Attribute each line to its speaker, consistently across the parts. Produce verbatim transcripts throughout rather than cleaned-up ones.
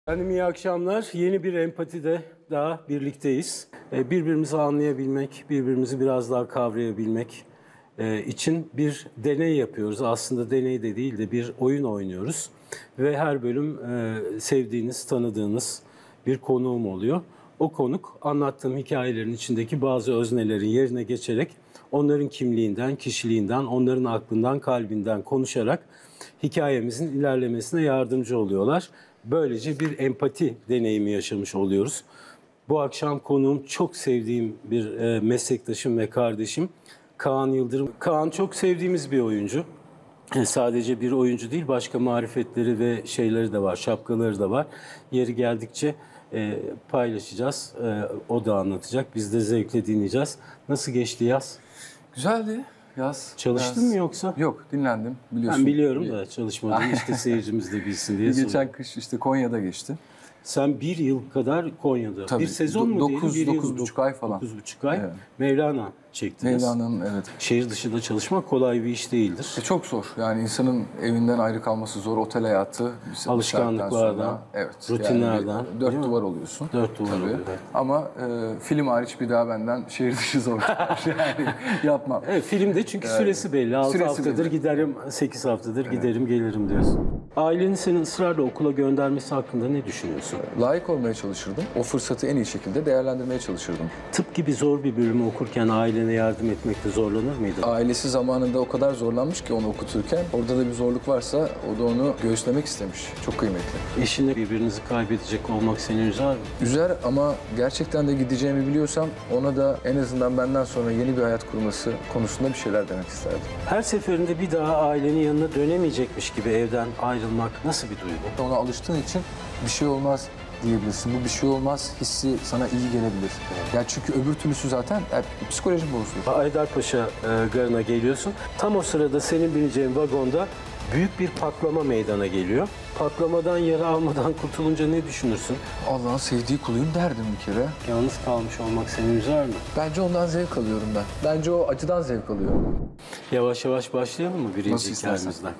Speaker 1: Efendim iyi akşamlar. Yeni bir empatide daha birlikteyiz. Ee, Birbirimizi anlayabilmek, birbirimizi biraz daha kavrayabilmek e, için bir deney yapıyoruz. Aslında deney de değil de bir oyun oynuyoruz. Ve her bölüm e, sevdiğiniz, tanıdığınız bir konuğum oluyor. O konuk anlattığım hikayelerin içindeki bazı öznelerin yerine geçerek onların kimliğinden, kişiliğinden, onların aklından, kalbinden konuşarak hikayemizin ilerlemesine yardımcı oluyorlar. Böylece bir empati deneyimi yaşamış oluyoruz. Bu akşam konuğum çok sevdiğim bir e, meslektaşım ve kardeşim Kaan Yıldırım. Kaan çok sevdiğimiz bir oyuncu. E, sadece bir oyuncu değil, başka marifetleri ve şeyleri de var, şapkaları da var. Yeri geldikçe e, paylaşacağız, e, o da anlatacak. Biz de zevkle dinleyeceğiz. Nasıl geçti yaz?
Speaker 2: Güzeldi yaz.
Speaker 1: Çalıştın
Speaker 2: yaz.
Speaker 1: mı yoksa?
Speaker 2: Yok, dinlendim biliyorsun.
Speaker 1: Ben biliyorum da çalışmadım. İşte seyircimiz de bilsin diye
Speaker 2: Geçen
Speaker 1: soruyorum.
Speaker 2: kış işte Konya'da geçti.
Speaker 1: Sen bir yıl kadar Konya'da.
Speaker 2: Tabii,
Speaker 1: bir sezon mu diyelim?
Speaker 2: dokuz,
Speaker 1: Bir yıl,
Speaker 2: dokuz buçuk ay falan.
Speaker 1: Dokuz buçuk ay.
Speaker 2: Evet.
Speaker 1: Mevlana çektiniz.
Speaker 2: Mevlana'nın evet.
Speaker 1: Şehir dışında çalışmak kolay bir iş değildir.
Speaker 2: E, çok zor. Yani insanın evinden ayrı kalması zor. Otel hayatı. bir
Speaker 1: Alışkanlıklardan,
Speaker 2: sonra, evet,
Speaker 1: rutinlerden,
Speaker 2: Yani bir- dört
Speaker 1: değil mi?
Speaker 2: duvar oluyorsun.
Speaker 1: Dört duvar
Speaker 2: Tabii.
Speaker 1: oluyor, evet.
Speaker 2: Ama e, film hariç bir daha benden şehir dışı zor. yani yapmam.
Speaker 1: Evet, filmde çünkü süresi belli. altı
Speaker 2: Süresi
Speaker 1: haftadır
Speaker 2: belli.
Speaker 1: giderim, sekiz haftadır giderim gelirim diyorsun. Ailenin seni ısrarla okula göndermesi hakkında ne düşünüyorsun?
Speaker 2: Layık olmaya çalışırdım. O fırsatı en iyi şekilde değerlendirmeye çalışırdım.
Speaker 1: Tıp gibi zor bir bölümü okurken ailene yardım etmekte zorlanır mıydın?
Speaker 2: Ailesi zamanında o kadar zorlanmış ki onu okuturken, orada da bir zorluk varsa o da onu göğüslemek istemiş. Çok kıymetli.
Speaker 1: Eşinle birbirinizi kaybedecek olmak seni üzer mi?
Speaker 2: Üzer ama gerçekten de gideceğimi biliyorsam ona da en azından benden sonra yeni bir hayat kurması konusunda bir şeyler demek isterdim.
Speaker 1: Her seferinde bir daha ailenin yanına dönemeyecekmiş gibi evden ayrılmak nasıl bir duygu?
Speaker 2: Ona alıştığın için bir şey olmaz diyebilirsin. Bu bir şey olmaz hissi sana iyi gelebilir. Yani çünkü öbür türlüsü zaten yani psikolojin bozulur.
Speaker 1: Haydarpaşa e, garına geliyorsun. Tam o sırada senin bineceğin vagonda büyük bir patlama meydana geliyor. Patlamadan yara almadan kurtulunca ne düşünürsün?
Speaker 2: Allah'ın sevdiği kuluyum derdim bir kere.
Speaker 1: Yalnız kalmış olmak seni üzer mi?
Speaker 2: Bence ondan zevk alıyorum ben. Bence o acıdan zevk alıyorum.
Speaker 1: Yavaş yavaş başlayalım mı birinci
Speaker 2: Nasıl istersen.
Speaker 1: hikayemizden?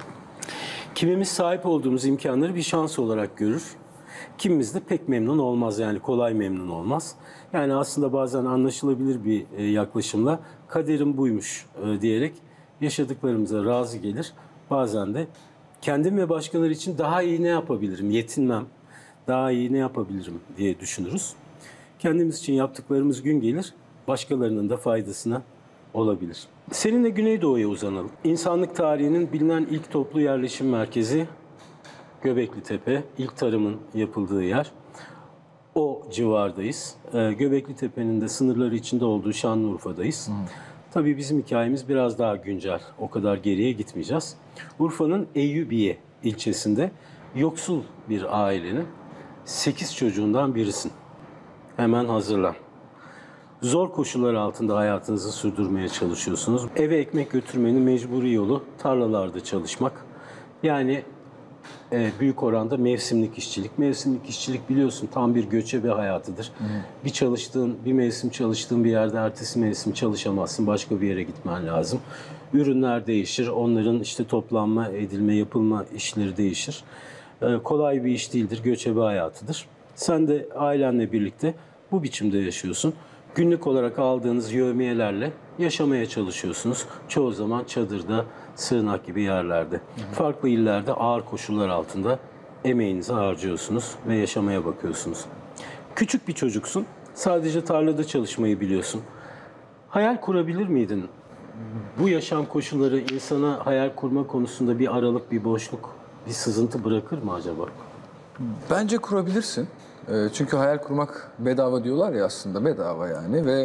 Speaker 1: Kimimiz sahip olduğumuz imkanları bir şans olarak görür. Kimimiz de pek memnun olmaz, yani kolay memnun olmaz. Yani aslında bazen anlaşılabilir bir e, yaklaşımla kaderim buymuş e, diyerek yaşadıklarımıza razı gelir. Bazen de kendim ve başkaları için daha iyi ne yapabilirim, yetinmem, daha iyi ne yapabilirim diye düşünürüz. Kendimiz için yaptıklarımız gün gelir, başkalarının da faydasına olabilir. Seninle Güneydoğu'ya uzanalım. İnsanlık tarihinin bilinen ilk toplu yerleşim merkezi Göbekli Tepe, ilk tarımın yapıldığı yer. O civardayız. Ee, Göbekli Tepe'nin de sınırları içinde olduğu Şanlıurfa'dayız. Hmm. Tabii bizim hikayemiz biraz daha güncel. O kadar geriye gitmeyeceğiz. Urfa'nın Eyyubiye ilçesinde yoksul bir ailenin sekiz çocuğundan birisin. Hemen hazırlan. Zor koşullar altında hayatınızı sürdürmeye çalışıyorsunuz. Eve ekmek götürmenin mecburi yolu tarlalarda çalışmak. Yani e, büyük oranda mevsimlik işçilik. Mevsimlik işçilik biliyorsun tam bir göçebe hayatıdır. Hmm. Bir çalıştığın, bir mevsim çalıştığın bir yerde ertesi mevsim çalışamazsın. Başka bir yere gitmen lazım. Ürünler değişir. Onların işte toplanma, edilme, yapılma işleri değişir. E, kolay bir iş değildir. Göçebe hayatıdır. Sen de ailenle birlikte bu biçimde yaşıyorsun. Günlük olarak aldığınız yevmiyelerle yaşamaya çalışıyorsunuz. Çoğu zaman çadırda, sığınak gibi yerlerde. Hı hı. Farklı illerde ağır koşullar altında emeğinizi harcıyorsunuz ve yaşamaya bakıyorsunuz. Küçük bir çocuksun, sadece tarlada çalışmayı biliyorsun. Hayal kurabilir miydin? Bu yaşam koşulları insana hayal kurma konusunda bir aralık, bir boşluk, bir sızıntı bırakır mı acaba?
Speaker 2: Bence kurabilirsin. Çünkü hayal kurmak bedava diyorlar ya, aslında bedava yani ve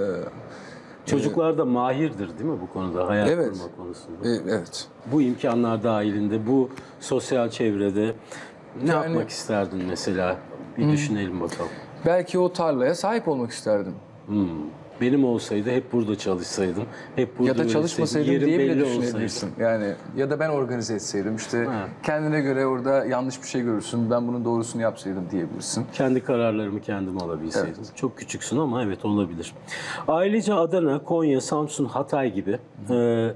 Speaker 2: e,
Speaker 1: çocuklar da mahirdir değil mi bu konuda, hayal
Speaker 2: evet,
Speaker 1: kurma konusunda?
Speaker 2: E, evet.
Speaker 1: Bu imkanlar dahilinde, bu sosyal çevrede ne
Speaker 2: yani,
Speaker 1: yapmak isterdin mesela? Bir hmm. düşünelim bakalım.
Speaker 2: Belki o tarlaya sahip olmak isterdim.
Speaker 1: Hmm. Benim olsaydı hep burada çalışsaydım, hep burada
Speaker 2: ya da çalışmasaydım
Speaker 1: yerim
Speaker 2: diye bile
Speaker 1: belli
Speaker 2: düşünebilirsin.
Speaker 1: olsaydı.
Speaker 2: Yani ya da ben organize etseydim, işte
Speaker 1: ha.
Speaker 2: kendine göre orada yanlış bir şey görürsün, ben bunun doğrusunu yapsaydım diyebilirsin.
Speaker 1: Kendi kararlarımı kendim alabilseydim.
Speaker 2: Evet.
Speaker 1: Çok küçüksün ama evet olabilir. Ailece Adana, Konya, Samsun, Hatay gibi e,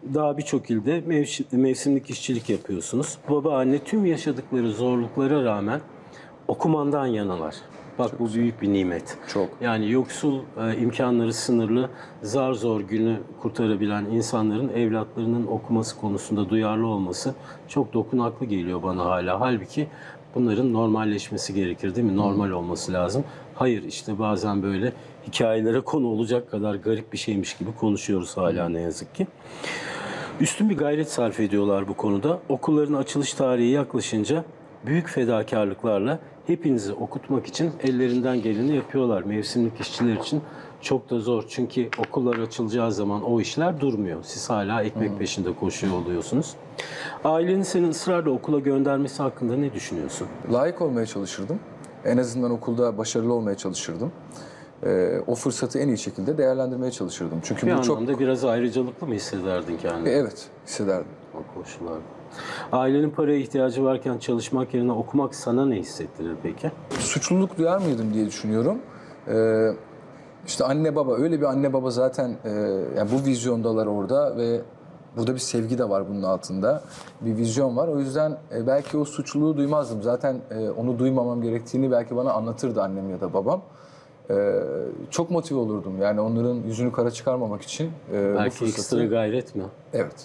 Speaker 1: daha birçok ilde mevşi- mevsimlik işçilik yapıyorsunuz. Baba anne tüm yaşadıkları zorluklara rağmen okumandan yanalar. Bak bu büyük bir nimet.
Speaker 2: Çok.
Speaker 1: Yani yoksul, e, imkanları sınırlı, zar zor günü kurtarabilen insanların evlatlarının okuması konusunda duyarlı olması çok dokunaklı geliyor bana hala. Halbuki bunların normalleşmesi gerekir değil mi? Normal olması lazım. Hayır işte bazen böyle hikayelere konu olacak kadar garip bir şeymiş gibi konuşuyoruz hala ne yazık ki. Üstün bir gayret sarf ediyorlar bu konuda. Okulların açılış tarihi yaklaşınca büyük fedakarlıklarla hepinizi okutmak için ellerinden geleni yapıyorlar. Mevsimlik işçiler için çok da zor. Çünkü okullar açılacağı zaman o işler durmuyor. Siz hala ekmek peşinde koşuyor oluyorsunuz. Ailenin seni ısrarla okula göndermesi hakkında ne düşünüyorsun?
Speaker 2: Layık olmaya çalışırdım. En azından okulda başarılı olmaya çalışırdım. Ee, o fırsatı en iyi şekilde değerlendirmeye çalışırdım. Çünkü
Speaker 1: Bir
Speaker 2: bu çok...
Speaker 1: anlamda biraz ayrıcalıklı mı hissederdin kendini?
Speaker 2: E, Evet, hissederdim.
Speaker 1: O koşullarda. Ailenin paraya ihtiyacı varken çalışmak yerine okumak sana ne hissettirir peki?
Speaker 2: Suçluluk duyar mıydım diye düşünüyorum. Ee, işte anne baba, öyle bir anne baba zaten e, yani bu vizyondalar orada ve burada bir sevgi de var bunun altında. Bir vizyon var. O yüzden e, belki o suçluluğu duymazdım. Zaten e, onu duymamam gerektiğini belki bana anlatırdı annem ya da babam. Ee, çok motive olurdum. Yani onların yüzünü kara çıkarmamak için e, bu
Speaker 1: Belki
Speaker 2: fırsatı...
Speaker 1: ekstra gayret mi?
Speaker 2: Evet.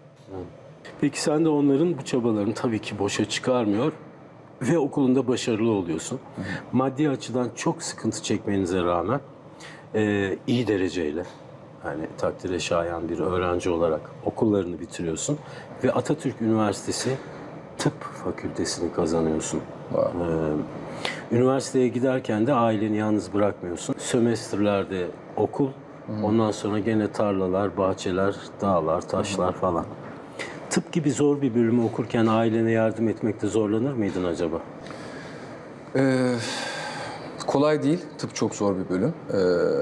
Speaker 1: Peki sen de onların bu çabalarını tabii ki boşa çıkarmıyor ve okulunda başarılı oluyorsun. Maddi açıdan çok sıkıntı çekmenize rağmen e, iyi dereceyle, yani takdire şayan bir öğrenci olarak okullarını bitiriyorsun ve Atatürk Üniversitesi Tıp Fakültesini kazanıyorsun.
Speaker 2: Wow.
Speaker 1: Ee, üniversiteye giderken de aileni yalnız bırakmıyorsun. Sömestrlerde okul, ondan sonra gene tarlalar, bahçeler, dağlar, taşlar falan. Tıp gibi zor bir bölümü okurken ailene yardım etmekte zorlanır mıydın acaba?
Speaker 2: Ee, kolay değil. Tıp çok zor bir bölüm. Ee,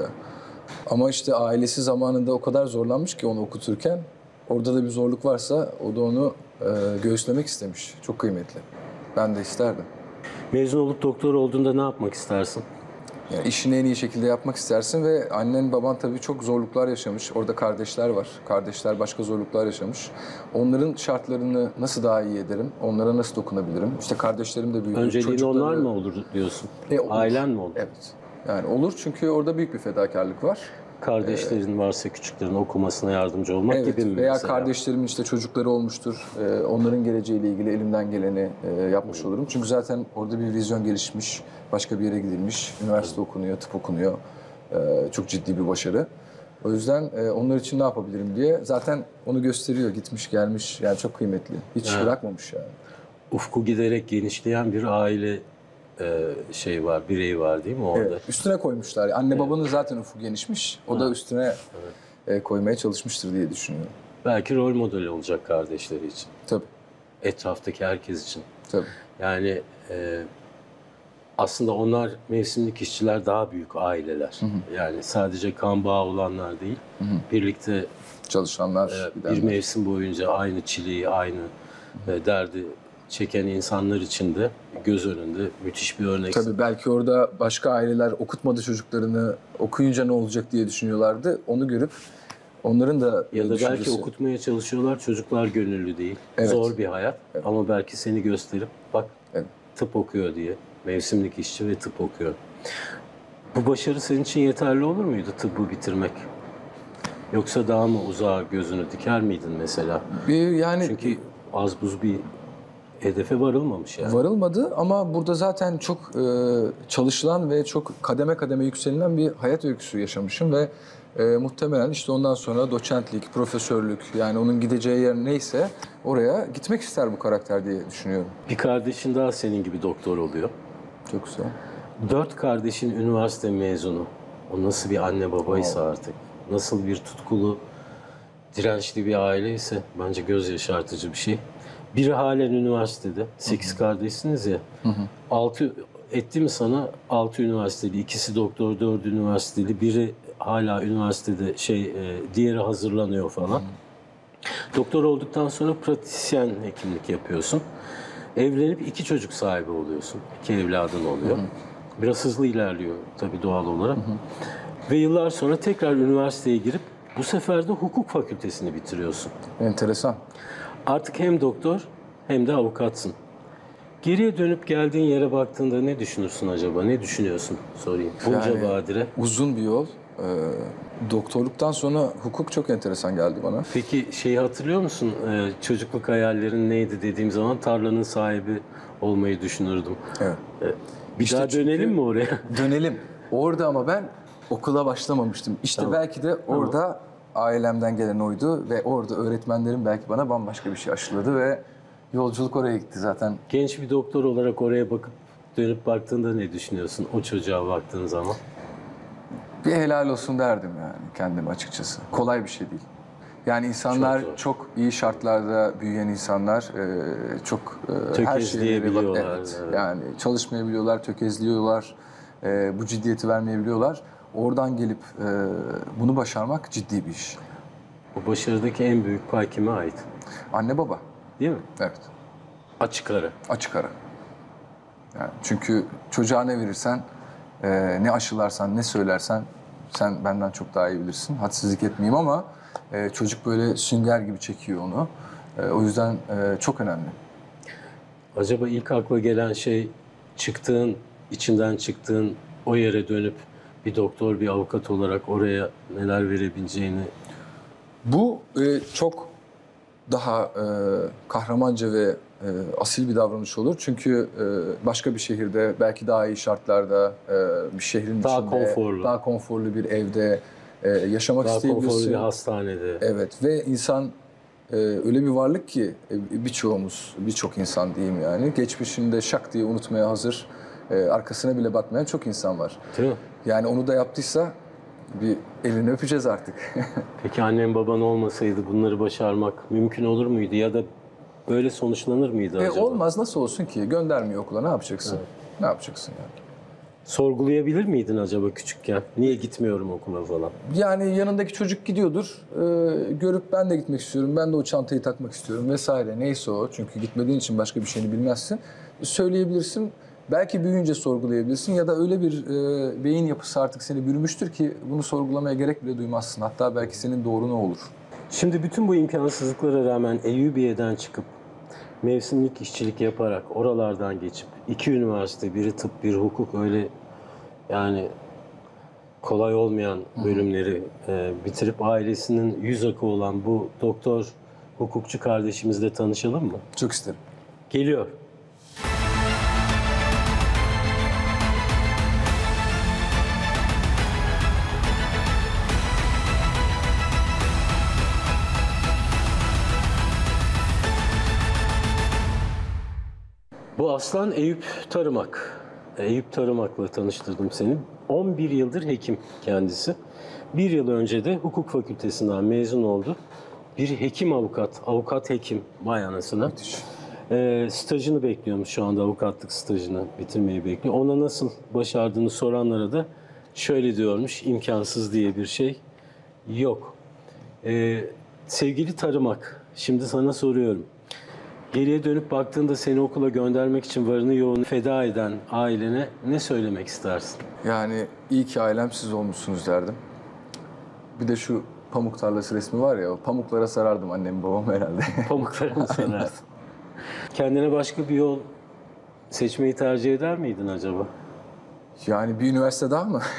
Speaker 2: ama işte ailesi zamanında o kadar zorlanmış ki onu okuturken orada da bir zorluk varsa o da onu e, göğüslemek istemiş. Çok kıymetli. Ben de isterdim.
Speaker 1: Mezun olup doktor olduğunda ne yapmak istersin?
Speaker 2: Yani işini en iyi şekilde yapmak istersin ve annen baban tabii çok zorluklar yaşamış. Orada kardeşler var. Kardeşler başka zorluklar yaşamış. Onların şartlarını nasıl daha iyi ederim? Onlara nasıl dokunabilirim? İşte kardeşlerim de büyüdü.
Speaker 1: Önceliğin
Speaker 2: Çocukları-
Speaker 1: onlar mı olur diyorsun?
Speaker 2: E, olur.
Speaker 1: Ailen mi olur?
Speaker 2: Evet. Yani olur çünkü orada büyük bir fedakarlık var.
Speaker 1: Kardeşlerin varsa küçüklerin okumasına yardımcı olmak
Speaker 2: Evet.
Speaker 1: gibi mi
Speaker 2: Veya
Speaker 1: mesela?
Speaker 2: kardeşlerimin işte çocukları olmuştur. Ee, onların geleceğiyle ilgili elimden geleni e, yapmış olurum. Çünkü zaten orada bir vizyon gelişmiş. Başka bir yere gidilmiş. Üniversite okunuyor, tıp okunuyor. Ee, çok ciddi bir başarı. O yüzden e, onlar için ne yapabilirim diye zaten onu gösteriyor. Gitmiş gelmiş. Yani çok kıymetli. Hiç
Speaker 1: Evet.
Speaker 2: bırakmamış yani.
Speaker 1: Ufku giderek genişleyen bir aile e, şey var, bireyi var değil mi orada?
Speaker 2: Evet. Üstüne koymuşlar. Anne babanın zaten ufku genişmiş. O da üstüne e, koymaya çalışmıştır diye düşünüyorum.
Speaker 1: Belki rol model olacak kardeşleri için.
Speaker 2: Tabii.
Speaker 1: Etraftaki herkes için.
Speaker 2: Tabii.
Speaker 1: Yani e, aslında onlar mevsimlik işçiler daha büyük aileler. Yani sadece kan bağı olanlar değil, birlikte
Speaker 2: Çalışanlar.
Speaker 1: e, bir
Speaker 2: gidenler.
Speaker 1: mevsim boyunca aynı çileyi, aynı e, derdi çeken insanlar için de göz önünde müthiş bir örnek.
Speaker 2: Tabii belki orada başka aileler okutmadı çocuklarını, okuyunca ne olacak diye düşünüyorlardı. Onu görüp onların da
Speaker 1: Ya da belki
Speaker 2: düşüncesi-
Speaker 1: okutmaya çalışıyorlar, çocuklar gönüllü değil.
Speaker 2: Evet.
Speaker 1: Zor bir hayat ama belki seni gösterip bak
Speaker 2: Evet.
Speaker 1: tıp okuyor diye. Mevsimlik işçi ve tıp okuyor. Bu başarı senin için yeterli olur muydu tıbbı bitirmek? Yoksa daha mı uzağa gözünü diker miydin mesela?
Speaker 2: Bir yani
Speaker 1: Çünkü az buz bir hedefe varılmamış yani.
Speaker 2: varılmadı ama burada zaten çok e, çalışılan ve çok kademe kademe yükselilen bir hayat öyküsü yaşamışım ve e, muhtemelen işte ondan sonra doçentlik, profesörlük yani onun gideceği yer neyse oraya gitmek ister bu karakter diye düşünüyorum.
Speaker 1: Bir kardeşin daha senin gibi doktor oluyor.
Speaker 2: Çok güzel.
Speaker 1: Dört kardeşin üniversite mezunu. O nasıl bir anne babaysa artık. Nasıl bir tutkulu, dirençli bir aileyse bence göz yaşartıcı bir şey. Biri halen üniversitede. Sekiz kardeşsiniz ya. Altı etti mi sana? Altı üniversiteli. İkisi doktor, dördü üniversiteli. Biri hala üniversitede şey, e, diğeri hazırlanıyor falan. Doktor olduktan sonra pratisyen hekimlik yapıyorsun. Evlenip iki çocuk sahibi oluyorsun. İki evladın oluyor. Biraz hızlı ilerliyor tabii doğal olarak. Ve yıllar sonra tekrar üniversiteye girip Bu sefer de hukuk fakültesini bitiriyorsun.
Speaker 2: Enteresan.
Speaker 1: Artık hem doktor hem de avukatsın. Geriye dönüp geldiğin yere baktığında ne düşünürsün acaba? Ne düşünüyorsun? Sorayım. Bunca
Speaker 2: Yani
Speaker 1: badire.
Speaker 2: Uzun bir yol. Ee, doktorluktan sonra hukuk çok enteresan geldi bana.
Speaker 1: Peki şeyi hatırlıyor musun? Ee, çocukluk hayallerin neydi dediğim zaman tarlanın sahibi olmayı düşünürdüm.
Speaker 2: Evet.
Speaker 1: Ee, bir
Speaker 2: İşte
Speaker 1: daha
Speaker 2: çünkü-
Speaker 1: dönelim mi oraya?
Speaker 2: Dönelim. Orada ama ben okula başlamamıştım. İşte
Speaker 1: Tamam.
Speaker 2: belki de orada ailemden gelen oydu ve orada öğretmenlerim belki bana bambaşka bir şey aşıladı ve yolculuk oraya gitti zaten.
Speaker 1: Genç bir doktor olarak oraya bakıp dönüp baktığında ne düşünüyorsun? O çocuğa baktığın zaman.
Speaker 2: Bir helal olsun derdim yani kendime açıkçası. Kolay bir şey değil. Yani insanlar
Speaker 1: Çok
Speaker 2: çok,
Speaker 1: zor.
Speaker 2: iyi şartlarda büyüyen insanlar e, çok e, her şeylere bak.
Speaker 1: Tökezleyebiliyorlar,
Speaker 2: Evet.
Speaker 1: evet.
Speaker 2: Yani çalışmayabiliyorlar, tökezliyorlar, e, bu ciddiyeti vermeyebiliyorlar. Oradan gelip e, bunu başarmak ciddi bir iş.
Speaker 1: O başarıdaki en büyük pay kime ait?
Speaker 2: Anne baba.
Speaker 1: Değil mi?
Speaker 2: Evet.
Speaker 1: Açık ara.
Speaker 2: Açık ara. Yani çünkü çocuğa ne verirsen, e, ne aşılarsan, ne söylersen sen benden çok daha iyi bilirsin. Hadsizlik etmeyeyim ama e, çocuk böyle sünger gibi çekiyor onu. E, o yüzden e, çok önemli.
Speaker 1: Acaba ilk akla gelen şey çıktığın, içinden çıktığın o yere dönüp bir doktor, bir avukat olarak oraya neler verebileceğini.
Speaker 2: Bu e, çok daha e, kahramanca ve e, asil bir davranış olur. Çünkü e, başka bir şehirde, belki daha iyi şartlarda, e, bir şehrin
Speaker 1: Daha
Speaker 2: içinde,
Speaker 1: konforlu.
Speaker 2: daha konforlu bir evde e, yaşamak
Speaker 1: Daha konforlu
Speaker 2: isteyebilirsin.
Speaker 1: bir hastanede.
Speaker 2: Evet ve insan e, öyle bir varlık ki e, birçoğumuz, birçok insan diyeyim yani, geçmişinde şak diye unutmaya hazır, e, arkasına bile bakmayan çok insan var.
Speaker 1: Değil mi?
Speaker 2: Yani onu da yaptıysa bir elini öpeceğiz artık.
Speaker 1: Peki annen baban olmasaydı bunları başarmak mümkün olur muydu? Ya da böyle sonuçlanır mıydı
Speaker 2: e,
Speaker 1: acaba?
Speaker 2: olmaz, nasıl olsun ki? Göndermiyor okula, ne yapacaksın? Ne yapacaksın yani?
Speaker 1: Sorgulayabilir miydin acaba küçükken? Niye gitmiyorum okula falan?
Speaker 2: Yani yanındaki çocuk gidiyordur, e, görüp ben de gitmek istiyorum, ben de o çantayı takmak istiyorum vesaire. Neyse o, çünkü gitmediğin için başka bir şeyini bilmezsin. Söyleyebilirsin, belki büyüyünce sorgulayabilirsin ya da öyle bir e, beyin yapısı artık seni bürümüştür ki bunu sorgulamaya gerek bile duymazsın. Hatta belki senin doğrun o olur.
Speaker 1: Şimdi bütün bu imkansızlıklara rağmen Eyyubiye'den çıkıp mevsimlik işçilik yaparak oralardan geçip iki üniversite, biri tıp, biri hukuk, öyle yani kolay olmayan bölümleri e, bitirip ailesinin yüz akı olan bu doktor, hukukçu kardeşimizle tanışalım mı?
Speaker 2: Çok isterim.
Speaker 1: Geliyor. Bu Aslan Eyüp Tarımak. Eyüp Tarımak'la tanıştırdım seni. on bir yıldır hekim kendisi. Bir yıl önce de hukuk fakültesinden mezun oldu. Bir hekim avukat, avukat hekim, vay anasına.
Speaker 2: Müthiş.
Speaker 1: Ee, stajını bekliyormuş şu anda, avukatlık stajını bitirmeyi bekliyor. Ona nasıl başardığını soranlara da şöyle diyormuş, imkansız diye bir şey yok. Ee, sevgili Tarımak, şimdi sana soruyorum. Geriye dönüp baktığında seni okula göndermek için varını yoğunu feda eden ailene ne söylemek istersin?
Speaker 2: Yani iyi ki ailem siz olmuşsunuz derdim. Bir de şu pamuk tarlası resmi var ya, o pamuklara sarardım annemi babamı herhalde.
Speaker 1: Pamuklara mı sararsın? Kendine başka bir yol seçmeyi tercih eder miydin acaba?
Speaker 2: Yani bir üniversite daha mı?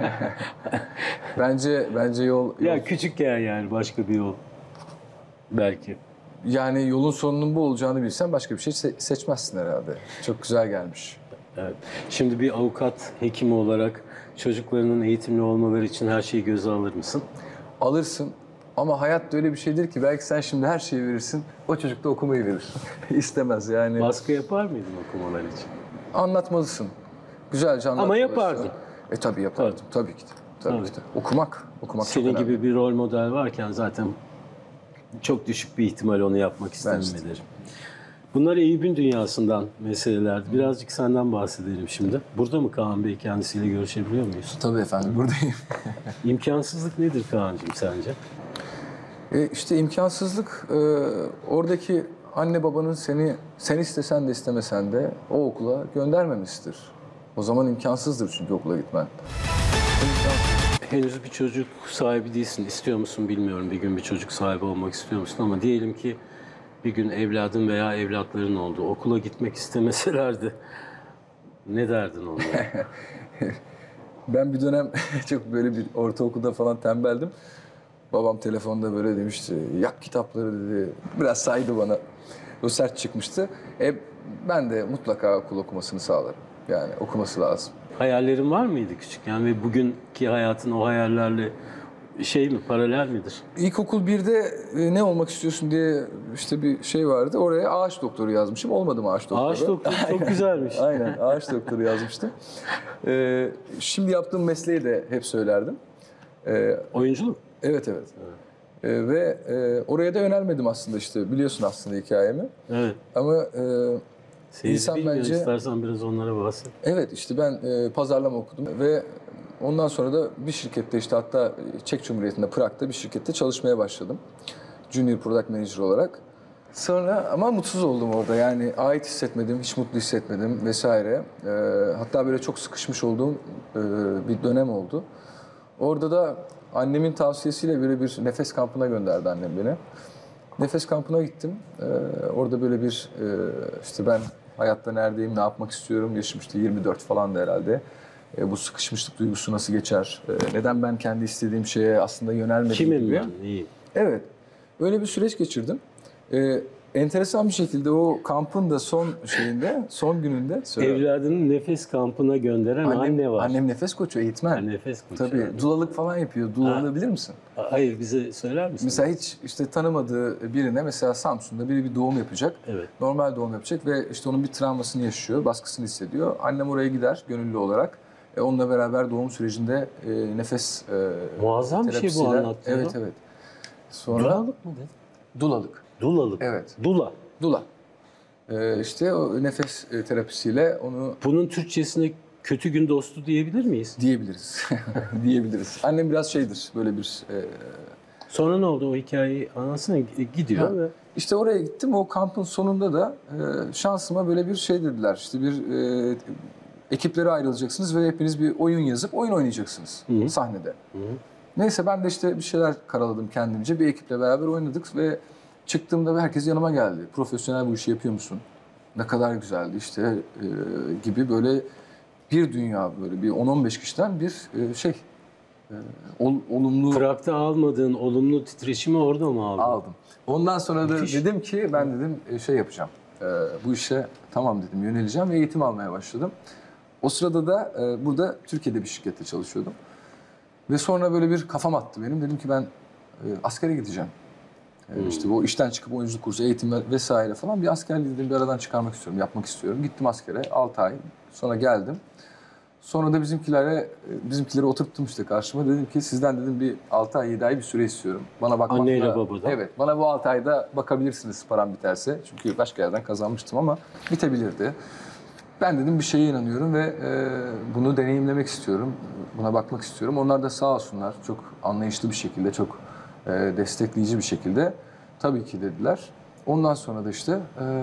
Speaker 2: bence bence yol, yol
Speaker 1: Ya küçükken yani başka bir yol belki.
Speaker 2: yani yolun sonunun bu olacağını bilsen başka bir şey se- seçmezsin herhalde. Çok güzel gelmiş.
Speaker 1: Evet. Şimdi bir avukat, hekim olarak çocuklarının eğitimli olmaları için her şeyi göze alır mısın?
Speaker 2: Alırsın ama hayat da öyle bir şeydir ki belki sen şimdi her şeyi verirsin, o çocuk da okumayı verir. İstemez yani.
Speaker 1: Baskı yapar mıydın okumalar için?
Speaker 2: Anlatmalısın. Güzelce anlatmalısın.
Speaker 1: yapardın.
Speaker 2: E tabii yapardım. Tabii ki de. Tabii,
Speaker 1: Tabii.
Speaker 2: ki de. Okumak. Okumak çok
Speaker 1: Senin
Speaker 2: önemli.
Speaker 1: gibi bir rol model varken zaten çok düşük bir ihtimal onu yapmak istemem
Speaker 2: Bence de.
Speaker 1: ederim. Bunlar Eyüp'ün dünyasından meselelerdi. Birazcık senden bahsedelim şimdi. Burada mı Kaan Bey, kendisiyle görüşebiliyor muyuz?
Speaker 2: Tabii efendim, buradayım.
Speaker 1: İmkansızlık nedir Kaan'cığım sence?
Speaker 2: E işte imkansızlık, e, oradaki anne babanın seni sen istesen de istemesen de o okula göndermemesidir. O zaman imkansızdır çünkü okula gitmen.
Speaker 1: Henüz bir çocuk sahibi değilsin. İstiyor musun bilmiyorum. Bir gün bir çocuk sahibi olmak istiyor musun? Ama diyelim ki bir gün evladın veya evlatların oldu. Okula gitmek istemeselerdi ne derdin onlara?
Speaker 2: Ben bir dönem çok böyle bir ortaokulda falan tembeldim. Babam telefonda böyle demişti, yak kitapları dedi. Biraz saydı bana. O sert çıkmıştı. E, ben de mutlaka okul okumasını sağlarım. Yani okuması lazım.
Speaker 1: Hayallerin var mıydı küçükken ve bugünkü hayatın o hayallerle şey mi, paralel midir?
Speaker 2: İlkokul birde e, ne olmak istiyorsun diye işte bir şey vardı. Oraya ağaç doktoru yazmışım. Olmadım ağaç doktoru.
Speaker 1: Ağaç doktoru çok güzelmiş.
Speaker 2: Aynen ağaç doktoru yazmıştım. Ee, şimdi yaptığım mesleği de hep söylerdim. Ee,
Speaker 1: Oyunculuk.
Speaker 2: evet evet. Ee, ve e, oraya da yönelmedim aslında işte. Biliyorsun aslında hikayemi.
Speaker 1: Evet.
Speaker 2: Ama e,
Speaker 1: Seyirci
Speaker 2: İnsan
Speaker 1: bilmiyor.
Speaker 2: bence-
Speaker 1: İstersen biraz onlara bahset.
Speaker 2: evet işte ben e, pazarlama okudum ve ondan sonra da bir şirkette işte hatta Çek Cumhuriyeti'nde Prag'da bir şirkette çalışmaya başladım. Junior Product Manager olarak. Sonra ama mutsuz oldum orada yani ait hissetmedim, hiç mutlu hissetmedim vesaire. E, hatta böyle çok sıkışmış olduğum e, bir dönem oldu. Orada da annemin tavsiyesiyle böyle bir nefes kampına gönderdi annem beni. Nefes kampına gittim. Ee, orada böyle bir e, işte ben hayatta neredeyim, ne yapmak istiyorum. Yaşım işte yirmi dört falan da herhalde. E, bu sıkışmışlık duygusu nasıl geçer? E, neden ben kendi istediğim şeye aslında yönelmedim
Speaker 1: Kimim
Speaker 2: gibi.
Speaker 1: ben? İyi.
Speaker 2: Evet. Öyle bir süreç geçirdim. E, enteresan bir şekilde o kampın da son şeyinde, son gününde söylüyorum.
Speaker 1: Evladını nefes kampına gönderen anne var.
Speaker 2: Annem nefes koçu, eğitmen.
Speaker 1: Ha, nefes koçu.
Speaker 2: Tabii.
Speaker 1: Yani.
Speaker 2: Dulalık falan yapıyor. Dulalığı bilir misin?
Speaker 1: Hayır, bize söyler misin?
Speaker 2: Mesela hiç işte tanımadığı birine mesela Samsun'da biri bir doğum yapacak.
Speaker 1: Evet.
Speaker 2: Normal doğum yapacak ve işte onun bir travmasını yaşıyor, baskısını hissediyor. Annem oraya gider gönüllü olarak. E, onunla beraber doğum sürecinde e, nefes e,
Speaker 1: Muazzam bir şey bu
Speaker 2: terapisiyle-
Speaker 1: anlattığın.
Speaker 2: Evet evet. Sonra
Speaker 1: Dulalık mı dedin?
Speaker 2: dulalık.
Speaker 1: Dulalık.
Speaker 2: Evet.
Speaker 1: Dula.
Speaker 2: Dula. E, işte o nefes e, terapisiyle onu
Speaker 1: Bunun Türkçesine kötü gün dostu diyebilir miyiz?
Speaker 2: diyebiliriz. diyebiliriz. Annem biraz şeydir böyle bir e,
Speaker 1: Sonra ne oldu? O hikayeyi anlatsana. Gidiyor
Speaker 2: Ha.
Speaker 1: ve
Speaker 2: İşte oraya gittim. O kampın sonunda da e, şansıma böyle bir şey dediler. İşte bir e, ekiplere ayrılacaksınız ve hepiniz bir oyun yazıp oyun oynayacaksınız
Speaker 1: Hı.
Speaker 2: sahnede. Neyse ben de işte bir şeyler karaladım kendimce. Bir ekiple beraber oynadık ve çıktığımda herkes yanıma geldi. Profesyonel bu işi yapıyor musun? Ne kadar güzeldi işte e, gibi böyle bir dünya böyle bir on on beş kişiden bir e, şey e, ol- olumlu
Speaker 1: Prag'da almadığın olumlu titreşimi orada mı aldın?
Speaker 2: aldım. Ondan sonra da
Speaker 1: Müthiş.
Speaker 2: dedim ki ben dedim e, şey yapacağım. E, bu işe tamam dedim yöneleceğim ve eğitim almaya başladım. O sırada da e, burada Türkiye'de bir şirkette çalışıyordum. Ve sonra böyle bir kafam attı benim. Dedim ki ben e, askere gideceğim. E, işte bu işten çıkıp oyunculuk kursu, eğitim ve- vesaire falan bir askerliği dedim bir aradan çıkarmak istiyorum, yapmak istiyorum. Gittim askere altı ay. Sonra geldim. Sonra da bizimkilere bizimkileri oturttum işte karşıma. Dedim ki sizden dedim bir altı ay yedi ay bir süre istiyorum. Bana bakmakla.
Speaker 1: Anneyle babadan.
Speaker 2: Evet. Bana bu altı ayda bakabilirsiniz param biterse. Çünkü başka yerden kazanmıştım ama bitebilirdi. Ben dedim bir şeye inanıyorum ve e, bunu deneyimlemek istiyorum. Buna bakmak istiyorum. Onlar da sağ olsunlar çok anlayışlı bir şekilde, çok e, destekleyici bir şekilde tabii ki dediler. Ondan sonra da işte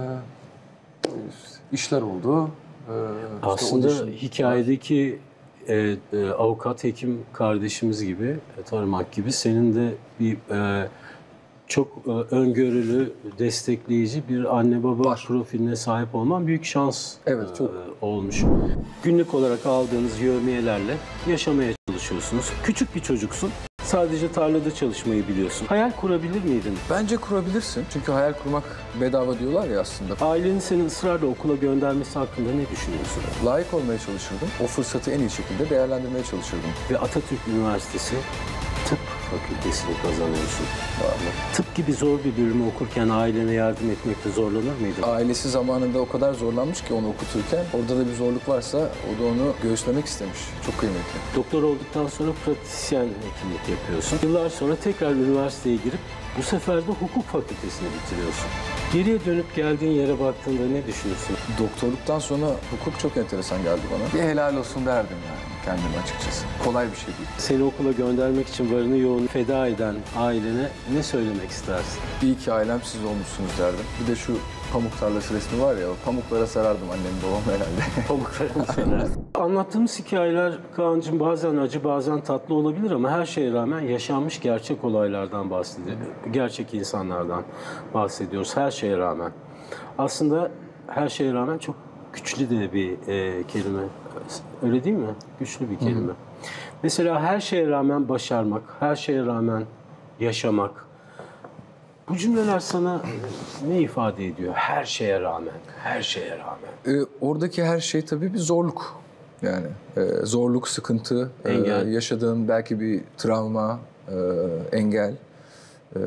Speaker 2: e, işler oldu. E, işte
Speaker 1: Aslında
Speaker 2: audition-
Speaker 1: hikayedeki e, e, avukat, hekim kardeşimiz gibi, e, Tarmak gibi senin de bir e, çok e, öngörülü, destekleyici bir anne baba
Speaker 2: Var.
Speaker 1: profiline sahip olman büyük şans
Speaker 2: Evet, çok.
Speaker 1: e, olmuş. Günlük olarak aldığınız yevmiyelerle yaşamaya çalışıyorsunuz. Küçük bir çocuksun. Sadece tarlada çalışmayı biliyorsun. Hayal kurabilir miydin?
Speaker 2: Bence kurabilirsin. Çünkü hayal kurmak bedava diyorlar ya aslında.
Speaker 1: Ailenin seni ısrarla okula göndermesi hakkında ne düşünüyorsun?
Speaker 2: Layık olmaya çalışırdım. O fırsatı en iyi şekilde değerlendirmeye çalışırdım.
Speaker 1: Ve Atatürk Üniversitesi Tıp Fakültesini kazanıyorsun. Tıp gibi zor bir bölümü okurken ailene yardım etmekte zorlanır mıydın?
Speaker 2: Ailesi zamanında o kadar zorlanmış ki onu okuturken orada da bir zorluk varsa o da onu göğüslemek istemiş. Çok kıymetli.
Speaker 1: Doktor olduktan sonra pratisyen hekimlik yapıyorsun. Yıllar sonra tekrar üniversiteye girip bu sefer de hukuk fakültesini bitiriyorsun. Geriye dönüp geldiğin yere baktığında ne düşünürsün?
Speaker 2: Doktorluktan sonra hukuk çok enteresan geldi bana. Bir helal olsun derdim yani. kendimi açıkçası. Kolay bir şey değil.
Speaker 1: Seni okula göndermek için varını yoğunu feda eden ailene ne söylemek istersin?
Speaker 2: İyi ki ailem siz olmuşsunuz derdim. Bir de şu pamuk tarlası resmi var ya, o pamuklara sarardım annem babam herhalde.
Speaker 1: Pamuklarını seversin. Anlattığımız hikayeler Kaan'cığım bazen acı bazen tatlı olabilir ama her şeye rağmen yaşanmış gerçek olaylardan bahsediyoruz. Gerçek insanlardan bahsediyoruz her şeye rağmen. Aslında her şeye rağmen çok güçlü de bir e, kelime. Öyle değil mi? Güçlü bir kelime. Hı. Mesela her şeye rağmen başarmak, her şeye rağmen yaşamak. Bu cümleler sana ne ifade ediyor? Her şeye rağmen, her şeye rağmen.
Speaker 2: Ee, oradaki her şey tabii bir zorluk. Yani e, zorluk, sıkıntı,
Speaker 1: Engel.
Speaker 2: E, yaşadığın belki bir travma, e, engel. E,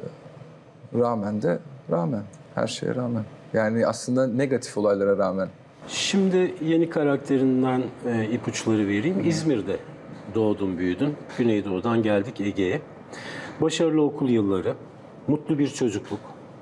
Speaker 2: rağmen de rağmen, her şeye rağmen. Yani aslında negatif olaylara rağmen.
Speaker 1: Şimdi yeni karakterinden e, ipuçları vereyim. İzmir'de doğdun, büyüdün. Güneydoğu'dan geldik Ege'ye. Başarılı okul yılları, mutlu bir çocukluk,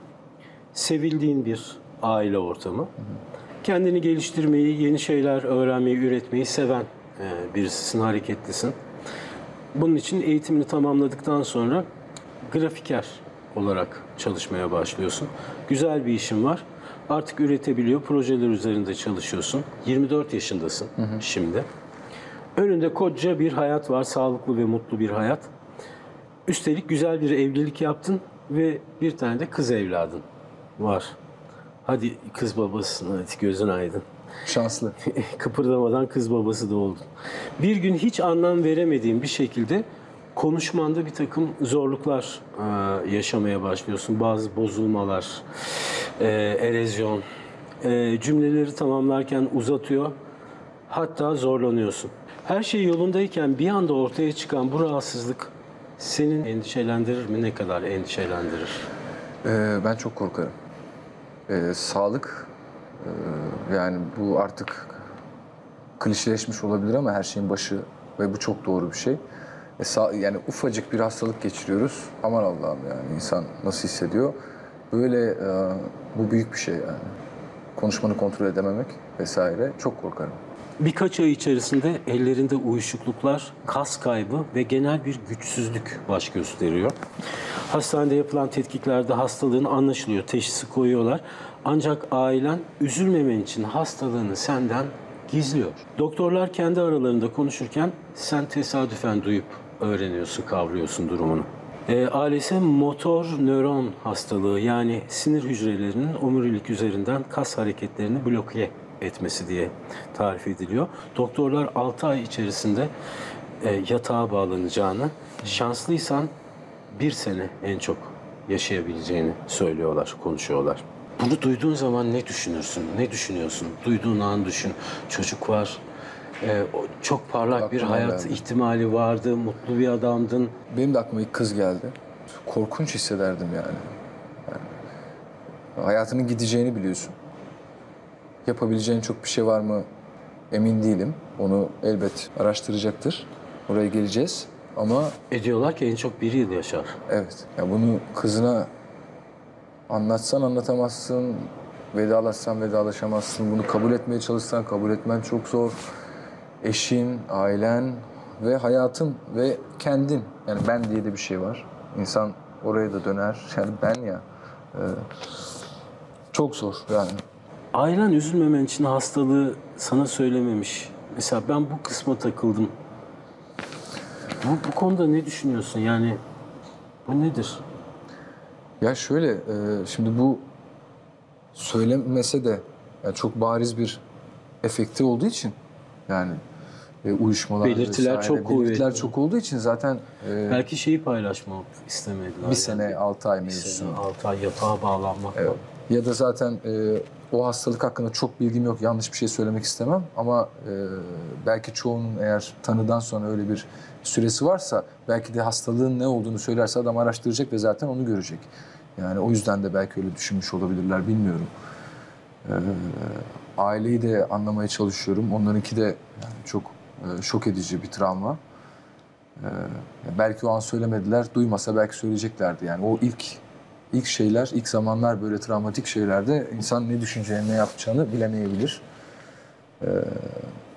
Speaker 1: sevildiğin bir aile ortamı. Kendini geliştirmeyi, yeni şeyler öğrenmeyi, üretmeyi seven e, birisisin, hareketlisin. Bunun için eğitimini tamamladıktan sonra grafiker olarak çalışmaya başlıyorsun. Güzel bir işin var. Artık üretebiliyor, projeler üzerinde çalışıyorsun. yirmi dört yaşındasın hı hı. şimdi. Önünde koca bir hayat var, sağlıklı ve mutlu bir hayat. Üstelik güzel bir evlilik yaptın ve bir tane de kız evladın var. Hadi kız babasısın, hadi gözün aydın.
Speaker 2: Şanslı.
Speaker 1: Kıpırdamadan kız babası da oldun. Bir gün hiç anlam veremediğin bir şekilde konuşmanda bir takım zorluklar e, yaşamaya başlıyorsun. Bazı bozulmalar, e, erozyon, e, cümleleri tamamlarken uzatıyor. Hatta zorlanıyorsun. Her şey yolundayken bir anda ortaya çıkan bu rahatsızlık seni endişelendirir mi? Ne kadar endişelendirir?
Speaker 2: Ee, ben çok korkarım. Ee, sağlık, e, yani bu artık klişeleşmiş olabilir ama her şeyin başı ve bu çok doğru bir şey. E, sağ, yani ufacık bir hastalık geçiriyoruz. Aman Allah'ım yani insan nasıl hissediyor? Böyle e, bu büyük bir şey yani. Konuşmanı kontrol edememek vesaire çok korkarım.
Speaker 1: Birkaç ay içerisinde ellerinde uyuşukluklar, kas kaybı ve genel bir güçsüzlük baş gösteriyor. Hastanede yapılan tetkiklerde hastalığın anlaşılıyor, teşhisi koyuyorlar. Ancak ailen üzülmemen için hastalığını senden gizliyor. Doktorlar kendi aralarında konuşurken sen tesadüfen duyup öğreniyorsun, kavruyorsun durumunu. E, ailesi motor nöron hastalığı, yani sinir hücrelerinin omurilik üzerinden kas hareketlerini bloke etmesi diye tarif ediliyor. Doktorlar altı ay içerisinde e, yatağa bağlanacağını, şanslıysan bir sene en çok yaşayabileceğini söylüyorlar, konuşuyorlar. Bunu duyduğun zaman ne düşünürsün, ne düşünüyorsun? Duyduğun an düşün, çocuk var, e, çok parlak bir
Speaker 2: Aklıma
Speaker 1: hayat
Speaker 2: geldi.
Speaker 1: ihtimali vardı, mutlu bir adamdın.
Speaker 2: Benim de aklıma ilk kız geldi. Korkunç hissederdim yani. yani. Hayatının gideceğini biliyorsun. Yapabileceğin çok bir şey var mı emin değilim. Onu elbet araştıracaktır. Oraya geleceğiz ama
Speaker 1: E diyorlar ki en çok bir yıl yaşar.
Speaker 2: evet. Ya bunu kızına anlatsan anlatamazsın, vedalaşsan vedalaşamazsın. Bunu kabul etmeye çalışsan kabul etmen çok zor. Eşin, ailen ve hayatın ve kendin. Yani ben diye de bir şey var. İnsan oraya da döner. Yani ben ya. Ee, çok zor yani.
Speaker 1: Ailen üzülmemen için hastalığı sana söylememiş. Mesela ben bu kısma takıldım. Bu, bu konuda ne düşünüyorsun? Yani bu nedir?
Speaker 2: Ya şöyle, e, şimdi bu söylemese de yani çok bariz bir efekti olduğu için yani e, uyuşmalar
Speaker 1: Belirtiler
Speaker 2: vesaire,
Speaker 1: çok kuvvetli.
Speaker 2: belirtiler çok olduğu için zaten e,
Speaker 1: Belki şeyi paylaşmak istemediler.
Speaker 2: bir sene, altı ay mevzusu.
Speaker 1: sene, altı ay yatağa bağlanmak.
Speaker 2: Evet. Ya da zaten e, o hastalık hakkında çok bilgim yok. Yanlış bir şey söylemek istemem. Ama e, belki çoğunun eğer tanıdan sonra öyle bir süresi varsa belki de hastalığın ne olduğunu söylerse adam araştıracak ve zaten onu görecek. Yani o yüzden de belki öyle düşünmüş olabilirler, bilmiyorum. E, aileyi de anlamaya çalışıyorum. Onlarınki de yani çok e, şok edici bir travma. E, belki o an söylemediler, duymasa belki söyleyeceklerdi. Yani o ilk İlk şeyler, ilk zamanlar böyle travmatik şeylerde insan ne düşüneceğini, ne yapacağını bilemeyebilir. Ee,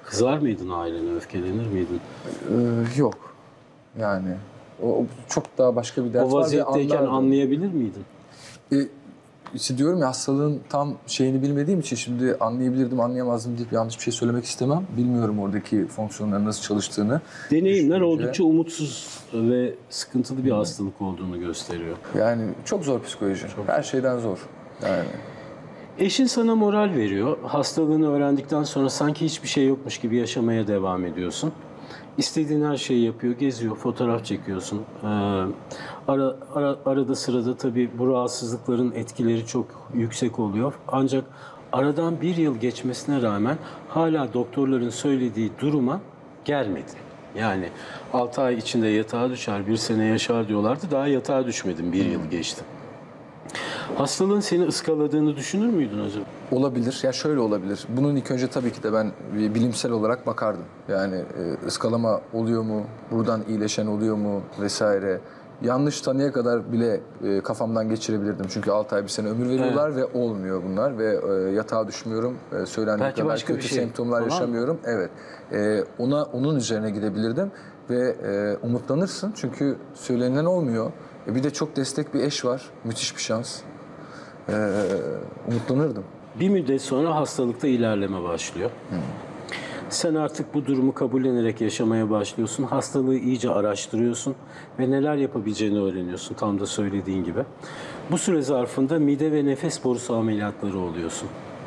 Speaker 1: Kızar mıydın ailene, öfkelenir miydin?
Speaker 2: Ee, yok. Yani o, o çok daha başka bir dert
Speaker 1: O
Speaker 2: var ve
Speaker 1: vaziyetteyken
Speaker 2: anlardım.
Speaker 1: anlayabilir miydin?
Speaker 2: E, işte diyorum ya, hastalığın tam şeyini bilmediğim için şimdi anlayabilirdim, anlayamazdım deyip yanlış bir şey söylemek istemem. Bilmiyorum oradaki fonksiyonların nasıl çalıştığını.
Speaker 1: Deneyimler
Speaker 2: Düşününce-
Speaker 1: oldukça umutsuz ve sıkıntılı bir hastalık olduğunu gösteriyor.
Speaker 2: Yani çok zor psikoloji. Her şeyden zor. Yani
Speaker 1: Eşin sana moral veriyor. Hastalığını öğrendikten sonra sanki hiçbir şey yokmuş gibi yaşamaya devam ediyorsun. İstediğin her şeyi yapıyor, geziyor, fotoğraf çekiyorsun. Ee, ara, ara- arada sırada tabii bu rahatsızlıkların etkileri çok yüksek oluyor. Ancak aradan bir yıl geçmesine rağmen hala doktorların söylediği duruma gelmedi. Yani altı ay içinde yatağa düşer, bir sene yaşar diyorlardı. Daha yatağa düşmedim, bir yıl geçti. Hastalığın seni ıskaladığını düşünür müydün acaba?
Speaker 2: olabilir. Ya şöyle olabilir. Bunun ilk önce tabii ki de ben bir bilimsel olarak bakardım. Yani e, ıskalama oluyor mu? Buradan iyileşen oluyor mu? Vesaire. Yanlış tanıya kadar bile e, kafamdan geçirebilirdim. Çünkü altı ay bir sene ömür veriyorlar ve olmuyor bunlar. Ve e, yatağa düşmüyorum. E, söylendiği
Speaker 1: Belki
Speaker 2: kadar
Speaker 1: başka
Speaker 2: kötü
Speaker 1: bir şey
Speaker 2: semptomlar
Speaker 1: falan mı?
Speaker 2: yaşamıyorum. Evet. E, ona onun üzerine gidebilirdim. Ve e, umutlanırsın. Çünkü söylenilen olmuyor. E, bir de çok destek bir eş var. Müthiş bir şans. E, umutlanırdım.
Speaker 1: Bir müddet sonra hastalıkta ilerleme başlıyor. Sen artık bu durumu kabullenerek yaşamaya başlıyorsun. Hastalığı iyice araştırıyorsun ve neler yapabileceğini öğreniyorsun tam da söylediğin gibi. Bu süre zarfında mide ve nefes borusu ameliyatları oluyorsun.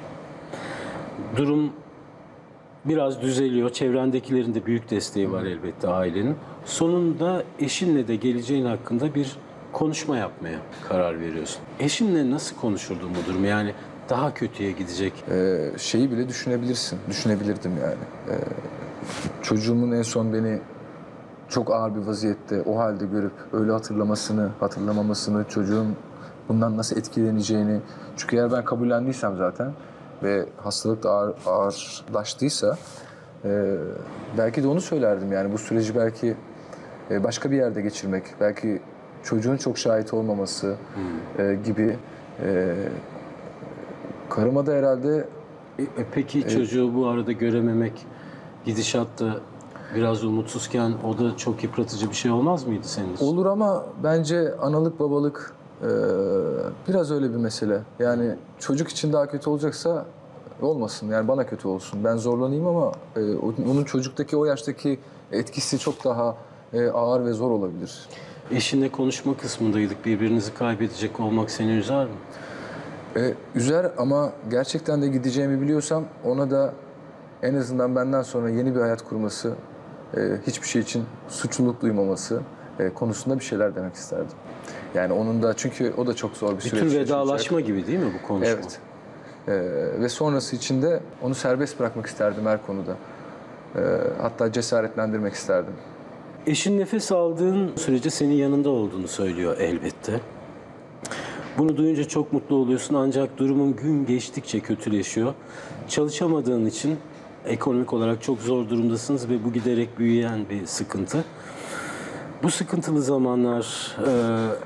Speaker 1: Durum biraz düzeliyor. Çevrendekilerin de büyük desteği var elbette ailenin. Sonunda eşinle de geleceğin hakkında bir konuşma yapmaya karar veriyorsun. Eşinle nasıl konuşurdun bu durumu? Yani daha kötüye gidecek.
Speaker 2: Ee, şeyi bile düşünebilirsin. Düşünebilirdim yani. Ee, çocuğumun en son beni çok ağır bir vaziyette o halde görüp öyle hatırlamasını, hatırlamamasını, çocuğun bundan nasıl etkileneceğini. Çünkü eğer ben kabullendiysem zaten ve hastalık da ağır, ağırlaştıysa e, belki de onu söylerdim yani bu süreci belki e, başka bir yerde geçirmek, belki çocuğun çok şahit olmaması e, gibi. E, karıma da herhalde
Speaker 1: E, e, peki çocuğu bu arada görememek gidişatta biraz umutsuzken o da çok yıpratıcı bir şey olmaz mıydı senin için?
Speaker 2: olur ama bence analık babalık e, biraz öyle bir mesele. Yani çocuk için daha kötü olacaksa olmasın. Yani bana kötü olsun. Ben zorlanayım ama e, onun çocuktaki o yaştaki etkisi çok daha e, ağır ve zor olabilir.
Speaker 1: Eşinle konuşma kısmındaydık. Birbirinizi kaybedecek olmak seni üzer mi?
Speaker 2: E, üzer ama gerçekten de gideceğimi biliyorsam ona da en azından benden sonra yeni bir hayat kurması, e, hiçbir şey için suçluluk duymaması e, konusunda bir şeyler demek isterdim. Yani onun da çünkü o da çok zor bir
Speaker 1: Bir
Speaker 2: süreç
Speaker 1: tür
Speaker 2: yaşayacak.
Speaker 1: vedalaşma gibi değil mi bu konuşma?
Speaker 2: Evet. E, ve sonrası için de onu serbest bırakmak isterdim her konuda. E, hatta cesaretlendirmek isterdim.
Speaker 1: Eşin nefes aldığın sürece senin yanında olduğunu söylüyor elbette. Bunu duyunca çok mutlu oluyorsun ancak durumun gün geçtikçe kötüleşiyor. Çalışamadığın için ekonomik olarak çok zor durumdasınız ve bu giderek büyüyen bir sıkıntı. Bu sıkıntılı zamanlar, e,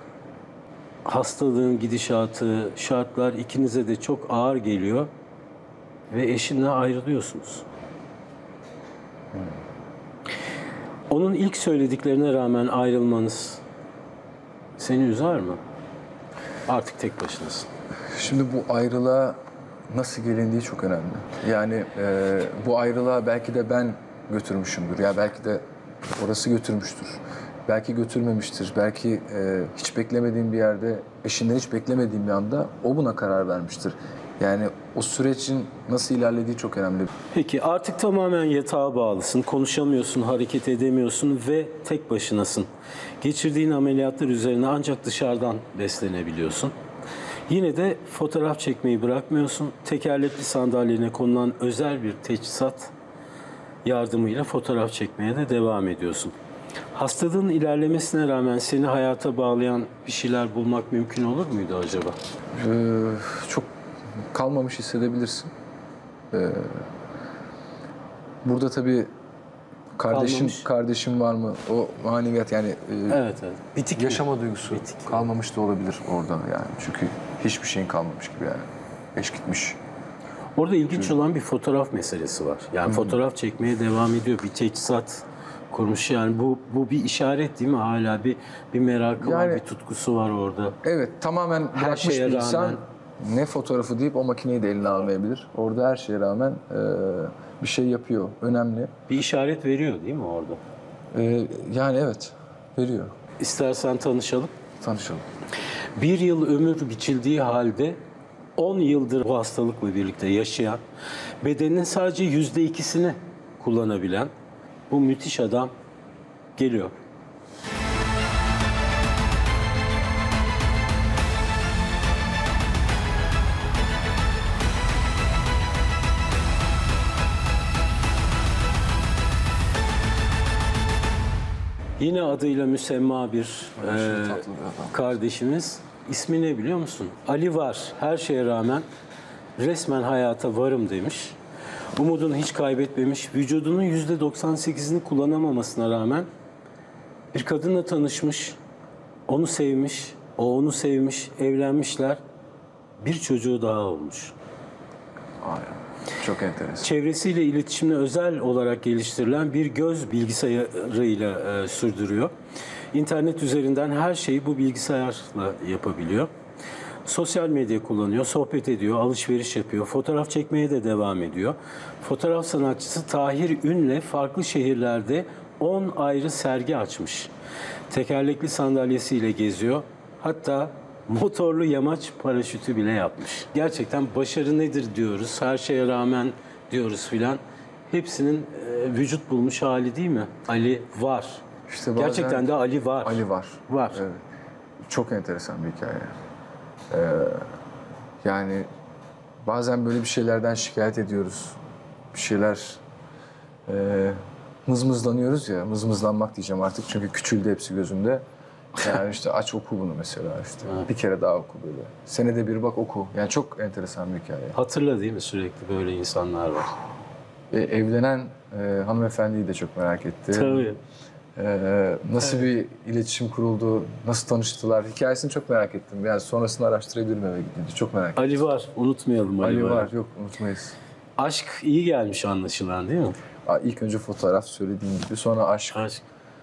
Speaker 1: hastalığın gidişatı, şartlar ikinize de çok ağır geliyor ve eşinle ayrılıyorsunuz. Onun ilk söylediklerine rağmen ayrılmanız seni üzer mi? Artık tek başınasın.
Speaker 2: Şimdi bu ayrılığa nasıl gelindiği çok önemli. Yani e, bu ayrılığa belki de ben götürmüşümdür. Ya belki de orası götürmüştür. Belki götürmemiştir. Belki e, hiç beklemediğim bir yerde, eşinden hiç beklemediğim bir anda o buna karar vermiştir. Yani o sürecin nasıl ilerlediği çok önemli.
Speaker 1: Peki artık tamamen yatağa bağlısın, konuşamıyorsun, hareket edemiyorsun ve tek başınasın. Geçirdiğin ameliyatlar üzerine ancak dışarıdan beslenebiliyorsun. Yine de fotoğraf çekmeyi bırakmıyorsun. Tekerlekli sandalyene konulan özel bir teçhizat yardımıyla fotoğraf çekmeye de devam ediyorsun. Hastalığın ilerlemesine rağmen seni hayata bağlayan bir şeyler bulmak mümkün olur muydu acaba?
Speaker 2: Ee, çok kalmamış hissedebilirsin. Ee, burada tabii kardeşim
Speaker 1: Kalmamış.
Speaker 2: kardeşim var mı? O maneviyat yani e,
Speaker 1: Evet, evet. Bitik mi?
Speaker 2: yaşama duygusu
Speaker 1: Bitik.
Speaker 2: kalmamış da olabilir orada yani. Çünkü hiçbir şeyin kalmamış gibi yani. Eş gitmiş.
Speaker 1: Orada ilginç olan bir fotoğraf meselesi var. Yani fotoğraf çekmeye devam ediyor. Bir teçhizat kurmuş. Yani bu bu bir işaret değil mi? Hala bir bir merakı var,
Speaker 2: Yani-
Speaker 1: bir tutkusu var orada.
Speaker 2: Evet, tamamen bırakmış
Speaker 1: şeye
Speaker 2: bir insan
Speaker 1: rağmen-
Speaker 2: ne fotoğrafı deyip o makineyi de eline almayabilir. Orada her şeye rağmen e, bir şey yapıyor. Önemli.
Speaker 1: Bir işaret veriyor değil mi orada?
Speaker 2: E, yani evet, veriyor.
Speaker 1: İstersen tanışalım.
Speaker 2: Tanışalım.
Speaker 1: Bir yıl ömür biçildiği halde on yıldır bu hastalıkla birlikte yaşayan, bedeninin sadece yüzde ikisini kullanabilen bu müthiş adam geliyor. Yine adıyla müsemma bir e,
Speaker 2: tatlı bir adam.
Speaker 1: kardeşimiz. İsmi ne biliyor musun? Ali var. Her şeye rağmen resmen hayata varım demiş. Umudunu hiç kaybetmemiş. Vücudunun yüzde doksan sekizini kullanamamasına rağmen bir kadınla tanışmış. Onu sevmiş. O onu sevmiş. Evlenmişler. Bir çocuğu daha olmuş.
Speaker 2: Aynen. Çok enteresan.
Speaker 1: Çevresiyle iletişimini özel olarak geliştirilen bir göz bilgisayarıyla e, sürdürüyor. İnternet üzerinden her şeyi bu bilgisayarla yapabiliyor. Sosyal medya kullanıyor, sohbet ediyor, alışveriş yapıyor, fotoğraf çekmeye de devam ediyor. Fotoğraf sanatçısı Tahir Ün'le farklı şehirlerde on ayrı sergi açmış. Tekerlekli sandalyesiyle geziyor. Hatta motorlu yamaç paraşütü bile yapmış. Gerçekten başarı nedir diyoruz, her şeye rağmen diyoruz filan. Hepsinin e, vücut bulmuş hali değil mi? Ali var.
Speaker 2: İşte bazen-
Speaker 1: Gerçekten de Ali var.
Speaker 2: Ali var.
Speaker 1: Var.
Speaker 2: Evet. Çok enteresan bir hikaye. Ee, yani bazen böyle bir şeylerden şikayet ediyoruz. Bir şeyler e, mızmızlanıyoruz ya. Mızmızlanmak diyeceğim artık çünkü küçüldü hepsi gözümde. Yani işte aç oku bunu mesela işte. Bir kere daha oku böyle. Senede bir bak oku. Yani çok enteresan bir hikaye.
Speaker 1: Hatırla değil mi, sürekli böyle insanlar var.
Speaker 2: E, evlenen e, hanımefendiyi de çok merak etti.
Speaker 1: Tabii.
Speaker 2: Ee, nasıl bir iletişim kuruldu, nasıl tanıştılar? Hikayesini çok merak ettim. Yani sonrasını araştırabilirim eve gidince. Çok merak ettim.
Speaker 1: Ali var, unutmayalım Ali,
Speaker 2: Ali
Speaker 1: var.
Speaker 2: var, yok unutmayız.
Speaker 1: Aşk iyi gelmiş anlaşılan değil mi?
Speaker 2: Aa, İlk önce fotoğraf söylediğim gibi, sonra aşk.
Speaker 1: Aşk.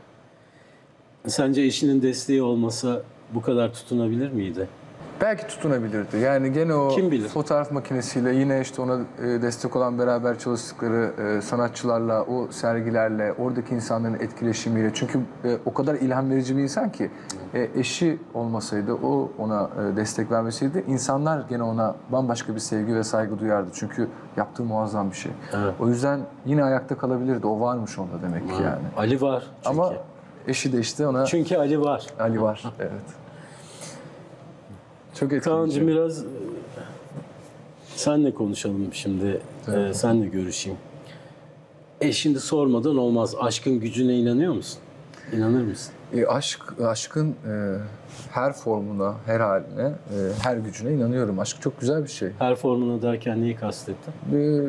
Speaker 1: Sence eşinin desteği olmasa bu kadar tutunabilir miydi?
Speaker 2: Belki tutunabilirdi. Yani gene o
Speaker 1: Kim bilir?
Speaker 2: fotoğraf makinesiyle yine işte ona e, destek olan beraber çalıştıkları e, sanatçılarla, o sergilerle, oradaki insanların etkileşimiyle. Çünkü e, o kadar ilham verici bir insan ki e, eşi olmasaydı, o ona e, destek vermeseydi insanlar gene ona bambaşka bir sevgi ve saygı duyardı. Çünkü yaptığı muazzam bir şey.
Speaker 1: Evet.
Speaker 2: O yüzden yine ayakta kalabilirdi. O varmış onda demek ki yani.
Speaker 1: Ali var çünkü.
Speaker 2: Ama eşi de işte ona
Speaker 1: Çünkü Ali var.
Speaker 2: Ali var. Evet. Çok etkileyici.
Speaker 1: Kaan'cığım biraz e, senle konuşalım şimdi. E, senle görüşeyim. E şimdi sormadan olmaz. Aşkın gücüne inanıyor musun? İnanır mısın?
Speaker 2: E, aşk, aşkın e, her formuna, her haline, e, her gücüne inanıyorum. Aşk çok güzel bir şey.
Speaker 1: Her formuna derken neyi kastettin?
Speaker 2: E,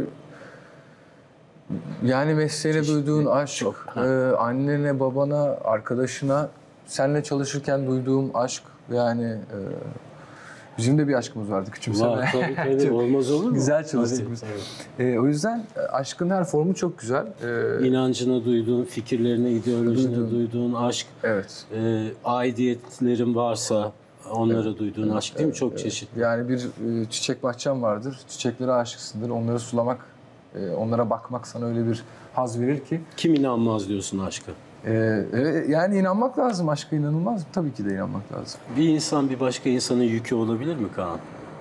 Speaker 2: yani mesleğine duyduğun aşk,
Speaker 1: çok.
Speaker 2: e, annene, babana, arkadaşına, seninle çalışırken duyduğum aşk. Yani e, bizim de bir aşkımız vardı küçümseme.
Speaker 1: Var tabii tabii.
Speaker 2: Çok
Speaker 1: Olmaz olur mu?
Speaker 2: Güzel çalıştık
Speaker 1: Tabii,
Speaker 2: biz.
Speaker 1: tabii.
Speaker 2: E, o yüzden e, aşkın her formu çok güzel. E,
Speaker 1: İnancına duyduğun, fikirlerine, ideolojine
Speaker 2: Duyduğun.
Speaker 1: duyduğun aşk,
Speaker 2: evet.
Speaker 1: e, aidiyetlerin varsa onlara duyduğun aşk değil mi? Çok çeşitli.
Speaker 2: Yani bir e, çiçek bahçem vardır. Çiçeklere aşıksındır. Onları sulamak, e, onlara bakmak sana öyle bir haz verir ki.
Speaker 1: Kim inanmaz diyorsun aşka?
Speaker 2: E, e, yani inanmak lazım. Aşka inanılmaz mı? Tabii ki de inanmak lazım.
Speaker 1: Bir insan bir başka insanın yükü olabilir mi Kaan?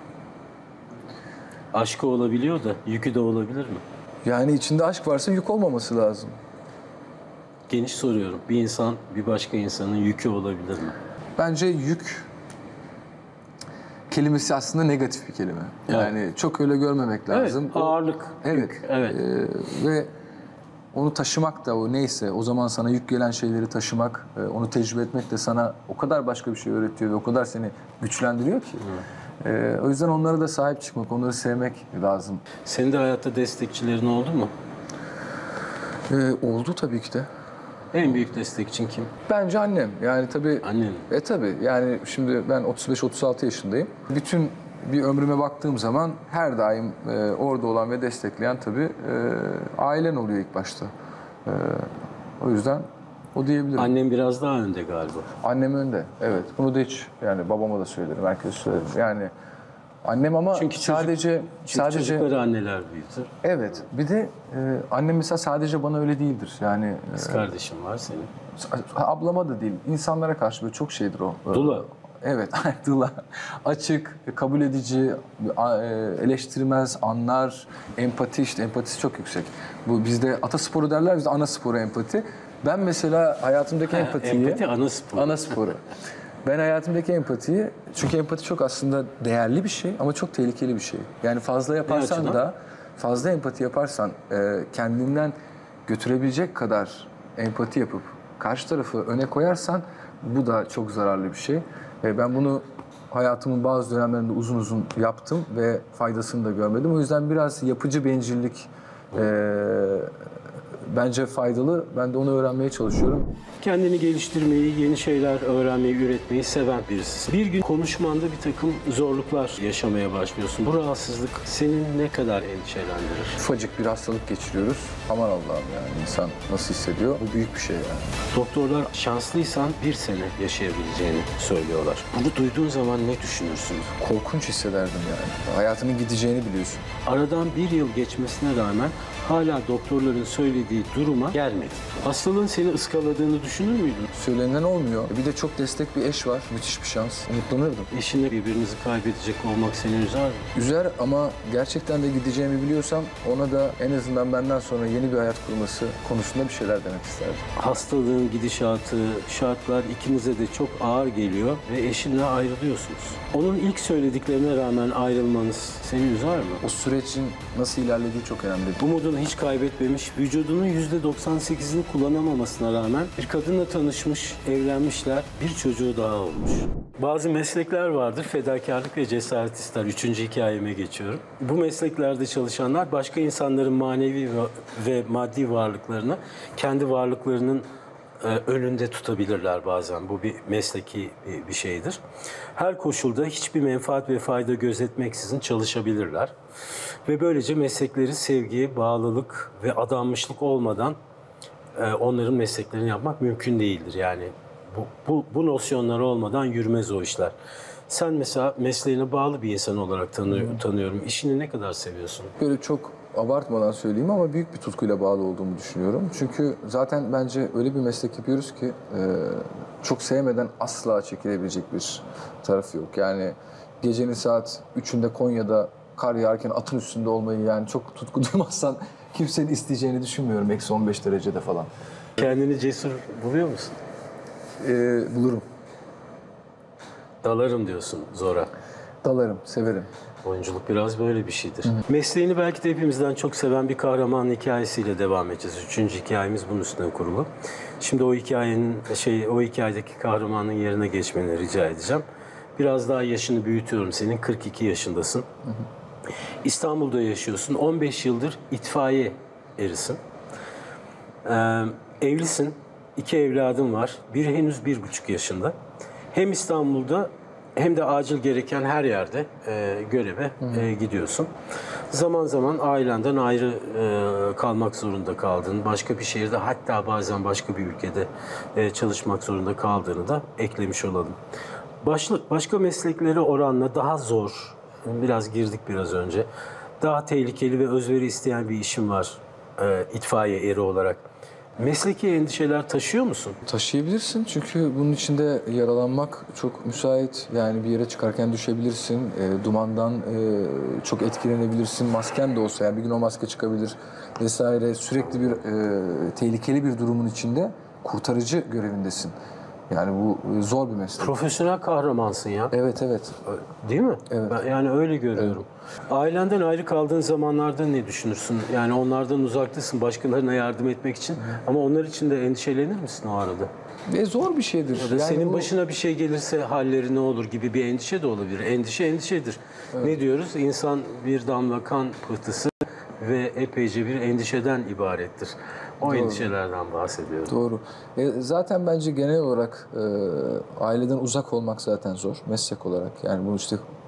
Speaker 1: Aşkı olabiliyor da yükü de olabilir mi?
Speaker 2: Yani içinde aşk varsa yük olmaması lazım.
Speaker 1: Geniş soruyorum. Bir insan bir başka insanın yükü olabilir mi?
Speaker 2: Bence yük kelimesi aslında negatif bir kelime. Yani çok öyle görmemek lazım.
Speaker 1: Evet, ağırlık.
Speaker 2: Evet.
Speaker 1: Yük, evet.
Speaker 2: Ee, ve onu taşımak da o neyse, o zaman sana yük gelen şeyleri taşımak, e, onu tecrübe etmek de sana o kadar başka bir şey öğretiyor ve o kadar seni güçlendiriyor ki. Ee, o yüzden onlara da sahip çıkmak, onları sevmek lazım.
Speaker 1: Senin de hayatta destekçilerin oldu mu?
Speaker 2: Ee, oldu tabii ki de.
Speaker 1: En büyük destekçin kim?
Speaker 2: Bence annem. Yani tabii.
Speaker 1: Annen.
Speaker 2: E tabii. Yani şimdi ben otuz beş otuz altı yaşındayım. Bütün bir ömrüme baktığım zaman her daim e, orada olan ve destekleyen tabii e, ailen oluyor ilk başta. E, o yüzden o diyebilirim.
Speaker 1: Annem biraz daha önde galiba.
Speaker 2: Annem önde, evet. Bunu da hiç yani babama da söylerim, herkese söylerim. Yani annem ama
Speaker 1: Çünkü çocuk-
Speaker 2: sadece
Speaker 1: Çünkü
Speaker 2: sadece
Speaker 1: çocukları anneler büyütür.
Speaker 2: evet. Bir de e, annem mesela sadece bana öyle değildir. Yani e,
Speaker 1: Kız kardeşim var senin.
Speaker 2: ablama da değil. İnsanlara karşı böyle çok şeydir o.
Speaker 1: Dula.
Speaker 2: Evet, dula. Açık, kabul edici, a- e, eleştirmez, anlar, empati işte empatisi çok yüksek. Bu bizde atasporu derler, bizde ana sporu empati. Ben mesela hayatımdaki empatiyi...
Speaker 1: Empati ana sporu.
Speaker 2: Ana sporu. Ben hayatımdaki empatiyi, çünkü empati çok aslında değerli bir şey ama çok tehlikeli bir şey. Yani fazla yaparsan
Speaker 1: açıdan?
Speaker 2: da, fazla empati yaparsan e, kendinden götürebilecek kadar empati yapıp karşı tarafı öne koyarsan bu da çok zararlı bir şey. E, ben bunu hayatımın bazı dönemlerinde uzun uzun yaptım ve faydasını da görmedim. O yüzden biraz yapıcı bencillik e, bence faydalı. Ben de onu öğrenmeye çalışıyorum.
Speaker 1: Kendini geliştirmeyi, yeni şeyler öğrenmeyi, üretmeyi seven birisisin. Bir gün konuşmanda bir takım zorluklar yaşamaya başlıyorsun. Bu rahatsızlık seni ne kadar endişelendirir?
Speaker 2: Ufacık bir hastalık geçiriyoruz. Aman Allah'ım yani insan nasıl hissediyor? Bu büyük bir şey yani.
Speaker 1: Doktorlar şanslıysan bir sene yaşayabileceğini söylüyorlar. Bunu duyduğun zaman ne düşünürsün?
Speaker 2: Korkunç hissederdim yani. Hayatının gideceğini biliyorsun.
Speaker 1: Aradan bir yıl geçmesine rağmen hala doktorların söylediği duruma gelmedi. Hastalığın seni ıskaladığını düşünür müydün?
Speaker 2: Söylenen olmuyor. Bir de çok destek bir eş var. Müthiş bir şans. Umutlanırdım.
Speaker 1: Eşinle birbirinizi kaybedecek olmak seni üzer mi?
Speaker 2: Üzer ama gerçekten de gideceğimi biliyorsam ona da en azından benden sonra yeni bir hayat kurması konusunda bir şeyler demek isterdim.
Speaker 1: Hastalığın gidişatı, şartlar ikinize de çok ağır geliyor ve eşinle ayrılıyorsunuz. Onun ilk söylediklerine rağmen ayrılmanız seni üzer mi?
Speaker 2: O sürecin nasıl ilerlediği çok önemli.
Speaker 1: Umudunu hiç kaybetmemiş, vücudunun yüzde doksan sekizini kullanamamasına rağmen bir kadınla tanışmış, evlenmişler, bir çocuğu daha olmuş. Bazı meslekler vardır, fedakarlık ve cesaret ister. Üçüncü hikayeme geçiyorum. Bu mesleklerde çalışanlar başka insanların manevi ve, ve maddi varlıklarını kendi varlıklarının e, önünde tutabilirler bazen. Bu bir mesleki bir, bir şeydir. Her koşulda hiçbir menfaat ve fayda gözetmeksizin çalışabilirler. Ve böylece meslekleri sevgi, bağlılık ve adanmışlık olmadan e, onların mesleklerini yapmak mümkün değildir. Yani bu, bu, bu nosyonlar olmadan yürümez o işler. Sen mesela mesleğine bağlı bir insan olarak tanı, tanıyorum. İşini ne kadar seviyorsun?
Speaker 2: Böyle çok abartmadan söyleyeyim ama büyük bir tutkuyla bağlı olduğumu düşünüyorum. Çünkü zaten bence öyle bir meslek yapıyoruz ki e, çok sevmeden asla çekilebilecek bir tarafı yok. Yani gecenin saat üçünde Konya'da kar yağarken atın üstünde olmayı yani çok tutku duymazsan kimsenin isteyeceğini düşünmüyorum eksi on beş derecede falan.
Speaker 1: Kendini cesur buluyor musun?
Speaker 2: E, bulurum.
Speaker 1: Dalarım diyorsun zora.
Speaker 2: Dalarım, severim.
Speaker 1: Oyunculuk biraz böyle bir şeydir. Mesleğini belki de hepimizden çok seven bir kahraman hikayesiyle devam edeceğiz. Üçüncü hikayemiz bunun üstüne kurulu. Şimdi o hikayenin şey o hikayedeki kahramanın yerine geçmeni rica edeceğim. Biraz daha yaşını büyütüyorum senin. kırk iki yaşındasın. Hı hı. İstanbul'da yaşıyorsun. on beş yıldır itfaiye erisin. Ee, evlisin. İki evladın var. Biri henüz bir buçuk yaşında. Hem İstanbul'da hem de acil gereken her yerde e, göreve e, gidiyorsun. Zaman zaman ailenden ayrı e, kalmak zorunda kaldın. Başka bir şehirde hatta bazen başka bir ülkede e, çalışmak zorunda kaldığını da eklemiş olalım. Başlık, başka mesleklere oranla daha zor, biraz girdik biraz önce, daha tehlikeli ve özveri isteyen bir işim var e, itfaiye eri olarak. Mesleki endişeler taşıyor musun?
Speaker 2: Taşıyabilirsin çünkü bunun içinde yaralanmak çok müsait. Yani bir yere çıkarken düşebilirsin, e, dumandan e, çok etkilenebilirsin. Masken de olsa yani bir gün o maske çıkabilir vesaire. Sürekli bir e, tehlikeli bir durumun içinde kurtarıcı görevindesin. Yani bu e, zor bir meslek.
Speaker 1: Profesyonel kahramansın ya.
Speaker 2: Evet, evet.
Speaker 1: Değil mi?
Speaker 2: Evet.
Speaker 1: Ben yani öyle görüyorum. Ailenden ayrı kaldığın zamanlarda ne düşünürsün? Yani onlardan uzaktasın başkalarına yardım etmek için. Ama onlar için de endişelenir misin o arada?
Speaker 2: Ve zor bir şeydir.
Speaker 1: Ya da
Speaker 2: yani
Speaker 1: senin
Speaker 2: bu...
Speaker 1: başına bir şey gelirse halleri ne olur gibi bir endişe de olabilir. Endişe endişedir. Evet. Ne diyoruz? İnsan bir damla kan pıhtısı ve epeyce bir endişeden ibarettir. O Doğru. endişelerden bahsediyorum.
Speaker 2: Doğru. E, zaten bence genel olarak e, aileden uzak olmak zaten zor meslek olarak. Yani bunu işte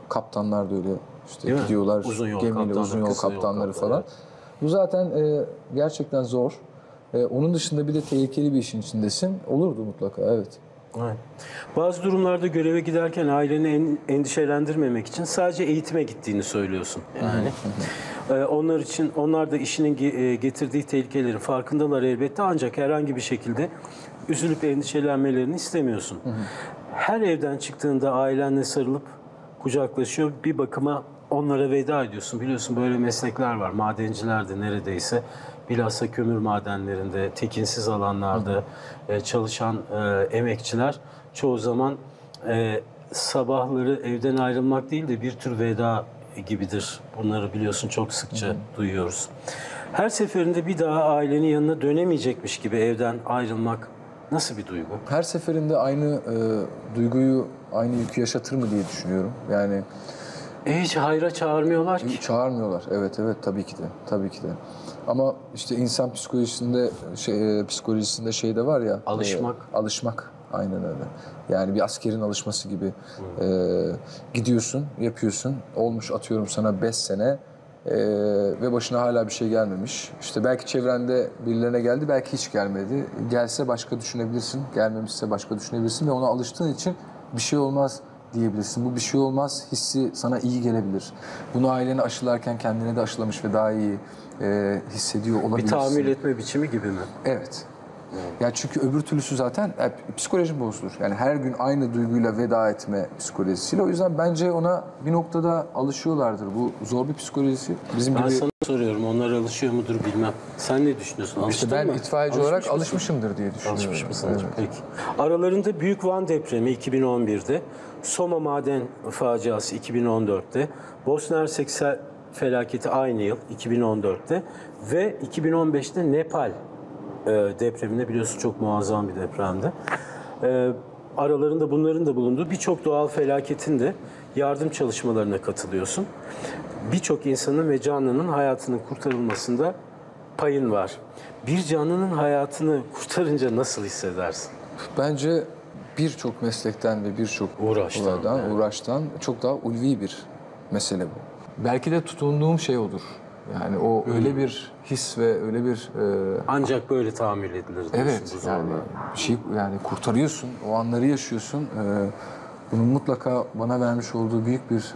Speaker 2: kaptanlar da öyle işte
Speaker 1: Değil mi?
Speaker 2: gidiyorlar
Speaker 1: Uzun yol
Speaker 2: gemiyle
Speaker 1: kaptanları,
Speaker 2: uzun yol
Speaker 1: kısa yol
Speaker 2: kaptanları
Speaker 1: kaptanları,
Speaker 2: falan.
Speaker 1: evet.
Speaker 2: Bu zaten e, gerçekten zor. E, onun dışında bir de tehlikeli bir işin içindesin. Olurdu mutlaka, evet.
Speaker 1: Evet. Bazı durumlarda göreve giderken aileni en- endişelendirmemek için sadece eğitime gittiğini söylüyorsun. Yani Ee, onlar için onlar da işinin ge- e, getirdiği tehlikelerin farkındalar elbette, ancak herhangi bir şekilde üzülüp endişelenmelerini istemiyorsun. Her evden çıktığında ailenle sarılıp kucaklaşıyor. Bir bakıma onlara veda ediyorsun. Biliyorsun böyle meslekler var. Madenciler de neredeyse, bilhassa kömür madenlerinde, tekinsiz alanlarda e, çalışan e, emekçiler çoğu zaman e, sabahları evden ayrılmak değil de bir tür veda gibidir. Bunları biliyorsun çok sıkça duyuyoruz. Her seferinde bir daha ailenin yanına dönemeyecekmiş gibi evden ayrılmak nasıl bir duygu?
Speaker 2: Her seferinde aynı e, duyguyu, aynı yükü yaşatır mı diye düşünüyorum. Yani
Speaker 1: E hiç hayra çağırmıyorlar ki.
Speaker 2: çağırmıyorlar. Evet, evet, tabii ki de. Tabii ki de. Ama işte insan psikolojisinde şey, e, psikolojisinde şey de var ya.
Speaker 1: Alışmak.
Speaker 2: e, alışmak. Aynen öyle. Yani bir askerin alışması gibi. E, gidiyorsun, yapıyorsun. Olmuş atıyorum sana beş sene. e, ve başına hala bir şey gelmemiş. İşte belki çevrende birilerine geldi, belki hiç gelmedi. Gelse başka düşünebilirsin, gelmemişse başka düşünebilirsin ve ona alıştığın için bir şey olmaz diyebilirsin. Bu bir şey olmaz hissi sana iyi gelebilir. Bunu aileni aşılarken kendine de aşılamış ve daha iyi e, hissediyor
Speaker 1: Bir
Speaker 2: olabilirsin.
Speaker 1: tahammül etme biçimi gibi mi?
Speaker 2: Evet. Ya çünkü öbür türlüsü zaten e, psikolojin bozulur. Yani her gün aynı duyguyla veda etme psikolojisiyle. O yüzden bence ona bir noktada alışıyorlardır. Bu zor bir psikolojisi. Bizim
Speaker 1: Ben
Speaker 2: gibi
Speaker 1: sana soruyorum, onlar alışıyor mudur bilmem. Sen ne düşünüyorsun? Alıştın
Speaker 2: işte ben
Speaker 1: mı?
Speaker 2: itfaiyeci
Speaker 1: Alışmış
Speaker 2: olarak
Speaker 1: mısın?
Speaker 2: alışmışımdır diye düşünüyorum.
Speaker 1: Alışmış mısın?
Speaker 2: Evet.
Speaker 1: Peki. Aralarında Büyük Van depremi iki bin on birde, Soma maden faciası iki bin on dörtte, Bosna Hersek sel felaketi aynı yıl iki bin on dörtte ve iki bin on beşte Nepal e, depreminde, biliyorsun çok muazzam bir depremdi. E, aralarında bunların da bulunduğu birçok doğal felaketin de yardım çalışmalarına katılıyorsun. Birçok insanın ve canlının hayatının kurtarılmasında payın var. Bir canlının hayatını kurtarınca nasıl hissedersin?
Speaker 2: Bence birçok meslekten ve birçok
Speaker 1: Uğraştan,
Speaker 2: olaydan,
Speaker 1: evet.
Speaker 2: uğraştan çok daha ulvi bir mesele bu. Belki de tutunduğum şey odur. Yani o öyle bir his ve öyle bir e,
Speaker 1: Ancak böyle tahammül edilir diyorsun bu
Speaker 2: evet yani
Speaker 1: zorluğa.
Speaker 2: bir şey yani kurtarıyorsun, o anları yaşıyorsun. E, bunun mutlaka bana vermiş olduğu büyük bir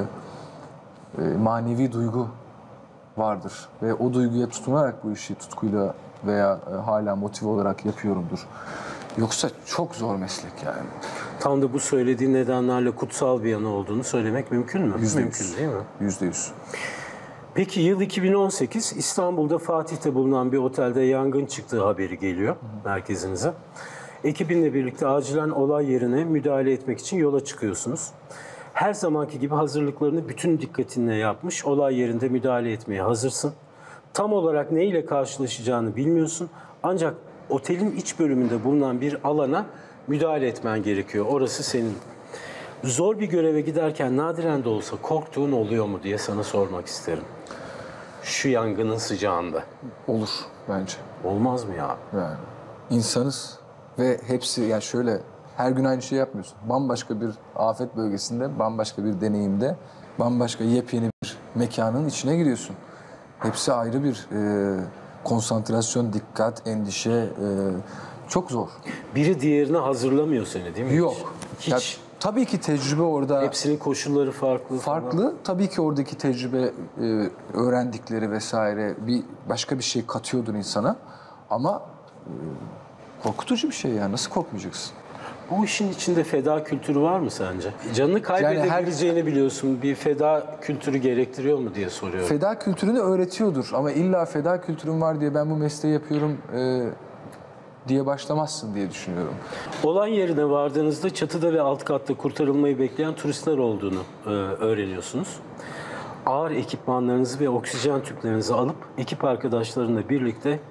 Speaker 2: e, e, manevi duygu vardır ve o duyguya tutunarak bu işi tutkuyla veya e, hala motive olarak yapıyorumdur. Yoksa çok zor meslek yani.
Speaker 1: Tam da bu söylediğin nedenlerle kutsal bir yanı olduğunu söylemek mümkün mü?
Speaker 2: Yüzde
Speaker 1: Mümkün
Speaker 2: yüz.
Speaker 1: değil mi?
Speaker 2: Yüzde yüz.
Speaker 1: Peki yıl iki bin on sekiz, İstanbul'da Fatih'te bulunan bir otelde yangın çıktığı haberi geliyor merkezinize. Ekibinle birlikte acilen olay yerine müdahale etmek için yola çıkıyorsunuz. Her zamanki gibi hazırlıklarını bütün dikkatinle yapmış, olay yerinde müdahale etmeye hazırsın. Tam olarak ne ile karşılaşacağını bilmiyorsun, ancak otelin iç bölümünde bulunan bir alana müdahale etmen gerekiyor. Orası senin. Zor bir göreve giderken nadiren de olsa korktuğun oluyor mu diye sana sormak isterim. Şu yangının sıcağında.
Speaker 2: Olur bence.
Speaker 1: Olmaz mı ya?
Speaker 2: Yani insanız ve hepsi yani şöyle her gün aynı şeyi yapmıyorsun. Bambaşka bir afet bölgesinde, bambaşka bir deneyimde, bambaşka yepyeni bir mekanın içine giriyorsun. Hepsi ayrı bir e, konsantrasyon, dikkat, endişe e, çok zor.
Speaker 1: Biri diğerine hazırlamıyor seni değil mi?
Speaker 2: Yok.
Speaker 1: Hiç.
Speaker 2: Ya, tabii ki tecrübe orada
Speaker 1: Hepsinin koşulları farklı. falan.
Speaker 2: farklı. Tabii ki oradaki tecrübe, e, öğrendikleri vesaire bir başka bir şey katıyordur insana. Ama e, korkutucu bir şey yani. Nasıl korkmayacaksın?
Speaker 1: Bu işin içinde feda kültürü var mı sence? Canını kaybedebileceğini biliyorsun. Bir feda kültürü gerektiriyor mu diye soruyorum.
Speaker 2: Feda kültürünü öğretiyordur ama illa feda kültürüm var diye ben bu mesleği yapıyorum e, diye başlamazsın diye düşünüyorum.
Speaker 1: Olay yerine vardığınızda çatıda ve alt katta kurtarılmayı bekleyen turistler olduğunu e, öğreniyorsunuz. Ağır ekipmanlarınızı ve oksijen tüplerinizi alıp ekip arkadaşlarınla birlikte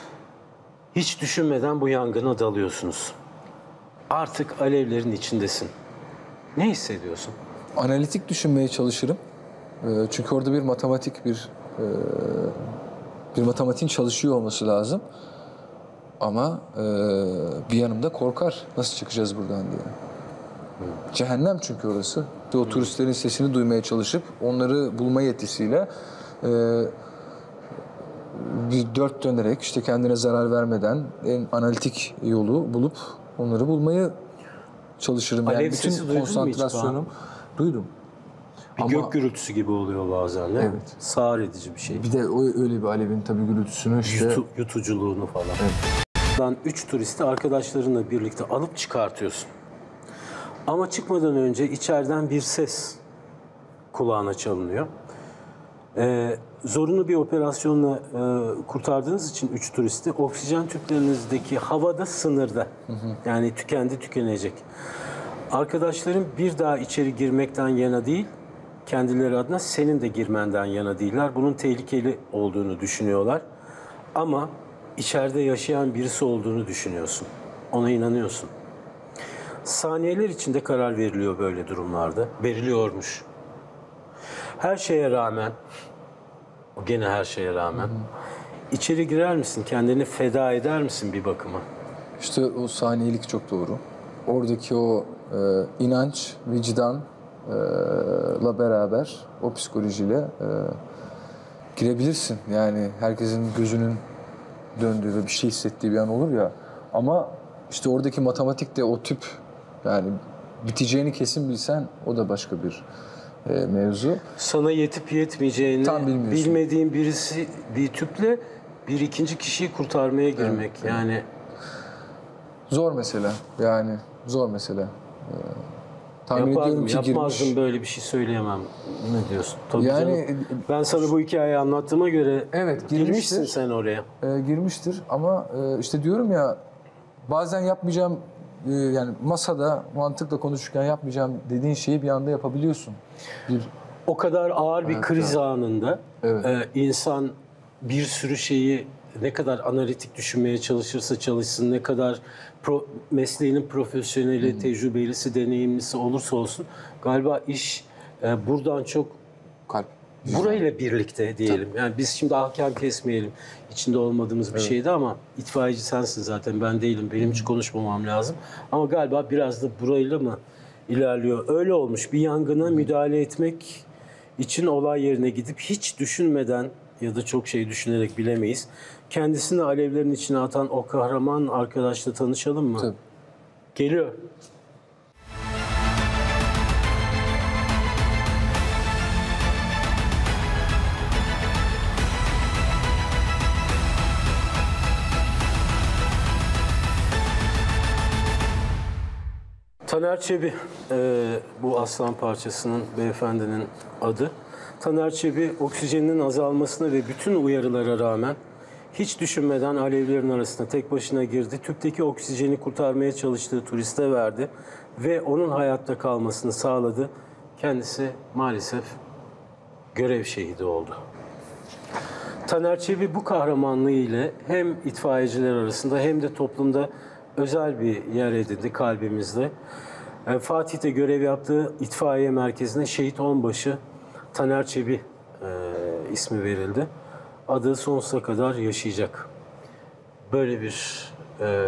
Speaker 1: hiç düşünmeden bu yangına dalıyorsunuz. Artık alevlerin içindesin. Ne hissediyorsun?
Speaker 2: Analitik düşünmeye çalışırım. E, çünkü orada bir matematik bir e, bir matematiğin çalışıyor olması lazım. Ama e, bir yanımda korkar. Nasıl çıkacağız buradan diye. Cehennem çünkü orası. Ve o turistlerin sesini duymaya çalışıp onları bulma yetisiyle e, bir dört dönerek işte kendine zarar vermeden en analitik yolu bulup onları bulmayı çalışırım.
Speaker 1: Alev
Speaker 2: Yani
Speaker 1: sesi
Speaker 2: bütün
Speaker 1: duydun mu hiç
Speaker 2: konsantrasyonum duydum.
Speaker 1: Bir
Speaker 2: Ama
Speaker 1: gök gürültüsü gibi oluyor bazen de.
Speaker 2: Evet.
Speaker 1: Sağır edici bir şey.
Speaker 2: bir de o öyle bir alevin tabii gürültüsünü işte
Speaker 1: Yutu- yutuculuğunu falan. Evet. Üç turisti arkadaşlarınla birlikte alıp çıkartıyorsun. Ama çıkmadan önce içeriden bir ses kulağına çalınıyor. Ee, zorunlu bir operasyonla e, kurtardığınız için üç turisti oksijen tüplerinizdeki havada sınırda. Yani tükendi tükenecek. Arkadaşların bir daha içeri girmekten yana değil, kendileri adına senin de girmenden yana değiller. Bunun tehlikeli olduğunu düşünüyorlar. Ama içeride yaşayan birisi olduğunu düşünüyorsun. Ona inanıyorsun. Saniyeler içinde karar veriliyor böyle durumlarda. Veriliyormuş. Her şeye rağmen, gene her şeye rağmen, içeri girer misin? Kendini feda eder misin bir bakıma?
Speaker 2: işte o saniyelik çok doğru. Oradaki o e, inanç, vicdanla beraber o psikolojiyle e, girebilirsin. Yani herkesin gözünün döndüğü ve bir şey hissettiği bir an olur ya. Ama işte oradaki matematik de o tüp yani biteceğini kesin bilsen o da başka bir e, mevzu.
Speaker 1: Sana yetip yetmeyeceğini
Speaker 2: Tam bilmiyorsun.
Speaker 1: bilmediğin birisi bir tüple bir ikinci kişiyi kurtarmaya girmek.
Speaker 2: evet.
Speaker 1: Yani
Speaker 2: Zor mesele yani zor mesele. Ee, tahmin
Speaker 1: yapardım,
Speaker 2: ediyorum ki
Speaker 1: yapmazdım
Speaker 2: girmiş.
Speaker 1: böyle bir şey söyleyemem. Ne diyorsun? Tabii
Speaker 2: Yani
Speaker 1: canım. Ben sana bu hikayeyi anlattığıma göre
Speaker 2: Evet,
Speaker 1: girmişsin
Speaker 2: girmiştir.
Speaker 1: sen oraya.
Speaker 2: e, girmiştir ama e, işte diyorum ya bazen yapmayacağım e, yani masada mantıkla konuşurken yapmayacağım dediğin şeyi bir anda yapabiliyorsun. Bir
Speaker 1: O kadar ağır bir kriz anında
Speaker 2: Evet.
Speaker 1: e, insan bir sürü şeyi ne kadar analitik düşünmeye çalışırsa çalışsın, ne kadar pro, mesleğinin profesyoneli, tecrübelisi, deneyimlisi olursa olsun galiba iş e, buradan çok
Speaker 2: kalp.
Speaker 1: burayla birlikte diyelim. Yani biz şimdi hakem kesmeyelim. İçinde olmadığımız bir şeydi ama itfaiyeci sensin zaten, ben değilim. Benim hiç konuşmamam lazım. Ama galiba biraz da burayla mı ilerliyor? Öyle olmuş. Bir yangına müdahale etmek için olay yerine gidip hiç düşünmeden ya da çok şey düşünerek bilemeyiz. Kendisini alevlerin içine atan o kahraman arkadaşla tanışalım mı?
Speaker 2: Tabii.
Speaker 1: Geliyor. Taner Çebi, e, bu aslan parçasının beyefendinin adı. Taner Çebi, oksijeninin azalmasına ve bütün uyarılara rağmen hiç düşünmeden alevlerin arasına tek başına girdi. Tüpteki oksijeni kurtarmaya çalıştığı turiste verdi ve onun hayatta kalmasını sağladı. Kendisi maalesef görev şehidi oldu. Taner Çebi bu kahramanlığı ile hem itfaiyeciler arasında hem de toplumda özel bir yer edindi kalbimizde. E, Fatih'te görev yaptığı itfaiye merkezine Şehit Onbaşı Taner Çebi e, ismi verildi. Adı sonsuza kadar yaşayacak. Böyle bir e,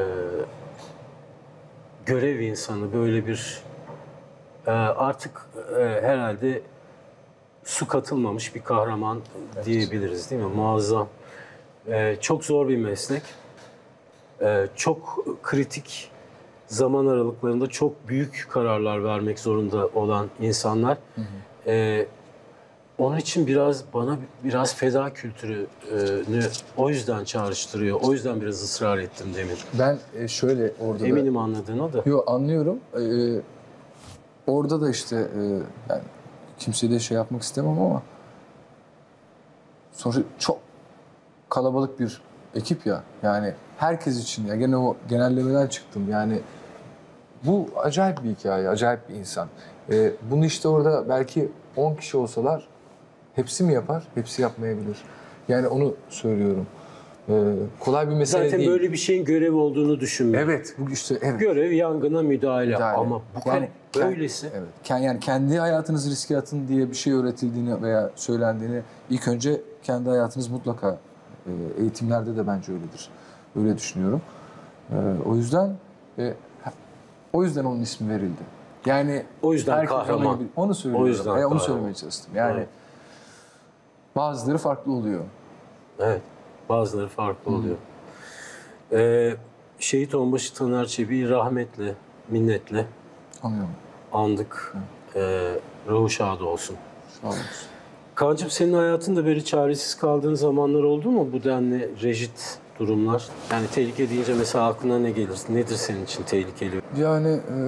Speaker 1: görev insanı, böyle bir e, artık e, herhalde su katılmamış bir kahraman diyebiliriz değil mi? Muazzam. E, çok zor bir meslek. E, çok kritik zaman aralıklarında çok büyük kararlar vermek zorunda olan insanlar. Hı hı. E, onun için biraz bana biraz feda kültürünü o yüzden çağrıştırıyor. O yüzden biraz ısrar ettim demin.
Speaker 2: Ben e, şöyle orada
Speaker 1: Eminim
Speaker 2: da...
Speaker 1: anladığına da.
Speaker 2: Yok anlıyorum. Ee, orada da işte e, yani kimseye de şey yapmak istemem ama sonra çok kalabalık bir ekip ya. Yani herkes için ya gene o genellemeden çıktım. Yani bu acayip bir hikaye, acayip bir insan. Ee, bunu işte orada belki on kişi olsalar hepsi mi yapar? Hepsi yapmayabilir. Yani onu söylüyorum. Ee, kolay bir mesele
Speaker 1: Zaten
Speaker 2: değil.
Speaker 1: böyle bir şeyin görev olduğunu düşünmüyorum.
Speaker 2: Evet, bu işte evet.
Speaker 1: Görev yangına müdahale,
Speaker 2: Müdahale.
Speaker 1: ama bu
Speaker 2: Yani
Speaker 1: kadar böylesi.
Speaker 2: Evet. Ken- Yani kendi hayatınızı riske atın diye bir şey öğretildiğini veya söylendiğini ilk önce kendi hayatınız mutlaka e, eğitimlerde de bence öyledir. Öyle düşünüyorum. E, o yüzden e, o yüzden onun ismi verildi. Yani
Speaker 1: O yüzden
Speaker 2: herkes
Speaker 1: kahraman.
Speaker 2: ona gibi- Onu söylüyorum.
Speaker 1: O yüzden
Speaker 2: E, onu
Speaker 1: kahraman.
Speaker 2: söylemeye çalıştım. Yani
Speaker 1: Evet.
Speaker 2: bazıları farklı oluyor.
Speaker 1: Evet, bazıları farklı oluyor. Ee, Şehit Onbaşı Taner Çebi'yi rahmetle, minnetle
Speaker 2: Anlıyorum.
Speaker 1: andık. Ee, ruhu şad olsun.
Speaker 2: Sağ olun.
Speaker 1: Kaan'cığım, senin hayatında böyle çaresiz kaldığın zamanlar oldu mu bu denli rejit durumlar? Yani tehlike deyince mesela aklına ne gelir? Nedir senin için tehlikeli?
Speaker 2: Yani e,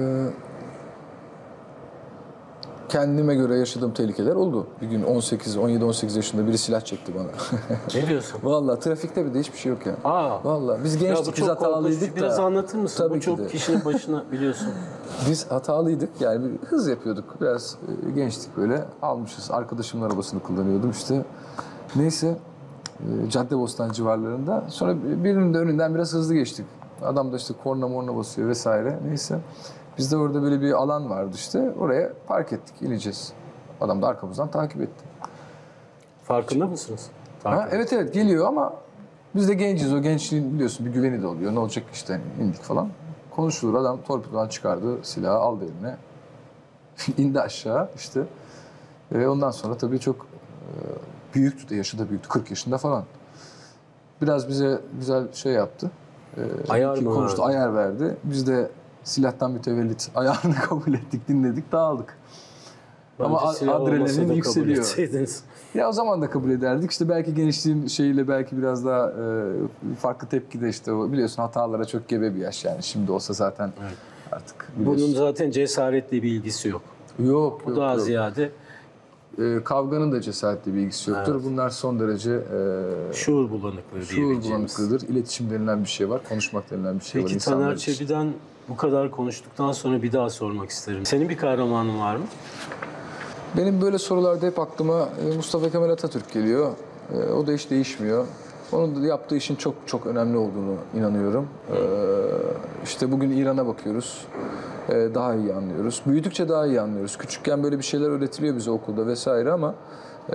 Speaker 2: kendime göre yaşadığım tehlikeler oldu. Bir gün on sekiz, on yedi on sekiz yaşında biri silah çekti bana.
Speaker 1: Ne diyorsun?
Speaker 2: Vallahi trafikte bir de hiçbir şey yok yani.
Speaker 1: Aa,
Speaker 2: Vallahi biz
Speaker 1: ya
Speaker 2: gençtik,
Speaker 1: bu
Speaker 2: biz
Speaker 1: çok korkunç.
Speaker 2: hatalıydık da.
Speaker 1: Biraz anlatır mısın?
Speaker 2: Tabii
Speaker 1: bu
Speaker 2: ki
Speaker 1: çok
Speaker 2: de.
Speaker 1: kişinin başına biliyorsun.
Speaker 2: Biz hatalıydık yani bir hız yapıyorduk. Biraz e, gençtik böyle. Almışız. Arkadaşımın arabasını kullanıyordum işte. Neyse e, Caddebostan civarlarında. Sonra birinin de önünden biraz hızlı geçtik. Adam da işte korna morna basıyor vesaire. Neyse. Biz de orada böyle bir alan vardı işte. Oraya park ettik. İneceğiz. Adam da arkamızdan takip etti.
Speaker 1: Farkında mısınız?
Speaker 2: Ha,
Speaker 1: Takip.
Speaker 2: evet evet geliyor ama biz de genciz. O gençliğin biliyorsun bir güveni de oluyor. Ne olacak işte hani indik falan. Konuşulur. Adam torpidodan çıkardı. Silahı aldı eline. İndi aşağı işte. Ve ondan sonra tabii çok e, büyüktü de yaşı da büyüktü. kırk yaşında falan. Biraz bize güzel şey yaptı. E,
Speaker 1: Ayar
Speaker 2: iki
Speaker 1: mı
Speaker 2: konuştu,
Speaker 1: verdi?
Speaker 2: ayar verdi. Biz de silahtan mütevellit ayarını kabul ettik, dinledik, dağıldık. Ama
Speaker 1: Bence
Speaker 2: a-
Speaker 1: silah olmasa
Speaker 2: adrenalin
Speaker 1: da kabul
Speaker 2: yükseliyor.
Speaker 1: etseydiniz.
Speaker 2: Ya o zaman da kabul ederdik. İşte belki gençliğin şeyiyle belki biraz daha e, farklı tepki de işte o biliyorsun hatalara çok gebe bir yaş yani. Şimdi olsa zaten
Speaker 1: Evet.
Speaker 2: artık
Speaker 1: Bunun
Speaker 2: biliyorsun.
Speaker 1: zaten cesaretle bir ilgisi yok.
Speaker 2: Yok
Speaker 1: Bu
Speaker 2: yok
Speaker 1: daha
Speaker 2: yok.
Speaker 1: ziyade
Speaker 2: E, kavganın da cesaretle bir ilgisi yoktur.
Speaker 1: Evet.
Speaker 2: Bunlar son derece e,
Speaker 1: şuur bulanıklığı
Speaker 2: şuur
Speaker 1: diyebileceğimiz.
Speaker 2: bulanıklığıdır. İletişim denilen bir şey var. Konuşmak denilen bir şey var
Speaker 1: Peki
Speaker 2: insanlar
Speaker 1: Taner
Speaker 2: için.
Speaker 1: Çebi'den bu kadar konuştuktan sonra bir daha sormak isterim. Senin bir kahramanın var mı?
Speaker 2: Benim böyle sorularda hep aklıma e, Mustafa Kemal Atatürk geliyor. E, O da hiç değişmiyor. Onun da yaptığı işin çok çok önemli olduğunu inanıyorum. E, İşte bugün İran'a bakıyoruz. E, Daha iyi anlıyoruz. Büyüdükçe daha iyi anlıyoruz. Küçükken böyle bir şeyler öğretiliyor bize okulda vesaire ama e,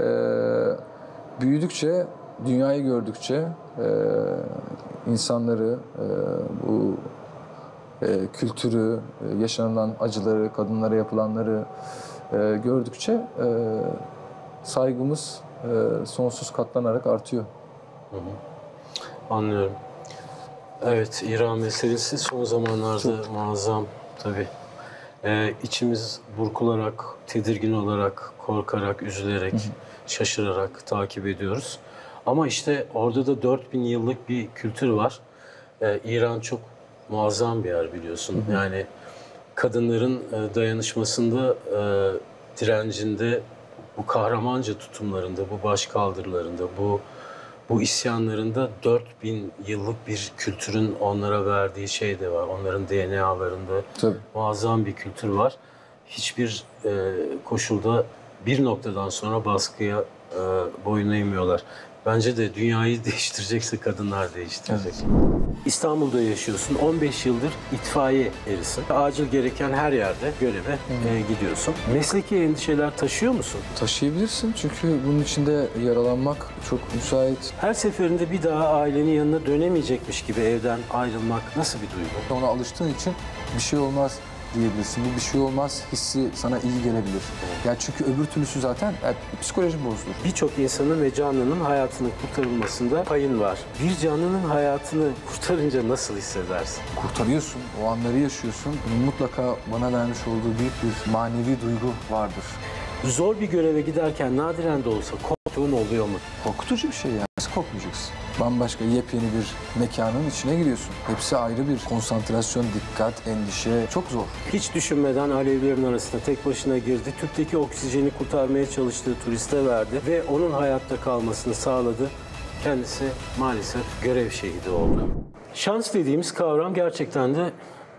Speaker 2: büyüdükçe, dünyayı gördükçe e, insanları, e, bu e, kültürü, e, yaşanılan acıları, kadınlara yapılanları e, gördükçe e, saygımız e, sonsuz katlanarak artıyor.
Speaker 1: Anlıyorum. Evet, İran meselesi son zamanlarda muazzam tabii. Ee, içimiz burkularak, tedirgin olarak, korkarak, üzülerek, şaşırarak takip ediyoruz. Ama işte orada da dört bin yıllık bir kültür var. Ee, İran çok muazzam bir yer biliyorsun. Yani kadınların e, dayanışmasında, e, direncinde, bu kahramanca tutumlarında, bu başkaldırılarında, bu bu isyanlarında dört bin yıllık bir kültürün onlara verdiği şey de var. Onların D N A'larında
Speaker 2: Tabii.
Speaker 1: muazzam bir kültür var. Hiçbir e, koşulda bir noktadan sonra baskıya e, boyun eğmiyorlar. Bence de dünyayı değiştirecekse kadınlar değiştirecek. İstanbul'da yaşıyorsun. on beş yıldır itfaiye erisin. Acil gereken her yerde göreve e, gidiyorsun. Mesleki endişeler taşıyor musun?
Speaker 2: Taşıyabilirsin çünkü bunun içinde yaralanmak çok müsait.
Speaker 1: Her seferinde bir daha ailenin yanına dönemeyecekmiş gibi evden ayrılmak nasıl bir duygu?
Speaker 2: Ona alıştığın için bir şey olmaz diyebilirsin. Bu bir şey olmaz hissi sana iyi gelebilir. Ya çünkü öbür türlüsü zaten yani psikolojin bozulur.
Speaker 1: Birçok insanın ve canlının hayatının kurtarılmasında payın var. Bir canlının hayatını kurtarınca nasıl hissedersin?
Speaker 2: Kurtarıyorsun, o anları yaşıyorsun. Bunun mutlaka bana vermiş olduğu büyük bir manevi duygu vardır.
Speaker 1: Zor bir göreve giderken nadiren de olsa korktuğun oluyor mu?
Speaker 2: Korkutucu bir şey yani. Nasıl korkmayacaksın? Bambaşka yepyeni bir mekanın içine giriyorsun. Hepsi ayrı bir konsantrasyon, dikkat, endişe. Çok zor.
Speaker 1: Hiç düşünmeden alevlerin arasına tek başına girdi. Tüpteki oksijeni kurtarmaya çalıştığı turiste verdi ve onun hayatta kalmasını sağladı. Kendisi maalesef görev şehidi oldu. Şans dediğimiz kavram gerçekten de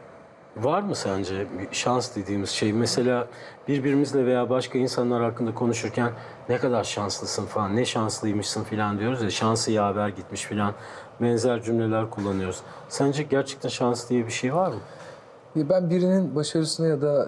Speaker 1: var mı sence? Şans dediğimiz şey mesela birbirimizle veya başka insanlar hakkında konuşurken ne kadar şanslısın falan, ne şanslıymışsın falan diyoruz ya, şansı yaver gitmiş falan benzer cümleler kullanıyoruz. Sence gerçekten şans diye bir şey var mı?
Speaker 2: Ya ben birinin başarısına ya da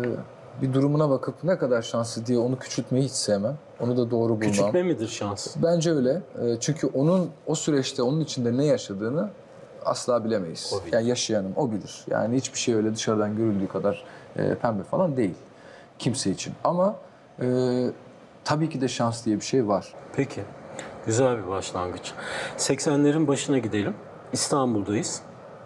Speaker 2: e, bir durumuna bakıp ne kadar şanslı diye onu küçültmeyi hiç sevmem. Onu da doğru bulmam.
Speaker 1: Küçültme midir şans?
Speaker 2: Bence öyle. E, çünkü onun o süreçte onun içinde ne yaşadığını asla bilemeyiz.
Speaker 1: O bilir.
Speaker 2: Yani yaşayanım o bilir. Yani hiçbir şey öyle dışarıdan görüldüğü kadar e, pembe falan değil kimse için. Ama e, tabii ki de şans diye bir şey var.
Speaker 1: Peki. Güzel bir başlangıç. seksenlerin başına gidelim. İstanbul'dayız.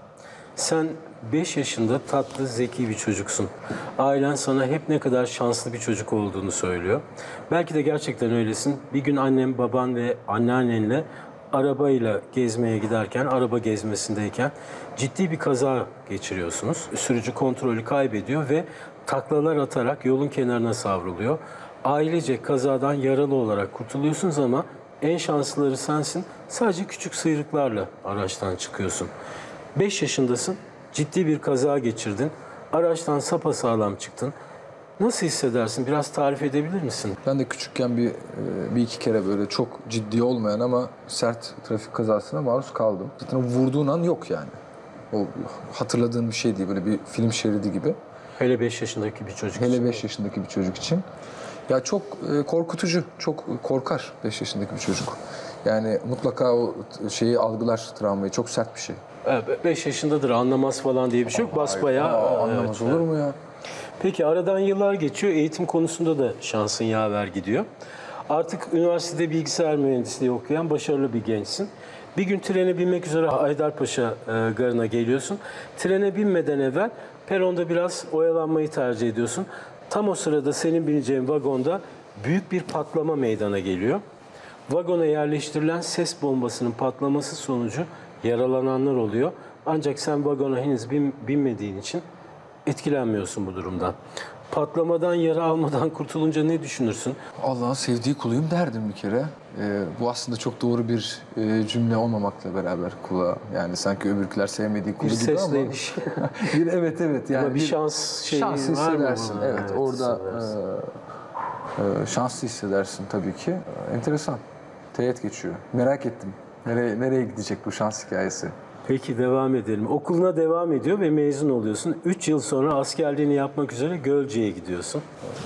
Speaker 1: Sen beş yaşında tatlı, zeki bir çocuksun. Ailen sana hep ne kadar şanslı bir çocuk olduğunu söylüyor. Belki de gerçekten öylesin. Bir gün annem, baban ve anneannenle arabayla gezmeye giderken, araba gezmesindeyken ciddi bir kaza geçiriyorsunuz. Sürücü kontrolü kaybediyor ve taklalar atarak yolun kenarına savruluyor. Ailece kazadan yaralı olarak kurtuluyorsunuz ama en şanslıları sensin. Sadece küçük sıyrıklarla araçtan çıkıyorsun. beş yaşındasın, ciddi bir kaza geçirdin, araçtan sapasağlam çıktın. Nasıl hissedersin? Biraz tarif edebilir misin?
Speaker 2: Ben de küçükken bir, e, bir iki kere böyle çok ciddi olmayan ama sert trafik kazasına maruz kaldım. Zaten o vurduğun an yok yani. O hatırladığın bir şey değil, böyle bir film şeridi gibi.
Speaker 1: Hele beş yaşındaki bir çocuk
Speaker 2: Hele
Speaker 1: için.
Speaker 2: beş yaşındaki bir çocuk için. Ya çok e, korkutucu, çok korkar beş yaşındaki bir çocuk. Yani mutlaka o şeyi algılar, travmayı. Çok sert bir şey.
Speaker 1: Evet, beş yaşındadır, anlamaz falan diye bir şey yok. Basbayağı.
Speaker 2: Aa,
Speaker 1: evet,
Speaker 2: anlamaz
Speaker 1: evet.
Speaker 2: olur mu ya?
Speaker 1: Peki aradan yıllar geçiyor. Eğitim konusunda da şansın yaver gidiyor. Artık üniversitede bilgisayar mühendisliği okuyan başarılı bir gençsin. Bir gün trene binmek üzere Haydarpaşa e, garına geliyorsun. Trene binmeden evvel peronda biraz oyalanmayı tercih ediyorsun. Tam o sırada senin bineceğin vagonda büyük bir patlama meydana geliyor. Vagona yerleştirilen ses bombasının patlaması sonucu yaralananlar oluyor. Ancak sen vagona henüz bin, binmediğin için etkilenmiyorsun bu durumdan. Patlamadan, yara almadan kurtulunca ne düşünürsün?
Speaker 2: Allah'ın sevdiği kuluyum derdim bir kere. Ee, bu aslında çok doğru bir e, cümle olmamakla beraber kula. Yani sanki öbürküler sevmediği kulu
Speaker 1: Bir
Speaker 2: gibi ama.
Speaker 1: sesleniş.
Speaker 2: bir, evet evet. Yani
Speaker 1: Ama bir şans şeyi
Speaker 2: şans
Speaker 1: var mı
Speaker 2: hissedersin.
Speaker 1: buna?
Speaker 2: Evet,
Speaker 1: Evet,
Speaker 2: orada
Speaker 1: hissedersin.
Speaker 2: e, e, şanslı hissedersin tabii ki. E, enteresan. Teğet geçiyor. Merak ettim. Nereye, nereye gidecek bu şans hikayesi?
Speaker 1: Peki devam edelim. Okuluna devam ediyor ve mezun oluyorsun. Üç yıl sonra askerliğini yapmak üzere Gölce'ye gidiyorsun.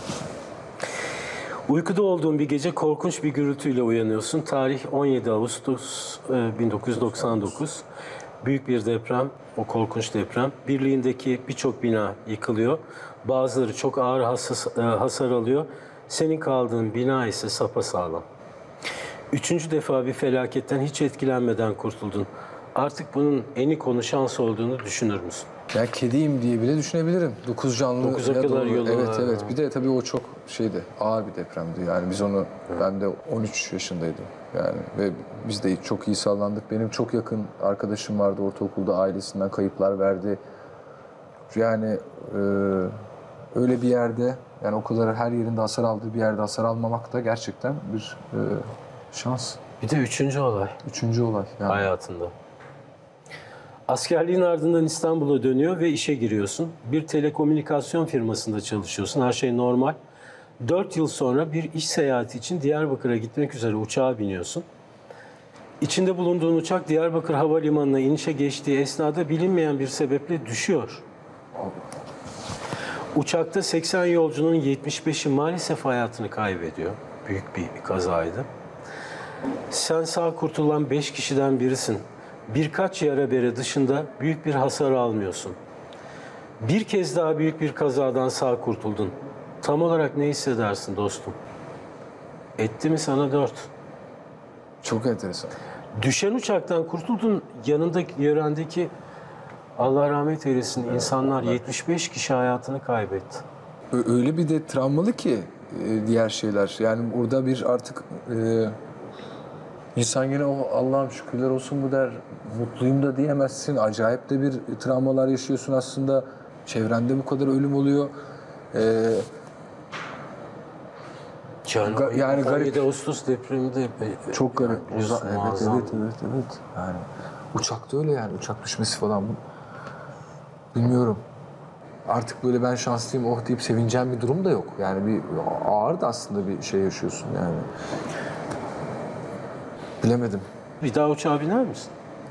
Speaker 1: Uykuda olduğun bir gece korkunç bir gürültüyle uyanıyorsun. Tarih on yedi Ağustos bin dokuz yüz doksan dokuz. Büyük bir deprem, o korkunç deprem. Birliğindeki birçok bina yıkılıyor. Bazıları çok ağır hasas, hasar alıyor. Senin kaldığın bina ise sapasağlam. Üçüncü defa bir felaketten hiç etkilenmeden kurtuldun. Artık bunun eni konu şans olduğunu düşünür müsün?
Speaker 2: Ya kediyim diye bile düşünebilirim. Dokuz canlı.
Speaker 1: Dokuza kadar
Speaker 2: doğru.
Speaker 1: yolu
Speaker 2: Evet
Speaker 1: var.
Speaker 2: evet. Bir de tabii o çok şeydi. Ağır bir depremdi. Yani biz onu ben de on üç yaşındaydım. Yani ve biz de çok iyi sallandık. Benim çok yakın arkadaşım vardı ortaokulda, ailesinden kayıplar verdi. Yani e, öyle bir yerde, yani o kadar her yerinde hasar aldığı bir yerde hasar almamak da gerçekten bir e, şans.
Speaker 1: Bir de üçüncü olay
Speaker 2: Üçüncü olay. Yani.
Speaker 1: hayatında. Askerliğin ardından İstanbul'a dönüyor ve işe giriyorsun. Bir telekomünikasyon firmasında çalışıyorsun. Her şey normal. Dört yıl sonra bir iş seyahati için Diyarbakır'a gitmek üzere uçağa biniyorsun. İçinde bulunduğun uçak Diyarbakır Havalimanı'na inişe geçtiği esnada bilinmeyen bir sebeple düşüyor. Uçakta seksen yolcunun yetmiş beşi maalesef hayatını kaybediyor. Büyük bir kazaydı. Sen sağ kurtulan beş kişiden birisin. Birkaç yara bere dışında büyük bir hasar almıyorsun. Bir kez daha büyük bir kazadan sağ kurtuldun. Tam olarak ne hissedersin dostum? Etti mi sana dört?
Speaker 2: Çok enteresan.
Speaker 1: Düşen uçaktan kurtuldun. Yanındaki, yörendeki Allah rahmet eylesin insanlar yetmiş beş kişi hayatını kaybetti.
Speaker 2: Ö- Öyle bir de travmalı ki e, diğer şeyler. Yani orada bir artık e, insan yine o Allah'ım şükürler olsun bu der, mutluyum da diyemezsin. Acayip de bir travmalar yaşıyorsun aslında. Çevrende bu kadar ölüm oluyor. E,
Speaker 1: Yani,
Speaker 2: Ga- yani garip.
Speaker 1: on yedi Ağustos depreminde
Speaker 2: çok garip.
Speaker 1: biliyorsun,
Speaker 2: Uza- evet,
Speaker 1: muazzam.
Speaker 2: evet, evet, evet. Yani uçakta öyle yani. Uçak düşmesi falan. Bilmiyorum. Artık böyle ben şanslıyım oh deyip sevineceğim bir durum da yok. Yani bir ağır da aslında bir şey yaşıyorsun yani. Bilemedim.
Speaker 1: Bir daha uçağa biner misin?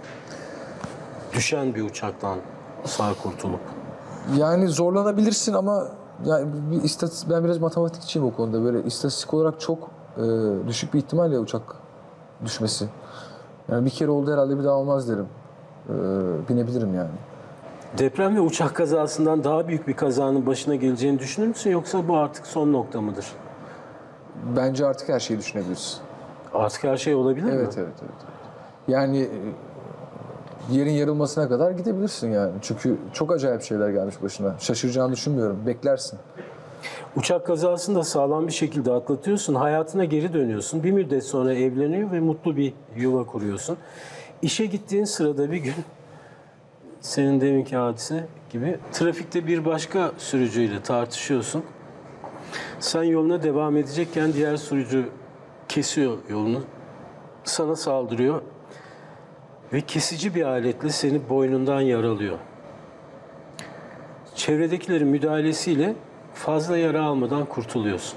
Speaker 1: Düşen bir uçaktan sağ kurtulup.
Speaker 2: Yani zorlanabilirsin ama yani bir istatistik, ben biraz matematikçiyim o konuda. Böyle istatistik olarak çok e, düşük bir ihtimalle uçak düşmesi. Yani bir kere oldu herhalde bir daha olmaz derim. e, binebilirim yani.
Speaker 1: Deprem ve uçak kazasından daha büyük bir kazanın başına geleceğini düşünür müsün? Yoksa bu artık son nokta mıdır?
Speaker 2: Bence artık her şeyi düşünebiliriz.
Speaker 1: Artık her şey olabilir mi?
Speaker 2: Evet, evet, evet. evet. Yani e, yerin yarılmasına kadar gidebilirsin yani. Çünkü çok acayip şeyler gelmiş başına. Şaşıracağını düşünmüyorum. Beklersin.
Speaker 1: Uçak kazasını da sağlam bir şekilde atlatıyorsun. Hayatına geri dönüyorsun. Bir müddet sonra evleniyor ve mutlu bir yuva kuruyorsun. İşe gittiğin sırada bir gün senin deminki hadise gibi trafikte bir başka sürücüyle tartışıyorsun. Sen yoluna devam edecekken diğer sürücü kesiyor yolunu. Sana saldırıyor ve kesici bir aletle seni boynundan yaralıyor. Çevredekilerin müdahalesiyle fazla yara almadan kurtuluyorsun.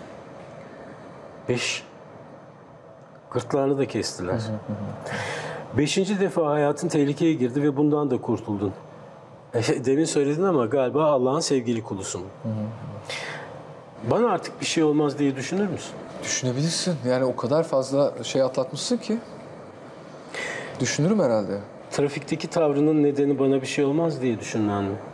Speaker 1: Beş. Gırtlağını da kestiler. Beşinci defa hayatın tehlikeye girdi ve bundan da kurtuldun. Demin söyledin ama galiba Allah'ın sevgili kulusun. Bana artık bir şey olmaz diye düşünür müsün?
Speaker 2: Düşünebilirsin. Yani o kadar fazla şey atlatmışsın ki. Düşünürüm herhalde.
Speaker 1: Trafikteki tavrının nedeni bana bir şey olmaz diye düşünmen mi?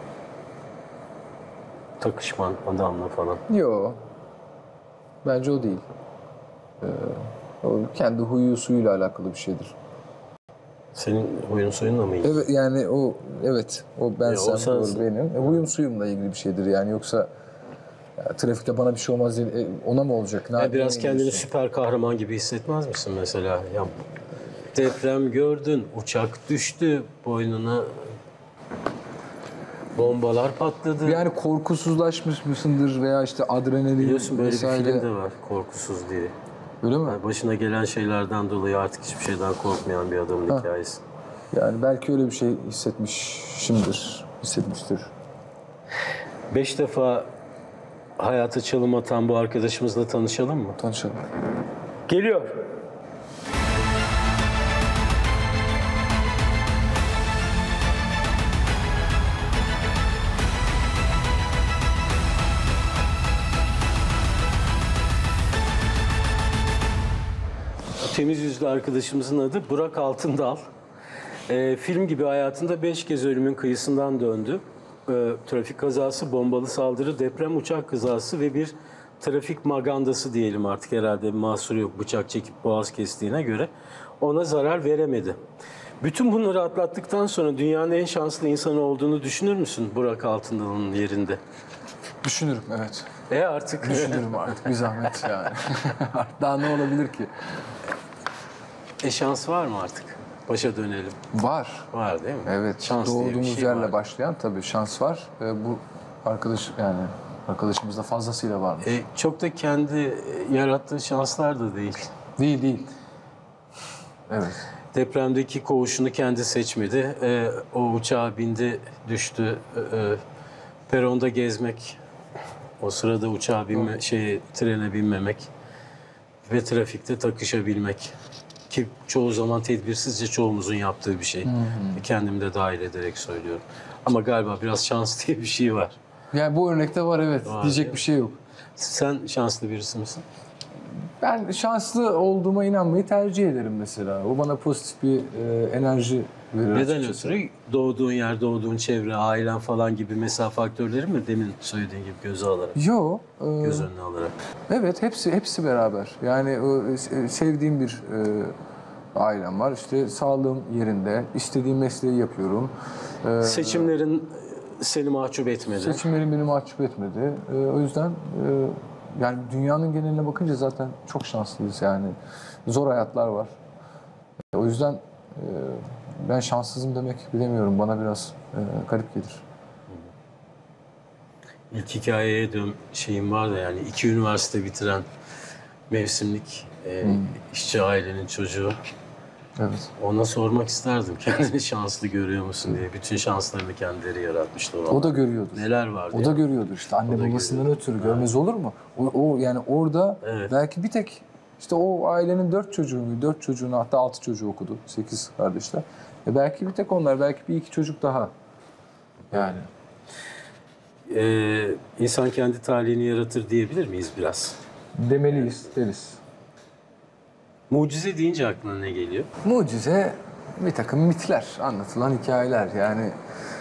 Speaker 1: Takışman adamla falan.
Speaker 2: Yok. Bence o değil. Ee, o kendi huyu suyuyla alakalı bir şeydir.
Speaker 1: Senin huyun suyunla mı ilgili?
Speaker 2: Evet yani o evet o ben
Speaker 1: E, o
Speaker 2: sen doğru
Speaker 1: sensin.
Speaker 2: benim. E, huyum suyumla ilgili bir şeydir yani yoksa ya, trafikte bana bir şey olmaz diye e, ona mı olacak? Ne
Speaker 1: Yani biraz
Speaker 2: ne
Speaker 1: kendini
Speaker 2: diyorsun?
Speaker 1: süper kahraman gibi hissetmez misin mesela? Ya deprem gördün, uçak düştü boynuna, bombalar patladı.
Speaker 2: Yani korkusuzlaşmış mısındır veya işte adrenalin
Speaker 1: Biliyorsun böyle
Speaker 2: vesaire.
Speaker 1: bir film de var, Korkusuz diye.
Speaker 2: Öyle mi?
Speaker 1: Yani başına gelen şeylerden dolayı artık hiçbir şeyden korkmayan bir adamın
Speaker 2: Ha.
Speaker 1: hikayesi.
Speaker 2: Yani belki öyle bir şey hissetmişimdir, hissetmiştir.
Speaker 1: Beş defa hayata çalım atan bu arkadaşımızla tanışalım mı?
Speaker 2: Tanışalım.
Speaker 1: Geliyor. Temiz yüzlü arkadaşımızın adı Burak Altındal. Ee, film gibi hayatında beş kez ölümün kıyısından döndü. Ee, trafik kazası, bombalı saldırı, deprem, uçak kazası ve bir trafik magandası diyelim artık herhalde bir mahsuru yok bıçak çekip boğaz kestiğine göre. Ona zarar veremedi. Bütün bunları atlattıktan sonra dünyanın en şanslı insanı olduğunu düşünür müsün Burak Altındal'ın yerinde?
Speaker 2: Düşünürüm evet.
Speaker 1: E artık.
Speaker 2: Düşünürüm artık bir zahmet yani. Daha ne olabilir ki?
Speaker 1: E şans var mı artık? Başa dönelim.
Speaker 2: Var.
Speaker 1: Var değil mi?
Speaker 2: Evet.
Speaker 1: Şans diye bir
Speaker 2: Doğduğumuz
Speaker 1: şey
Speaker 2: yerle
Speaker 1: var.
Speaker 2: başlayan tabii şans var. Ee, bu arkadaş yani arkadaşımızda fazlasıyla varmış.
Speaker 1: E, çok da kendi yarattığı şanslar da değil.
Speaker 2: Değil değil. Evet.
Speaker 1: Depremdeki koğuşunu kendi seçmedi. E, o uçağa bindi, düştü. E, e, peronda gezmek, o sırada uçağa binme, şey, trene binmemek ve trafikte takışabilmek. Ki çoğu zaman tedbirsizce çoğumuzun yaptığı bir şey. Kendimi de dahil ederek söylüyorum. Ama galiba biraz şans diye bir şey var.
Speaker 2: Yani bu örnekte var evet.
Speaker 1: Var,
Speaker 2: Diyecek
Speaker 1: değil
Speaker 2: bir şey yok.
Speaker 1: Sen şanslı birisi misin?
Speaker 2: Ben şanslı olduğuma inanmayı tercih ederim mesela. O bana pozitif bir e, enerji verir.
Speaker 1: Neden
Speaker 2: açıkçası.
Speaker 1: ötürü? Doğduğun yer, doğduğun çevre, ailen falan gibi mesela faktörleri mi demin söylediğin gibi göze alarak,
Speaker 2: Yo. e,
Speaker 1: göz önüne alarak?
Speaker 2: Evet, hepsi hepsi beraber. Yani o, e, sevdiğim bir e, ailem var. İşte sağlığım yerinde, istediğim mesleği yapıyorum. E,
Speaker 1: Seçimlerin seni mahcup etmedi.
Speaker 2: Seçimlerim beni mahcup etmedi. E, o yüzden e, yani dünyanın geneline bakınca zaten çok şanslıyız yani. Zor hayatlar var. E, o yüzden e, ben şanssızım demek bilemiyorum. Bana biraz e, garip gelir.
Speaker 1: İlk hikayeye dön şeyim var da yani iki üniversite bitiren mevsimlik e, işçi ailenin çocuğu.
Speaker 2: Evet.
Speaker 1: Ona sormak isterdim. Kendini şanslı görüyor musun diye. Bütün şanslarını kendileri yaratmışlar.
Speaker 2: O da görüyordur.
Speaker 1: Neler vardı
Speaker 2: O da görüyordur işte anne
Speaker 1: O da
Speaker 2: babasından
Speaker 1: görüyordur.
Speaker 2: ötürü görmez olur mu? O, o yani orada
Speaker 1: Evet.
Speaker 2: belki bir tek işte o ailenin dört çocuğunu, dört çocuğunu hatta altı çocuğu okudu. Sekiz kardeşler. E belki bir tek onlar, belki bir iki çocuk daha. Yani.
Speaker 1: Ee, insan kendi talihini yaratır diyebilir miyiz biraz?
Speaker 2: Demeliyiz, deriz.
Speaker 1: Mucize deyince aklına ne geliyor?
Speaker 2: Mucize bir takım mitler, anlatılan hikayeler yani.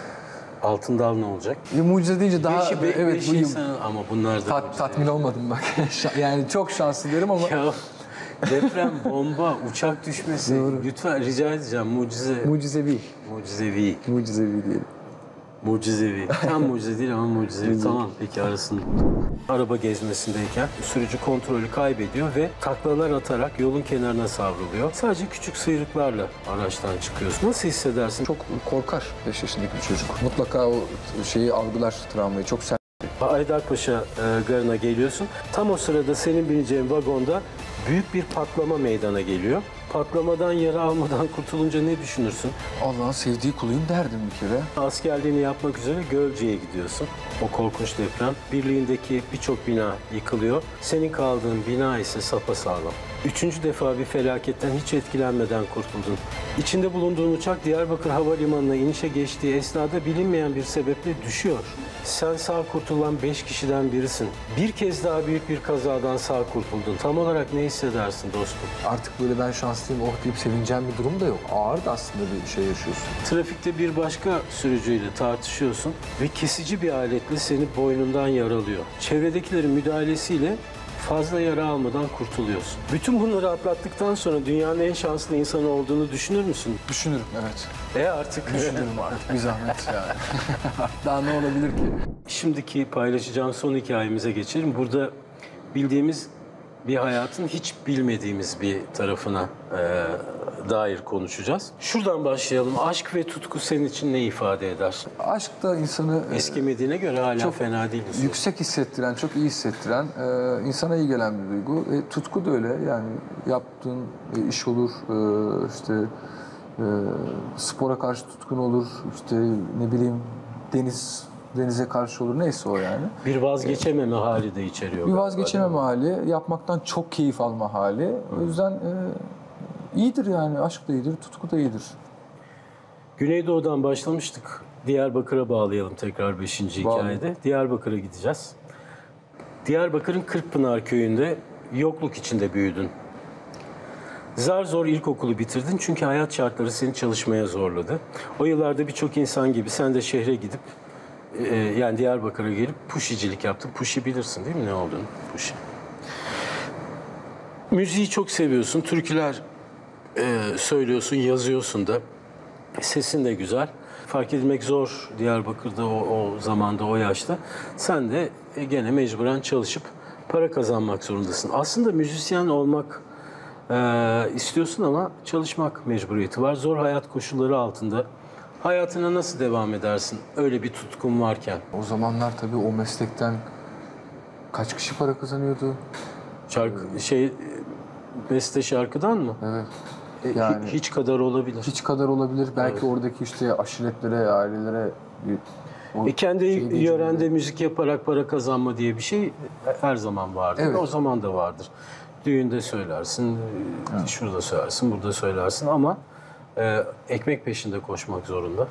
Speaker 1: Altın Dal ne olacak?
Speaker 2: Bir mucize deyince daha
Speaker 1: Beşi, be,
Speaker 2: evet
Speaker 1: beşi
Speaker 2: bu
Speaker 1: insan- ama bunlar da
Speaker 2: tat,
Speaker 1: mucize.
Speaker 2: tatmin olmadım bak. Yani çok şanslı derim ama
Speaker 1: Ya deprem, bomba, uçak düşmesi.
Speaker 2: Doğru.
Speaker 1: Lütfen rica edeceğim mucize.
Speaker 2: mucizevi.
Speaker 1: Mucizevi.
Speaker 2: Mucizevi diyelim.
Speaker 1: Mucizevi. Tam mucize değil ama mucizevi. Tamam peki arasını bulduk. Araba gezmesindeyken sürücü kontrolü kaybediyor ve taklalar atarak yolun kenarına savruluyor. Sadece küçük sıyrıklarla araçtan çıkıyorsun. Nasıl hissedersin?
Speaker 2: Çok korkar beş yaşındaki bir çocuk. Mutlaka o şeyi algılar, travmayı. Çok sert.
Speaker 1: Haydarpaşa e, garına geliyorsun. Tam o sırada senin bineceğin vagonda büyük bir patlama meydana geliyor. Patlamadan yara almadan kurtulunca ne düşünürsün?
Speaker 2: Allah'ın sevdiği kuluyum derdim bir kere.
Speaker 1: Askerliğini yapmak üzere Gölce'ye gidiyorsun. O korkunç deprem. Birliğindeki birçok bina yıkılıyor. Senin kaldığın bina ise sapasağlam. Üçüncü defa bir felaketten hiç etkilenmeden kurtuldun. İçinde bulunduğun uçak Diyarbakır Havalimanı'na inişe geçtiği esnada bilinmeyen bir sebeple düşüyor. Sen sağ kurtulan beş kişiden birisin. Bir kez daha büyük bir kazadan sağ kurtuldun. Tam olarak ne hissedersin dostum?
Speaker 2: Artık böyle ben şanslıyım oh deyip sevineceğim bir durum da yok. Ağır da aslında bir şey yaşıyorsun.
Speaker 1: Trafikte bir başka sürücüyle tartışıyorsun ve kesici bir aletle seni boynundan yaralıyor. Çevredekilerin müdahalesiyle fazla yara almadan kurtuluyorsun. Bütün bunları atlattıktan sonra dünyanın en şanslı insanı olduğunu düşünür müsün?
Speaker 2: Düşünürüm evet.
Speaker 1: E artık.
Speaker 2: Düşünürüm artık bir zahmet yani. Daha ne olabilir ki?
Speaker 1: Şimdiki paylaşacağım son hikayemize geçelim. Burada bildiğimiz bir hayatın hiç bilmediğimiz bir tarafına e, dair konuşacağız. Şuradan başlayalım. Aşk ve tutku senin için ne ifade eder?
Speaker 2: Aşk da insanı e,
Speaker 1: Eskimediğine göre hala
Speaker 2: çok
Speaker 1: fena değil.
Speaker 2: yüksek hissettiren, çok iyi hissettiren, e, insana iyi gelen bir duygu. E, tutku da öyle yani yaptığın e, iş olur, e, işte e, spora karşı tutkun olur, işte ne bileyim deniz denize karşı olur neyse o yani.
Speaker 1: Bir vazgeçememe hali de içeriyor.
Speaker 2: Bir
Speaker 1: galiba,
Speaker 2: vazgeçememe hali, yapmaktan çok keyif alma hali. O yüzden e, iyidir yani, aşk da iyidir, tutku da iyidir.
Speaker 1: Güneydoğu'dan başlamıştık. Diyarbakır'a bağlayalım tekrar beşinci
Speaker 2: Bağlayalım.
Speaker 1: hikayede. Diyarbakır'a gideceğiz. Diyarbakır'ın Kırkpınar köyünde yokluk içinde büyüdün. Zar zor ilkokulu bitirdin çünkü hayat şartları seni çalışmaya zorladı. O yıllarda birçok insan gibi sen de şehre gidip e, yani Diyarbakır'a gelip puşicilik yaptın. Puşi bilirsin değil mi ne olduğunu? Puşi. Müziği çok seviyorsun. Türküler e, söylüyorsun, yazıyorsun da. Sesin de güzel. Fark edilmek zor Diyarbakır'da o, o zamanda, o yaşta. Sen de e, gene mecburen çalışıp para kazanmak zorundasın. Aslında müzisyen olmak e, istiyorsun ama çalışmak mecburiyeti var. Zor hayat koşulları altında. Hayatına nasıl devam edersin öyle bir tutkun varken?
Speaker 2: O zamanlar tabii o meslekten kaç kişi para kazanıyordu?
Speaker 1: Şarkı, şey, beste şarkıdan mı?
Speaker 2: Evet.
Speaker 1: E,
Speaker 2: Yani-
Speaker 1: hi- hiç kadar olabilir.
Speaker 2: Hiç kadar olabilir. Belki oradaki işte aşiretlere, ailelere bir o
Speaker 1: E kendi
Speaker 2: şey değil
Speaker 1: yörende
Speaker 2: mi?
Speaker 1: müzik yaparak para kazanma diye bir şey her zaman vardır.
Speaker 2: Evet.
Speaker 1: O zaman da vardır. Düğünde söylersin, e, şurada söylersin, burada söylersin ama e, ekmek peşinde koşmak zorunda.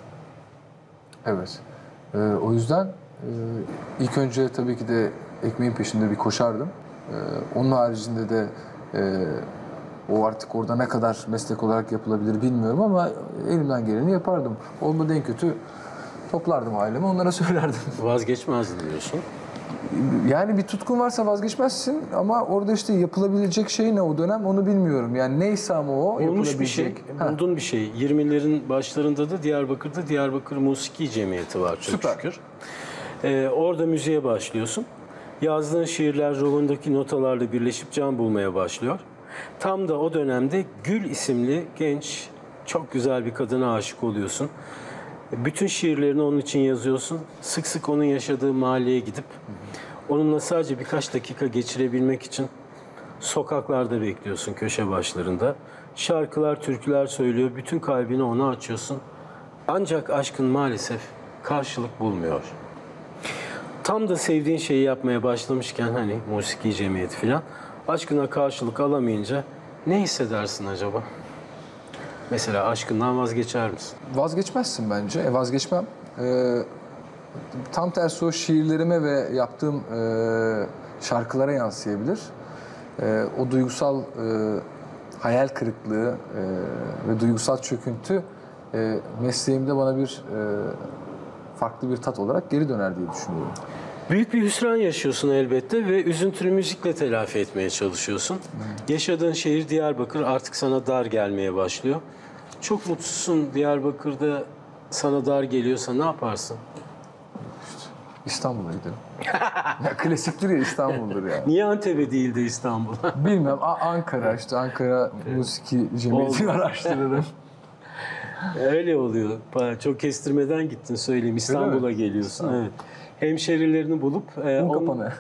Speaker 2: Evet. Ee, o yüzden e, ilk önce tabii ki de ekmeğin peşinde bir koşardım. Ee, onun haricinde de e, o artık orada ne kadar meslek olarak yapılabilir bilmiyorum ama elimden geleni yapardım. Olmadı en kötü toplardım ailemi, onlara söylerdim.
Speaker 1: Vazgeçmezdim diyorsun.
Speaker 2: Yani bir tutkun varsa vazgeçmezsin ama orada işte yapılabilecek şey ne o dönem onu bilmiyorum. Yani neyse ama o
Speaker 1: Olmuş bir şey,
Speaker 2: yapılabilecek. Ha,
Speaker 1: buldun bir şey. yirmilerin başlarında da Diyarbakır'da Diyarbakır Musiki Cemiyeti var çok
Speaker 2: Süper.
Speaker 1: şükür. Ee, orada müziğe başlıyorsun. Yazdığın şiirler ruhundaki notalarla birleşip can bulmaya başlıyor. Tam da o dönemde Gül isimli genç, çok güzel bir kadına aşık oluyorsun. Bütün şiirlerini onun için yazıyorsun. Sık sık onun yaşadığı mahalleye gidip onunla sadece birkaç dakika geçirebilmek için sokaklarda bekliyorsun, köşe başlarında. Şarkılar, türküler söylüyor. Bütün kalbini ona açıyorsun. Ancak aşkın maalesef karşılık bulmuyor. Tam da sevdiğin şeyi yapmaya başlamışken hani musiki cemiyeti falan aşkına karşılık alamayınca ne hissedersin acaba? Mesela aşkından vazgeçer misin?
Speaker 2: Vazgeçmezsin bence. E, vazgeçmem. Ee, tam tersi o şiirlerime ve yaptığım e, şarkılara yansıyabilir. E, o duygusal e, hayal kırıklığı e, ve duygusal çöküntü e, mesleğimde bana bir e, farklı bir tat olarak geri döner diye düşünüyorum.
Speaker 1: Büyük bir hüsran yaşıyorsun elbette ve üzüntülü müzikle telafi etmeye çalışıyorsun. Hmm. Yaşadığın şehir Diyarbakır artık sana dar gelmeye başlıyor. Çok mutsuzsun, Diyarbakır'da sana dar geliyorsa ne yaparsın?
Speaker 2: İstanbul'a gidelim. Ya klasiktir ya, İstanbul'dur yani.
Speaker 1: Niye Antep'e değil de İstanbul'a?
Speaker 2: Bilmem. A- Ankara işte Ankara Musiki Cemiyeti'ni araştırırım.
Speaker 1: Öyle oluyor. Çok kestirmeden gittin söyleyeyim. İstanbul'a geliyorsun. İstanbul. Evet. Hemşerilerini bulup... E,
Speaker 2: Un
Speaker 1: on...
Speaker 2: kapanı.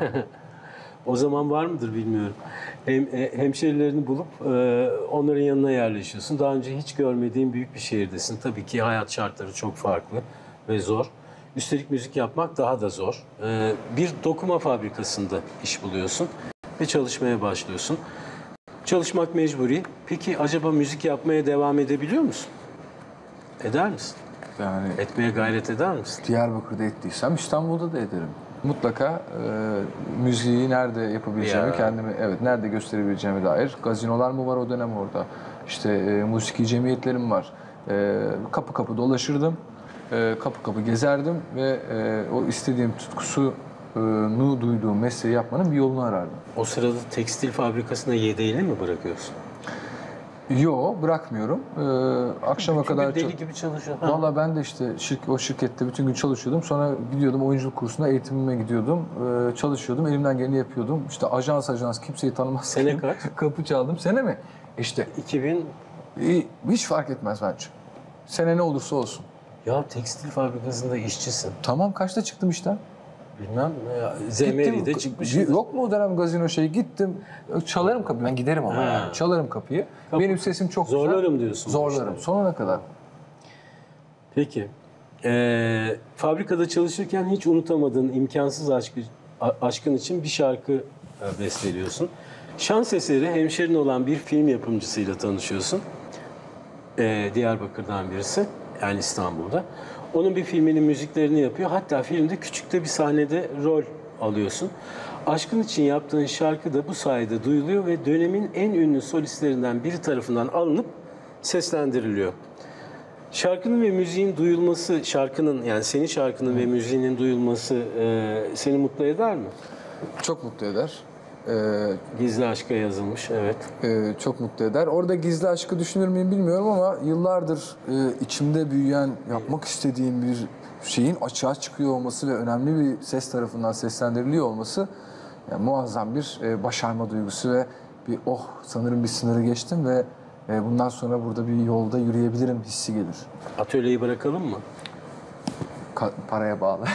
Speaker 1: O zaman var mıdır bilmiyorum. Hem, e, hemşerilerini bulup e, onların yanına yerleşiyorsun. Daha önce hiç görmediğin büyük bir şehirdesin. Tabii ki hayat şartları çok farklı ve zor. Üstelik müzik yapmak daha da zor. E, bir dokuma fabrikasında iş buluyorsun ve çalışmaya başlıyorsun. Çalışmak mecburi. Peki acaba müzik yapmaya devam edebiliyor musun? Eder misin?
Speaker 2: Yani
Speaker 1: Etmeye gayret eder misin?
Speaker 2: Diyarbakır'da ettiysem İstanbul'da da ederim. Mutlaka e, müziği nerede yapabileceğimi,
Speaker 1: Ya.
Speaker 2: kendimi evet nerede gösterebileceğime dair. Gazinolar mı var o dönem orada? İşte e, musiki cemiyetlerim var. E, kapı kapı dolaşırdım. E, kapı kapı gezerdim ve e, o istediğim tutkusunu duyduğum mesleği yapmanın bir yolunu arardım.
Speaker 1: O sırada tekstil fabrikasına yedeğini mi bırakıyorsun?
Speaker 2: Yo, bırakmıyorum. Ee, akşama
Speaker 1: Çünkü
Speaker 2: kadar...
Speaker 1: deli gibi çalışıyor.
Speaker 2: Valla ben de işte şirk, o şirkette bütün gün çalışıyordum. Sonra gidiyordum oyunculuk kursuna, eğitimime gidiyordum. Ee, çalışıyordum, elimden geleni yapıyordum. İşte ajans ajans kimseyi tanımaz.
Speaker 1: Sene kaç?
Speaker 2: Kapı çaldım. Sene mi? İşte
Speaker 1: iki bin...
Speaker 2: hiç fark etmez bence. Sene ne olursa olsun.
Speaker 1: Ya tekstil fabrikasında işçisin.
Speaker 2: Tamam, kaçta çıktım işten?
Speaker 1: Bilmem. Zemeri'de
Speaker 2: Gittim,
Speaker 1: çıkmışsın.
Speaker 2: Yok mu o dönem gazino şey? Gittim. Çalarım kapıyı. Ben giderim ama
Speaker 1: Ha.
Speaker 2: yani. Çalarım kapıyı.
Speaker 1: Kapı-
Speaker 2: Benim sesim çok güzel.
Speaker 1: Zorlarım diyorsun.
Speaker 2: Zorlarım.
Speaker 1: işte.
Speaker 2: Sonuna kadar.
Speaker 1: Peki. Ee, fabrikada çalışırken hiç unutamadığın imkansız aşkı, a- aşkın için bir şarkı e, besteliyorsun. Şans eseri hemşerin olan bir film yapımcısıyla tanışıyorsun. Ee, Diyarbakır'dan birisi. Yani İstanbul'da. Onun bir filminin müziklerini yapıyor. Hatta filmde küçük de bir sahnede rol alıyorsun. Aşkın için yaptığın şarkı da bu sayede duyuluyor ve dönemin en ünlü solistlerinden biri tarafından alınıp seslendiriliyor. Şarkının ve müziğin duyulması, şarkının yani senin şarkının ve müziğinin duyulması e, seni mutlu eder mi?
Speaker 2: Çok mutlu eder. Ee,
Speaker 1: Gizli aşka yazılmış, evet.
Speaker 2: e, çok mutlu eder. Orada gizli aşkı düşünür müyüm bilmiyorum ama yıllardır e, içimde büyüyen, yapmak istediğim bir şeyin açığa çıkıyor olması ve önemli bir ses tarafından seslendiriliyor olması yani muazzam bir e, başarma duygusu ve bir oh sanırım bir sınırı geçtim ve e, bundan sonra burada bir yolda yürüyebilirim hissi gelir.
Speaker 1: Atölyeyi bırakalım mı?
Speaker 2: Ka- paraya bağlı.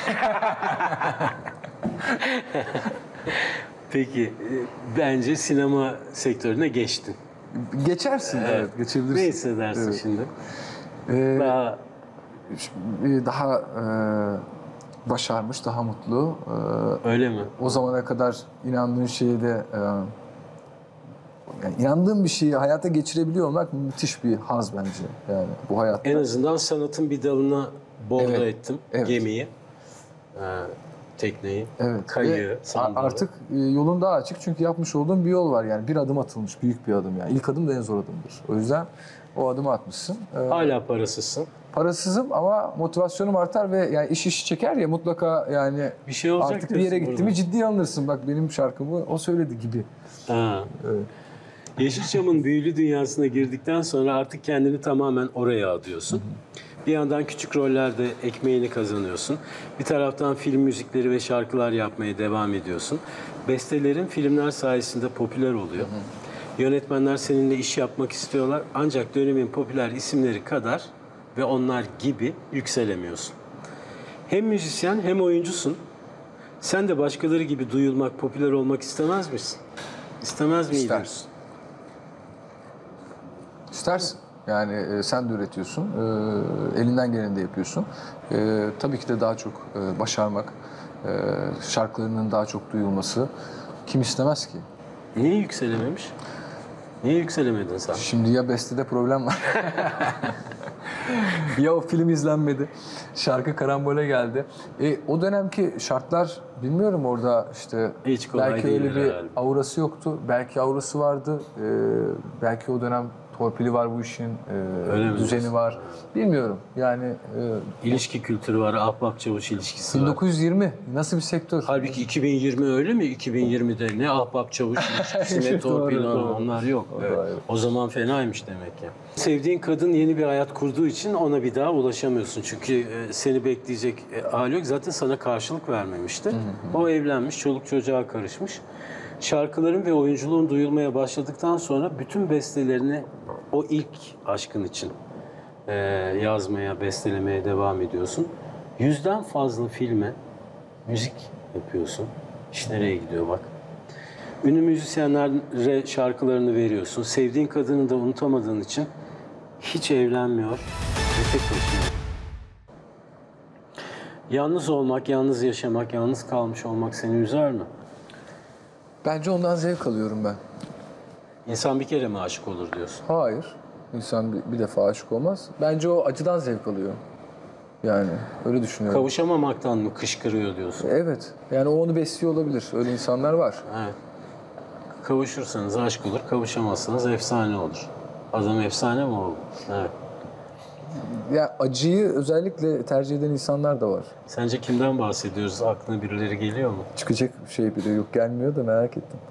Speaker 1: Peki, e, bence sinema sektörüne geçtin.
Speaker 2: Geçersin, evet, geçebilirsin.
Speaker 1: Ne hissedersin
Speaker 2: Evet.
Speaker 1: şimdi?
Speaker 2: Ee,
Speaker 1: Daha
Speaker 2: daha e, başarmış, daha mutlu. Ee,
Speaker 1: öyle mi?
Speaker 2: o zamana kadar inandığın şeye de e, yani inandığın bir şeyi hayata geçirebiliyor olmak müthiş bir haz bence yani bu hayatta.
Speaker 1: En azından sanatın bir dalına bordo
Speaker 2: Evet,
Speaker 1: ettim.
Speaker 2: evet.
Speaker 1: Gemiyi, e, tekneyi,
Speaker 2: Evet.
Speaker 1: kayığı,
Speaker 2: Ve
Speaker 1: sandalı.
Speaker 2: artık e, yolun daha açık çünkü yapmış olduğun bir yol var yani bir adım atılmış, büyük bir adım yani. İlk adım da en zor adımdır. O yüzden o adımı atmışsın. Ee,
Speaker 1: Hala parasızsın.
Speaker 2: Parasızım ama motivasyonum artar ve yani iş iş çeker ya mutlaka yani
Speaker 1: Bir şey olacak
Speaker 2: artık bir yere
Speaker 1: diyorsun
Speaker 2: gitti mi
Speaker 1: burada.
Speaker 2: ciddiye alınırsın. Bak benim şarkımı o söyledi gibi.
Speaker 1: Ha.
Speaker 2: Evet.
Speaker 1: Yeşilçam'ın büyülü dünyasına girdikten sonra artık kendini tamamen oraya adıyorsun. Bir yandan küçük rollerde ekmeğini kazanıyorsun. Bir taraftan film müzikleri ve şarkılar yapmaya devam ediyorsun. Bestelerin filmler sayesinde popüler oluyor. Yönetmenler seninle iş yapmak istiyorlar ancak dönemin popüler isimleri kadar ve onlar gibi yükselemiyorsun. Hem müzisyen hem oyuncusun. Sen de başkaları gibi duyulmak, popüler olmak istemez misin? İstemez miydin?
Speaker 2: İstersin. İstersin. Yani e, sen de üretiyorsun. E, elinden geleni de yapıyorsun. E, tabii ki de daha çok e, başarmak, e, şarkılarının daha çok duyulması kim istemez ki?
Speaker 1: Niye yükselememiş? Niye yükselemedin sen?
Speaker 2: Şimdi ya bestede problem var. Ya o film izlenmedi. Şarkı karambole geldi. E, o dönemki şartlar bilmiyorum orada işte
Speaker 1: Hiç kolay
Speaker 2: belki öyle
Speaker 1: değildir
Speaker 2: bir
Speaker 1: herhalde.
Speaker 2: aurası yoktu. Belki aurası vardı. E, belki o dönem torpili var bu işin. e,
Speaker 1: Öyle mi
Speaker 2: düzeni
Speaker 1: diyorsun?
Speaker 2: var. Bilmiyorum. Yani e,
Speaker 1: İlişki kültürü var, ahbap çavuş ilişkisi var.
Speaker 2: bin dokuz yüz yirmi nasıl bir sektör?
Speaker 1: Halbuki iki bin yirmi öyle mi? iki bin yirmide ne ahbap çavuş ilişkisi ne torpil
Speaker 2: Doğru, doğru.
Speaker 1: onlar yok.
Speaker 2: O da
Speaker 1: Evet.
Speaker 2: ayrı.
Speaker 1: O zaman fenaymış demek ki. Sevdiğin kadın yeni bir hayat kurduğu için ona bir daha ulaşamıyorsun. Çünkü e, seni bekleyecek e, hali yok. Zaten sana karşılık vermemişti. O evlenmiş, çoluk çocuğa karışmış. Şarkıların ve oyunculuğun duyulmaya başladıktan sonra bütün bestelerini o ilk aşkın için e, yazmaya, bestelemeye devam ediyorsun. Yüzden fazla filme müzik yapıyorsun. İş nereye gidiyor bak. Ünlü müzisyenlere şarkılarını veriyorsun. Sevdiğin kadını da unutamadığın için hiç evlenmiyor ve tek başına. Yalnız olmak, yalnız yaşamak, yalnız kalmış olmak seni üzer mi?
Speaker 2: Bence ondan zevk alıyorum ben.
Speaker 1: İnsan bir kere mi aşık olur diyorsun?
Speaker 2: Hayır. İnsan bir, bir defa aşık olmaz. Bence o acıdan zevk alıyor. Yani öyle düşünüyorum.
Speaker 1: Kavuşamamaktan mı kışkırıyor diyorsun?
Speaker 2: Evet. Yani o onu besliyor olabilir. Öyle insanlar var.
Speaker 1: Evet. Kavuşursanız aşk olur, kavuşamazsanız efsane olur. Adam efsane mi oldu? Evet.
Speaker 2: Ya acıyı özellikle tercih eden insanlar da var.
Speaker 1: Sence kimden bahsediyoruz? Aklına birileri geliyor mu?
Speaker 2: Çıkacak bir şey bile yok. Gelmiyor da merak ettim.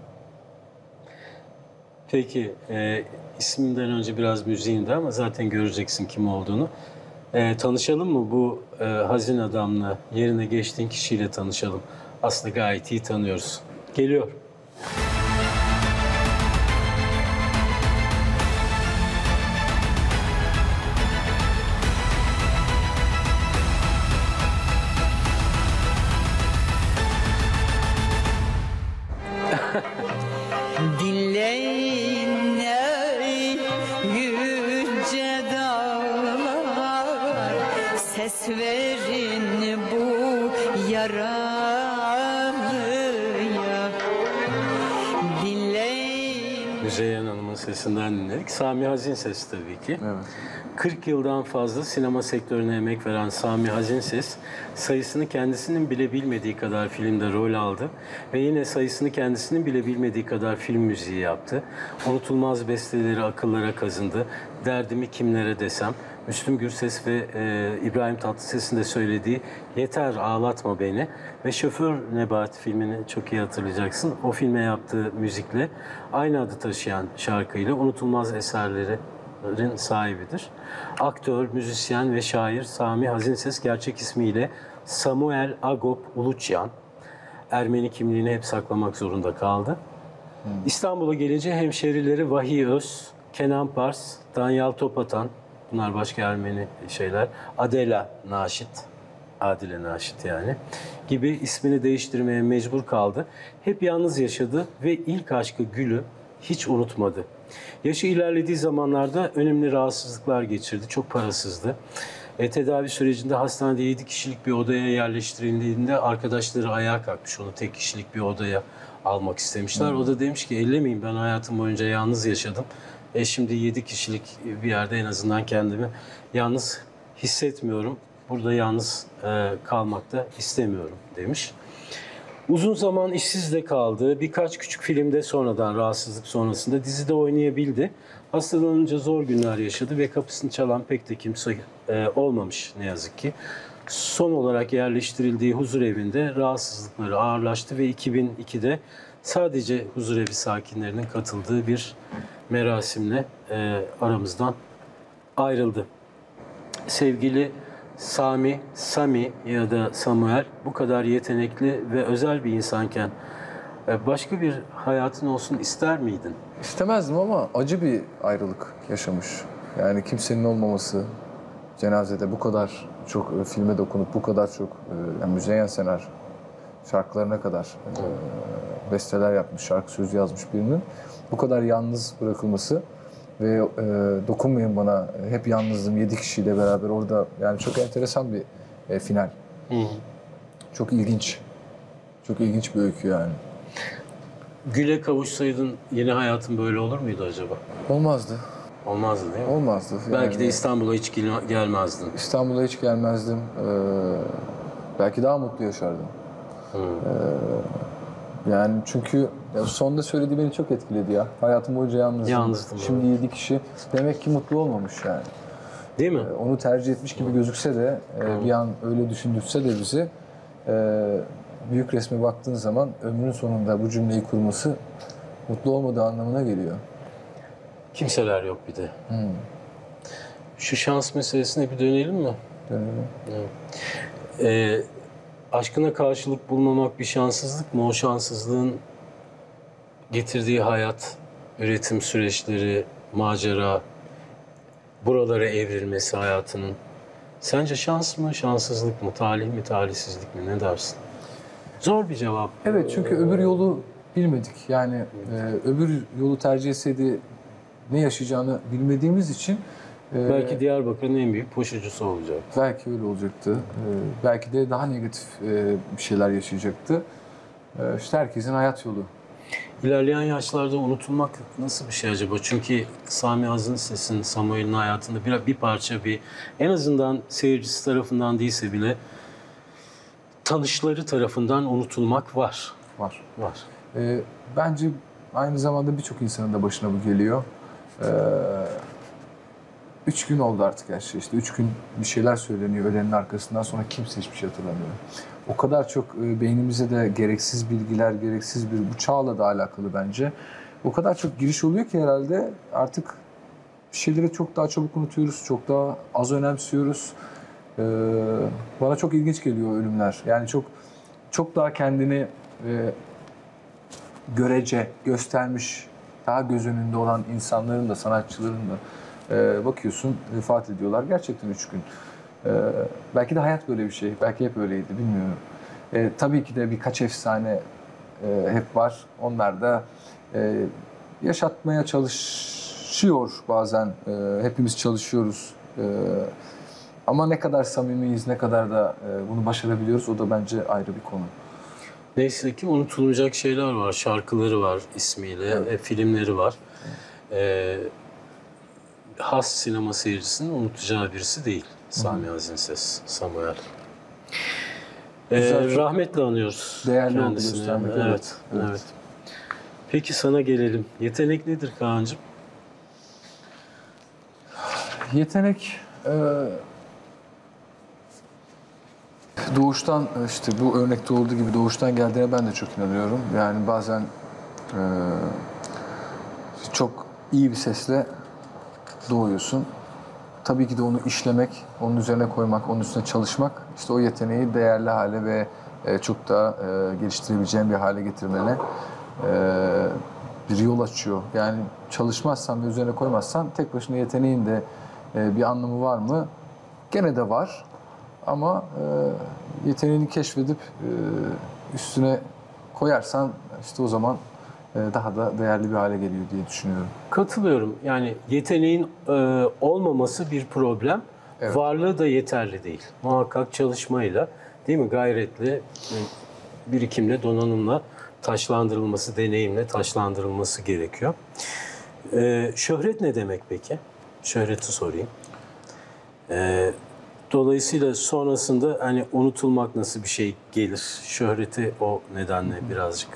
Speaker 1: Peki, e, isminden önce biraz müziğinde ama zaten göreceksin kim olduğunu. E, tanışalım mı bu e, hazin adamla, yerine geçtiğin kişiyle tanışalım. Aslında gayet iyi tanıyoruz. Geliyor.
Speaker 3: Dinleyin ey yüce dağlar, ses verin bu yaralıya. Dinleyin.
Speaker 1: Müzeyyen Hanım'ın sesinden dinledik. Sami Hazinses tabii ki.
Speaker 2: Evet.
Speaker 1: kırk yıldan fazla sinema sektörüne emek veren Sami Hazinses, sayısını kendisinin bile bilmediği kadar filmde rol aldı ve yine sayısını kendisinin bile bilmediği kadar film müziği yaptı. Unutulmaz besteleri akıllara kazındı. Derdimi kimlere desem, Müslüm Gürses ve e, İbrahim Tatlıses'in de söylediği Yeter Ağlatma Beni ve Şoför Nebati filmini çok iyi hatırlayacaksın. O filme yaptığı müzikle aynı adı taşıyan şarkıyla unutulmaz eserleri sahibidir. Aktör, müzisyen ve şair Sami Hazinses gerçek ismiyle Samuel Agop Uluçyan. Ermeni kimliğini hep saklamak zorunda kaldı. Hmm. İstanbul'a gelince hemşerileri Vahiy Öz, Kenan Pars, Danyal Topatan, bunlar başka Ermeni şeyler, Adela Naşit, Adile Naşit yani, gibi ismini değiştirmeye mecbur kaldı. Hep yalnız yaşadı ve ilk aşkı Gül'ü hiç unutmadı. Yaşı ilerlediği zamanlarda önemli rahatsızlıklar geçirdi. Çok parasızdı. E, tedavi sürecinde hastanede yedi kişilik bir odaya yerleştirildiğinde arkadaşları ayağa kalkmış. Onu tek kişilik bir odaya almak istemişler. Hmm. O da demiş ki ellemeyin, ben hayatım boyunca yalnız yaşadım. E şimdi yedi kişilik bir yerde en azından kendimi yalnız hissetmiyorum. Burada yalnız e, kalmak da istemiyorum demiş. Uzun zaman işsiz de kaldı. Birkaç küçük filmde sonradan rahatsızlık sonrasında dizide oynayabildi. Hastalanınca zor günler yaşadı ve kapısını çalan pek de kimse e, olmamış ne yazık ki. Son olarak yerleştirildiği huzurevinde rahatsızlıkları ağırlaştı ve iki bin ikide sadece huzurevi sakinlerinin katıldığı bir merasimle e, aramızdan ayrıldı. Sevgili Sami, Sami ya da Samuel bu kadar yetenekli ve özel bir insanken başka bir hayatın olsun ister miydin?
Speaker 2: İstemezdim ama acı bir ayrılık yaşamış. Yani kimsenin olmaması, cenazede bu kadar çok filme dokunup bu kadar çok yani Müzeyyen Senar şarkılarına kadar e, besteler yapmış, şarkı sözü yazmış birinin bu kadar yalnız bırakılması ve e, dokunmayın bana, hep yalnızdım yedi kişiyle beraber orada, yani çok enteresan bir e, final. Hı hı. Çok ilginç. Çok ilginç bir öykü yani.
Speaker 1: Gül'e kavuşsaydın yeni hayatın böyle olur muydu acaba?
Speaker 2: Olmazdı.
Speaker 1: Olmazdı değil mi?
Speaker 2: Olmazdı.
Speaker 1: Belki
Speaker 2: Yani
Speaker 1: de İstanbul'a hiç gel- gelmezdin.
Speaker 2: İstanbul'a hiç gelmezdim. Ee, belki daha mutlu yaşardım. Ee, yani çünkü ya sonda söylediği beni çok etkiledi ya. Hayatım boyunca yalnızdım.
Speaker 1: Yalnızdım,
Speaker 2: Şimdi yedi kişi. Demek ki mutlu olmamış yani.
Speaker 1: Değil mi?
Speaker 2: Onu tercih etmiş gibi gözükse de e, bir an öyle düşündürse de bizi e, büyük resme baktığın zaman ömrün sonunda bu cümleyi kurması mutlu olmadığı anlamına geliyor.
Speaker 1: Kimseler yok bir de. Şu şans meselesine bir dönelim mi?
Speaker 2: Dönelim.
Speaker 1: Ee, aşkına karşılık bulmamak bir şanssızlık mı? O şanssızlığın getirdiği hayat, üretim süreçleri, macera, buralara evrilmesi hayatının. Sence şans mı, şanssızlık mı, talih mi, talihsizlik mi? Ne dersin? Zor bir cevap.
Speaker 2: Evet, çünkü öbür yolu bilmedik. Yani e, öbür yolu tercih etseydi ne yaşayacağını bilmediğimiz için e,
Speaker 1: Belki Diyarbakır'ın en büyük poşucusu olacak.
Speaker 2: belki öyle olacaktı. E, belki de daha negatif e, bir şeyler yaşayacaktı. E, işte herkesin hayat yolu.
Speaker 1: İlerleyen yaşlarda unutulmak nasıl bir şey acaba? Çünkü Sami Az'ın sesinin, Samuel'in hayatında bir, bir parça bir, en azından seyircisi tarafından değilse bile tanışları tarafından unutulmak var.
Speaker 2: Var.
Speaker 1: Var.
Speaker 2: E, bence aynı zamanda birçok insanın da başına bu geliyor. E, üç gün oldu artık her şey. İşte üç gün bir şeyler söyleniyor ölenin arkasından, sonra kimse hiçbir şey hatırlamıyor. O kadar çok e, beynimize de gereksiz bilgiler, gereksiz bir, bu çağla da alakalı bence. O kadar çok giriş oluyor ki herhalde artık bir şeyleri çok daha çabuk unutuyoruz, çok daha az önemsiyoruz. E, bana çok ilginç geliyor ölümler. Yani çok çok daha kendini e, görece göstermiş, daha göz önünde olan insanların da, sanatçıların da e, bakıyorsun vefat ediyorlar gerçekten üç gün. E, belki de hayat böyle bir şey, belki hep öyleydi bilmiyorum. E, tabii ki de birkaç efsane e, hep var. Onlar da e, yaşatmaya çalışıyor bazen. E, hepimiz çalışıyoruz. E, ama ne kadar samimiyiz, ne kadar da e, bunu başarabiliyoruz, o da bence ayrı bir konu.
Speaker 1: Neyse ki unutulmayacak şeyler var. Şarkıları var ismiyle,
Speaker 2: Evet.
Speaker 1: e, filmleri var. Ee, has sinema seyircisinin unutacağı birisi değil. Sami Az'ın ses, Samuel. Ee,
Speaker 2: Güzel, çok
Speaker 1: rahmetle anıyoruz
Speaker 2: değerli oldu
Speaker 1: kendisini.
Speaker 2: göstermek,
Speaker 1: Evet,
Speaker 2: evet,
Speaker 1: evet.
Speaker 2: evet.
Speaker 1: Peki sana gelelim. Yetenek nedir Kaan'cığım?
Speaker 2: Yetenek e, doğuştan, işte bu örnekte olduğu gibi doğuştan geldiğine ben de çok inanıyorum. Yani bazen e, çok iyi bir sesle doğuyorsun. Tabii ki de onu işlemek, onun üzerine koymak, onun üstüne çalışmak, işte o yeteneği değerli hale ve e, çok daha e, geliştirebileceğin bir hale getirmene e, bir yol açıyor. Yani çalışmazsan ve üzerine koymazsan tek başına yeteneğin de e, bir anlamı var mı? Gene de var. Ama e, yeteneğini keşfedip e, üstüne koyarsan işte o zaman e, daha da değerli bir hale geliyor diye düşünüyorum.
Speaker 1: Katılıyorum. Yani yeteneğin e, olmaması bir problem.
Speaker 2: Evet.
Speaker 1: Varlığı da yeterli değil. Muhakkak çalışmayla, değil mi? Gayretle, e, birikimle, donanımla taşlandırılması, deneyimle taşlandırılması gerekiyor. E, şöhret ne demek peki? Şöhreti sorayım. E, dolayısıyla sonrasında hani unutulmak nasıl bir şey gelir? Şöhreti o nedenle birazcık.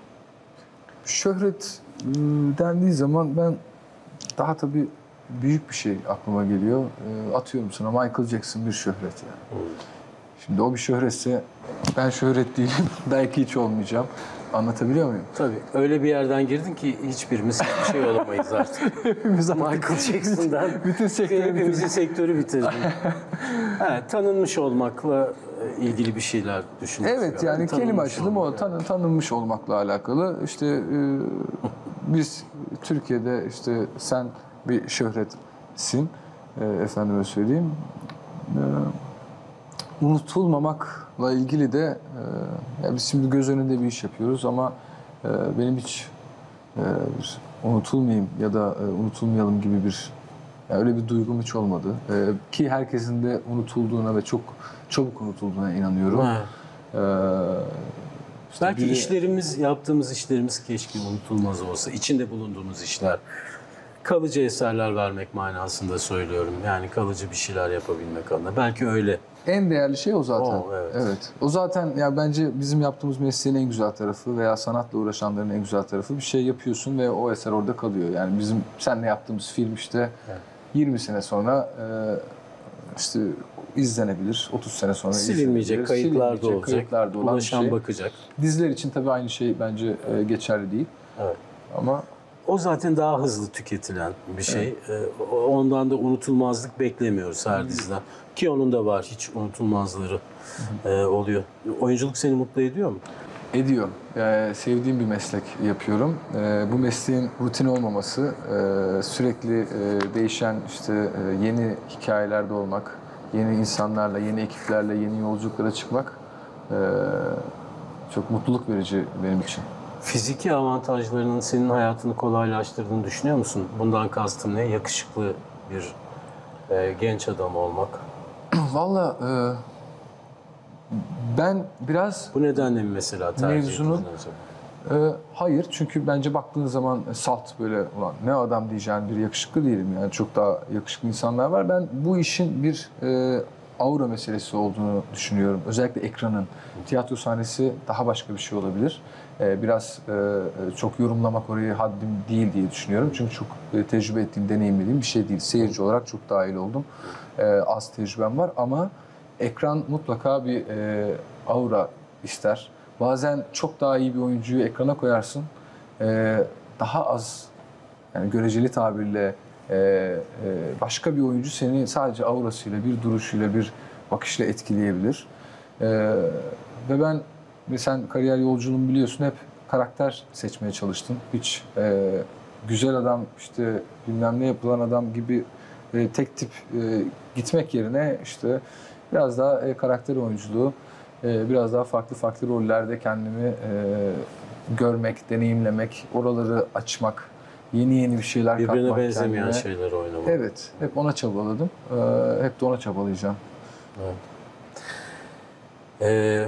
Speaker 2: Şöhret e, dendiği zaman ben daha tabii büyük bir şey aklıma geliyor. E, atıyorum sana Michael Jackson bir şöhret yani.
Speaker 1: Hmm.
Speaker 2: Şimdi o bir şöhretse ben şöhret değilim. Belki hiç olmayacağım. Anlatabiliyor muyum?
Speaker 1: Tabii öyle bir yerden girdin ki hiçbirimiz bir şey olamayız artık.
Speaker 2: Hepimiz
Speaker 1: Michael Jackson'dan
Speaker 2: bütün sektörü
Speaker 1: hepimizin sektörü bitirdin. Evet, tanınmış olmakla ilgili bir şeyler düşünüyoruz.
Speaker 2: Evet, yani kelime açılımı o tan- tanınmış olmakla alakalı. İşte e, biz Türkiye'de işte sen bir şöhretsin, e, efendime söyleyeyim. E, unutulmamakla ilgili de e, ya biz şimdi göz önünde bir iş yapıyoruz ama e, benim hiç e, bir unutulmayayım ya da e, unutulmayalım gibi bir yani öyle bir duygum hiç olmadı. E, ki herkesin de unutulduğuna ve çok çabuk unutulduğuna inanıyorum.
Speaker 1: Evet.
Speaker 2: Ee, işte
Speaker 1: Belki
Speaker 2: biri-
Speaker 1: işlerimiz, yaptığımız işlerimiz keşke unutulmaz olsa. İçinde bulunduğumuz işler. kalıcı eserler vermek manasında söylüyorum. Yani kalıcı bir şeyler yapabilmek adına. Belki öyle.
Speaker 2: En değerli şey o zaten.
Speaker 1: O, evet.
Speaker 2: O zaten ya bence bizim yaptığımız mesleğin en güzel tarafı veya sanatla uğraşanların en güzel tarafı, bir şey yapıyorsun ve o eser orada kalıyor. Yani bizim seninle yaptığımız film işte
Speaker 1: Evet.
Speaker 2: yirmi sene sonra e, işte izlenebilir. otuz sene sonra
Speaker 1: Silinmeyecek,
Speaker 2: izlenebilir.
Speaker 1: kayıtlarda
Speaker 2: Silinmeyecek,
Speaker 1: olacak.
Speaker 2: kayıtlarda olan bir
Speaker 1: Ulaşan
Speaker 2: şey.
Speaker 1: bakacak.
Speaker 2: Diziler için tabii aynı şey bence e, geçerli değil.
Speaker 1: Evet.
Speaker 2: Ama
Speaker 1: O zaten daha hızlı tüketilen bir şey. Ee, Ondan da unutulmazlık beklemiyoruz her diziden. Ki onun da var, hiç unutulmazları e, oluyor. Oyunculuk seni mutlu ediyor mu?
Speaker 2: ediyor. Yani sevdiğim bir meslek yapıyorum. Ee, bu mesleğin rutin olmaması, e, sürekli e, değişen işte e, yeni hikayelerde olmak, yeni insanlarla, yeni ekiplerle, yeni yolculuklara çıkmak e, çok mutluluk verici benim için.
Speaker 1: Fiziki avantajlarının senin hayatını kolaylaştırdığını düşünüyor musun? Bundan kastım ne? Yakışıklı bir e, genç adam olmak.
Speaker 2: Valla e, ben biraz
Speaker 1: Bu nedenle mi mesela tercih
Speaker 2: Mevzunun-
Speaker 1: ettin acaba?
Speaker 2: Ee, hayır, çünkü bence baktığın zaman salt böyle ulan ne adam diyeceğin bir yakışıklı değilim. Yani çok daha yakışıklı insanlar var. Ben bu işin bir e, aura meselesi olduğunu düşünüyorum. Özellikle ekranın. Tiyatro sahnesi daha başka bir şey olabilir. Ee, biraz e, çok yorumlamak orayı haddim değil diye düşünüyorum. Çünkü çok e, tecrübe ettiğim, deneyimlediğim bir şey değil. Seyirci olarak çok dahil oldum. Ee, az tecrübem var ama ekran mutlaka bir e, aura ister. Bazen çok daha iyi bir oyuncuyu ekrana koyarsın. Ee, daha az, yani göreceli tabirle e, e, başka bir oyuncu seni sadece aurasıyla, bir duruşuyla, bir bakışla etkileyebilir. Ee, ve ben, ve sen kariyer yolculuğumu biliyorsun, hep karakter seçmeye çalıştım. Hiç e, güzel adam, işte bilmem ne yapılan adam gibi e, tek tip e, gitmek yerine işte biraz daha e, karakter oyunculuğu, e, biraz daha farklı farklı rollerde kendimi e, görmek, deneyimlemek, oraları açmak, yeni yeni bir şeyler katmak
Speaker 1: Birbirine benzemeyen
Speaker 2: kendime.
Speaker 1: şeyler oynamak.
Speaker 2: Evet, hep ona çabaladım. E, hep de ona çabalayacağım.
Speaker 1: Evet. Ee,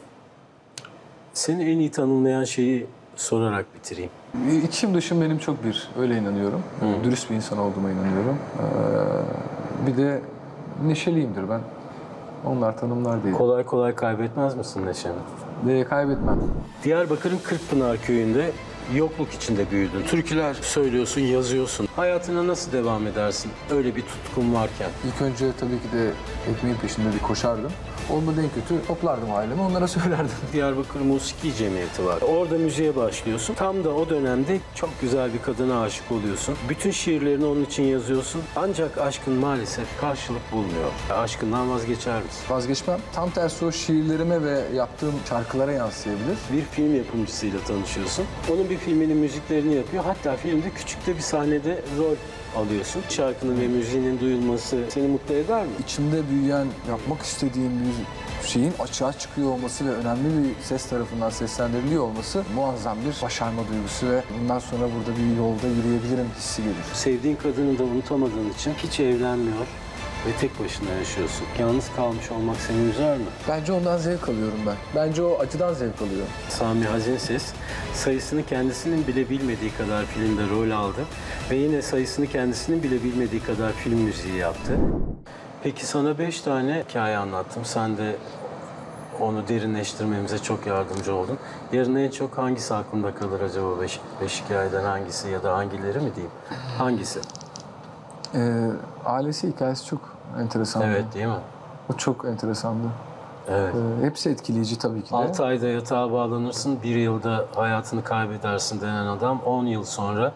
Speaker 1: seni en iyi tanımlayan şeyi sorarak bitireyim.
Speaker 2: İçim dışım benim çok bir, öyle inanıyorum. Dürüst bir insan olduğuma inanıyorum. Ee, bir de neşeliyimdir ben. Onlar tanımlar değil.
Speaker 1: Kolay kolay kaybetmez misin neşeni?
Speaker 2: Ee, kaybetmem.
Speaker 1: Diyarbakır'ın Kırkpınar köyünde yokluk içinde büyüdün. Türküler söylüyorsun, yazıyorsun. Hayatına nasıl devam edersin öyle bir tutkun varken?
Speaker 2: İlk önce tabii ki de ekmeğin peşinde bir koşardım. Olmadı en kötü toplardım ailemi, onlara söylerdim.
Speaker 1: Diyarbakır Musiki Cemiyeti var. Orada müziğe başlıyorsun. Tam da o dönemde çok güzel bir kadına aşık oluyorsun. Bütün şiirlerini onun için yazıyorsun. Ancak aşkın maalesef karşılık bulmuyor. Aşkından vazgeçer misin?
Speaker 2: Vazgeçmem. Tam tersi o şiirlerime ve yaptığım şarkılara yansıyabilir.
Speaker 1: Bir film yapımcısıyla tanışıyorsun. Onun bir filminin müziklerini yapıyor. Hatta filmde küçük de bir sahnede rol alıyorsun. Şarkının ve müziğinin duyulması seni mutlu eder mi?
Speaker 2: İçimde büyüyen, yapmak istediğim bir şeyin açığa çıkıyor olması ve önemli bir ses tarafından seslendiriliyor olması muazzam bir başarma duygusu ve bundan sonra burada bir yolda yürüyebilirim hissi gelir.
Speaker 1: Sevdiğin kadını da unutamadığın için hiç evlenmiyor ve tek başına yaşıyorsun. Yalnız kalmış olmak seni üzer mi?
Speaker 2: Bence ondan zevk alıyorum ben. Bence o acıdan zevk alıyor.
Speaker 1: Sami Hazinses sayısını kendisinin bile bilmediği kadar filmde rol aldı ve yine sayısını kendisinin bile bilmediği kadar film müziği yaptı. Peki sana beş tane hikaye anlattım. Sen de onu derinleştirmemize çok yardımcı oldun. Yarın en çok hangisi aklımda kalır acaba beş, beş hikayeden hangisi ya da hangileri mi diyeyim? Hangisi?
Speaker 2: Ee, ailesi hikayesi çok enteresandı.
Speaker 1: Evet değil mi?
Speaker 2: O çok enteresandı.
Speaker 1: Evet.
Speaker 2: Ee, hepsi etkileyici tabii ki de.
Speaker 1: altı ayda yatağa bağlanırsın, bir yılda hayatını kaybedersin denen adam on yıl sonra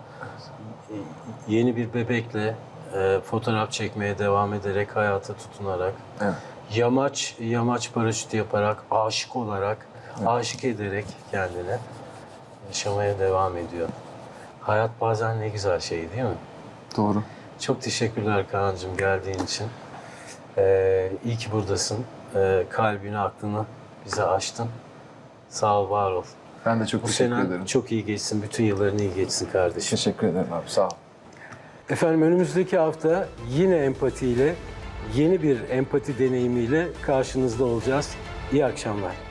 Speaker 1: yeni bir bebekle e, fotoğraf çekmeye devam ederek, hayata tutunarak,
Speaker 2: Evet.
Speaker 1: yamaç yamaç paraşütü yaparak, aşık olarak, aşık ederek kendine yaşamaya devam ediyor. Hayat bazen ne güzel şey değil mi?
Speaker 2: Doğru.
Speaker 1: Çok teşekkürler Kaan'cığım geldiğin için. Ee, iyi ki buradasın. Ee, kalbini, aklını bize açtın. Sağ ol, var ol.
Speaker 2: Ben de çok
Speaker 1: Bu
Speaker 2: teşekkür
Speaker 1: sene
Speaker 2: ederim.
Speaker 1: çok iyi geçsin. Bütün yılların iyi geçsin kardeşim.
Speaker 2: Teşekkür ederim abi. Sağ ol.
Speaker 1: Efendim önümüzdeki hafta yine empatiyle, yeni bir empati deneyimiyle karşınızda olacağız. İyi akşamlar.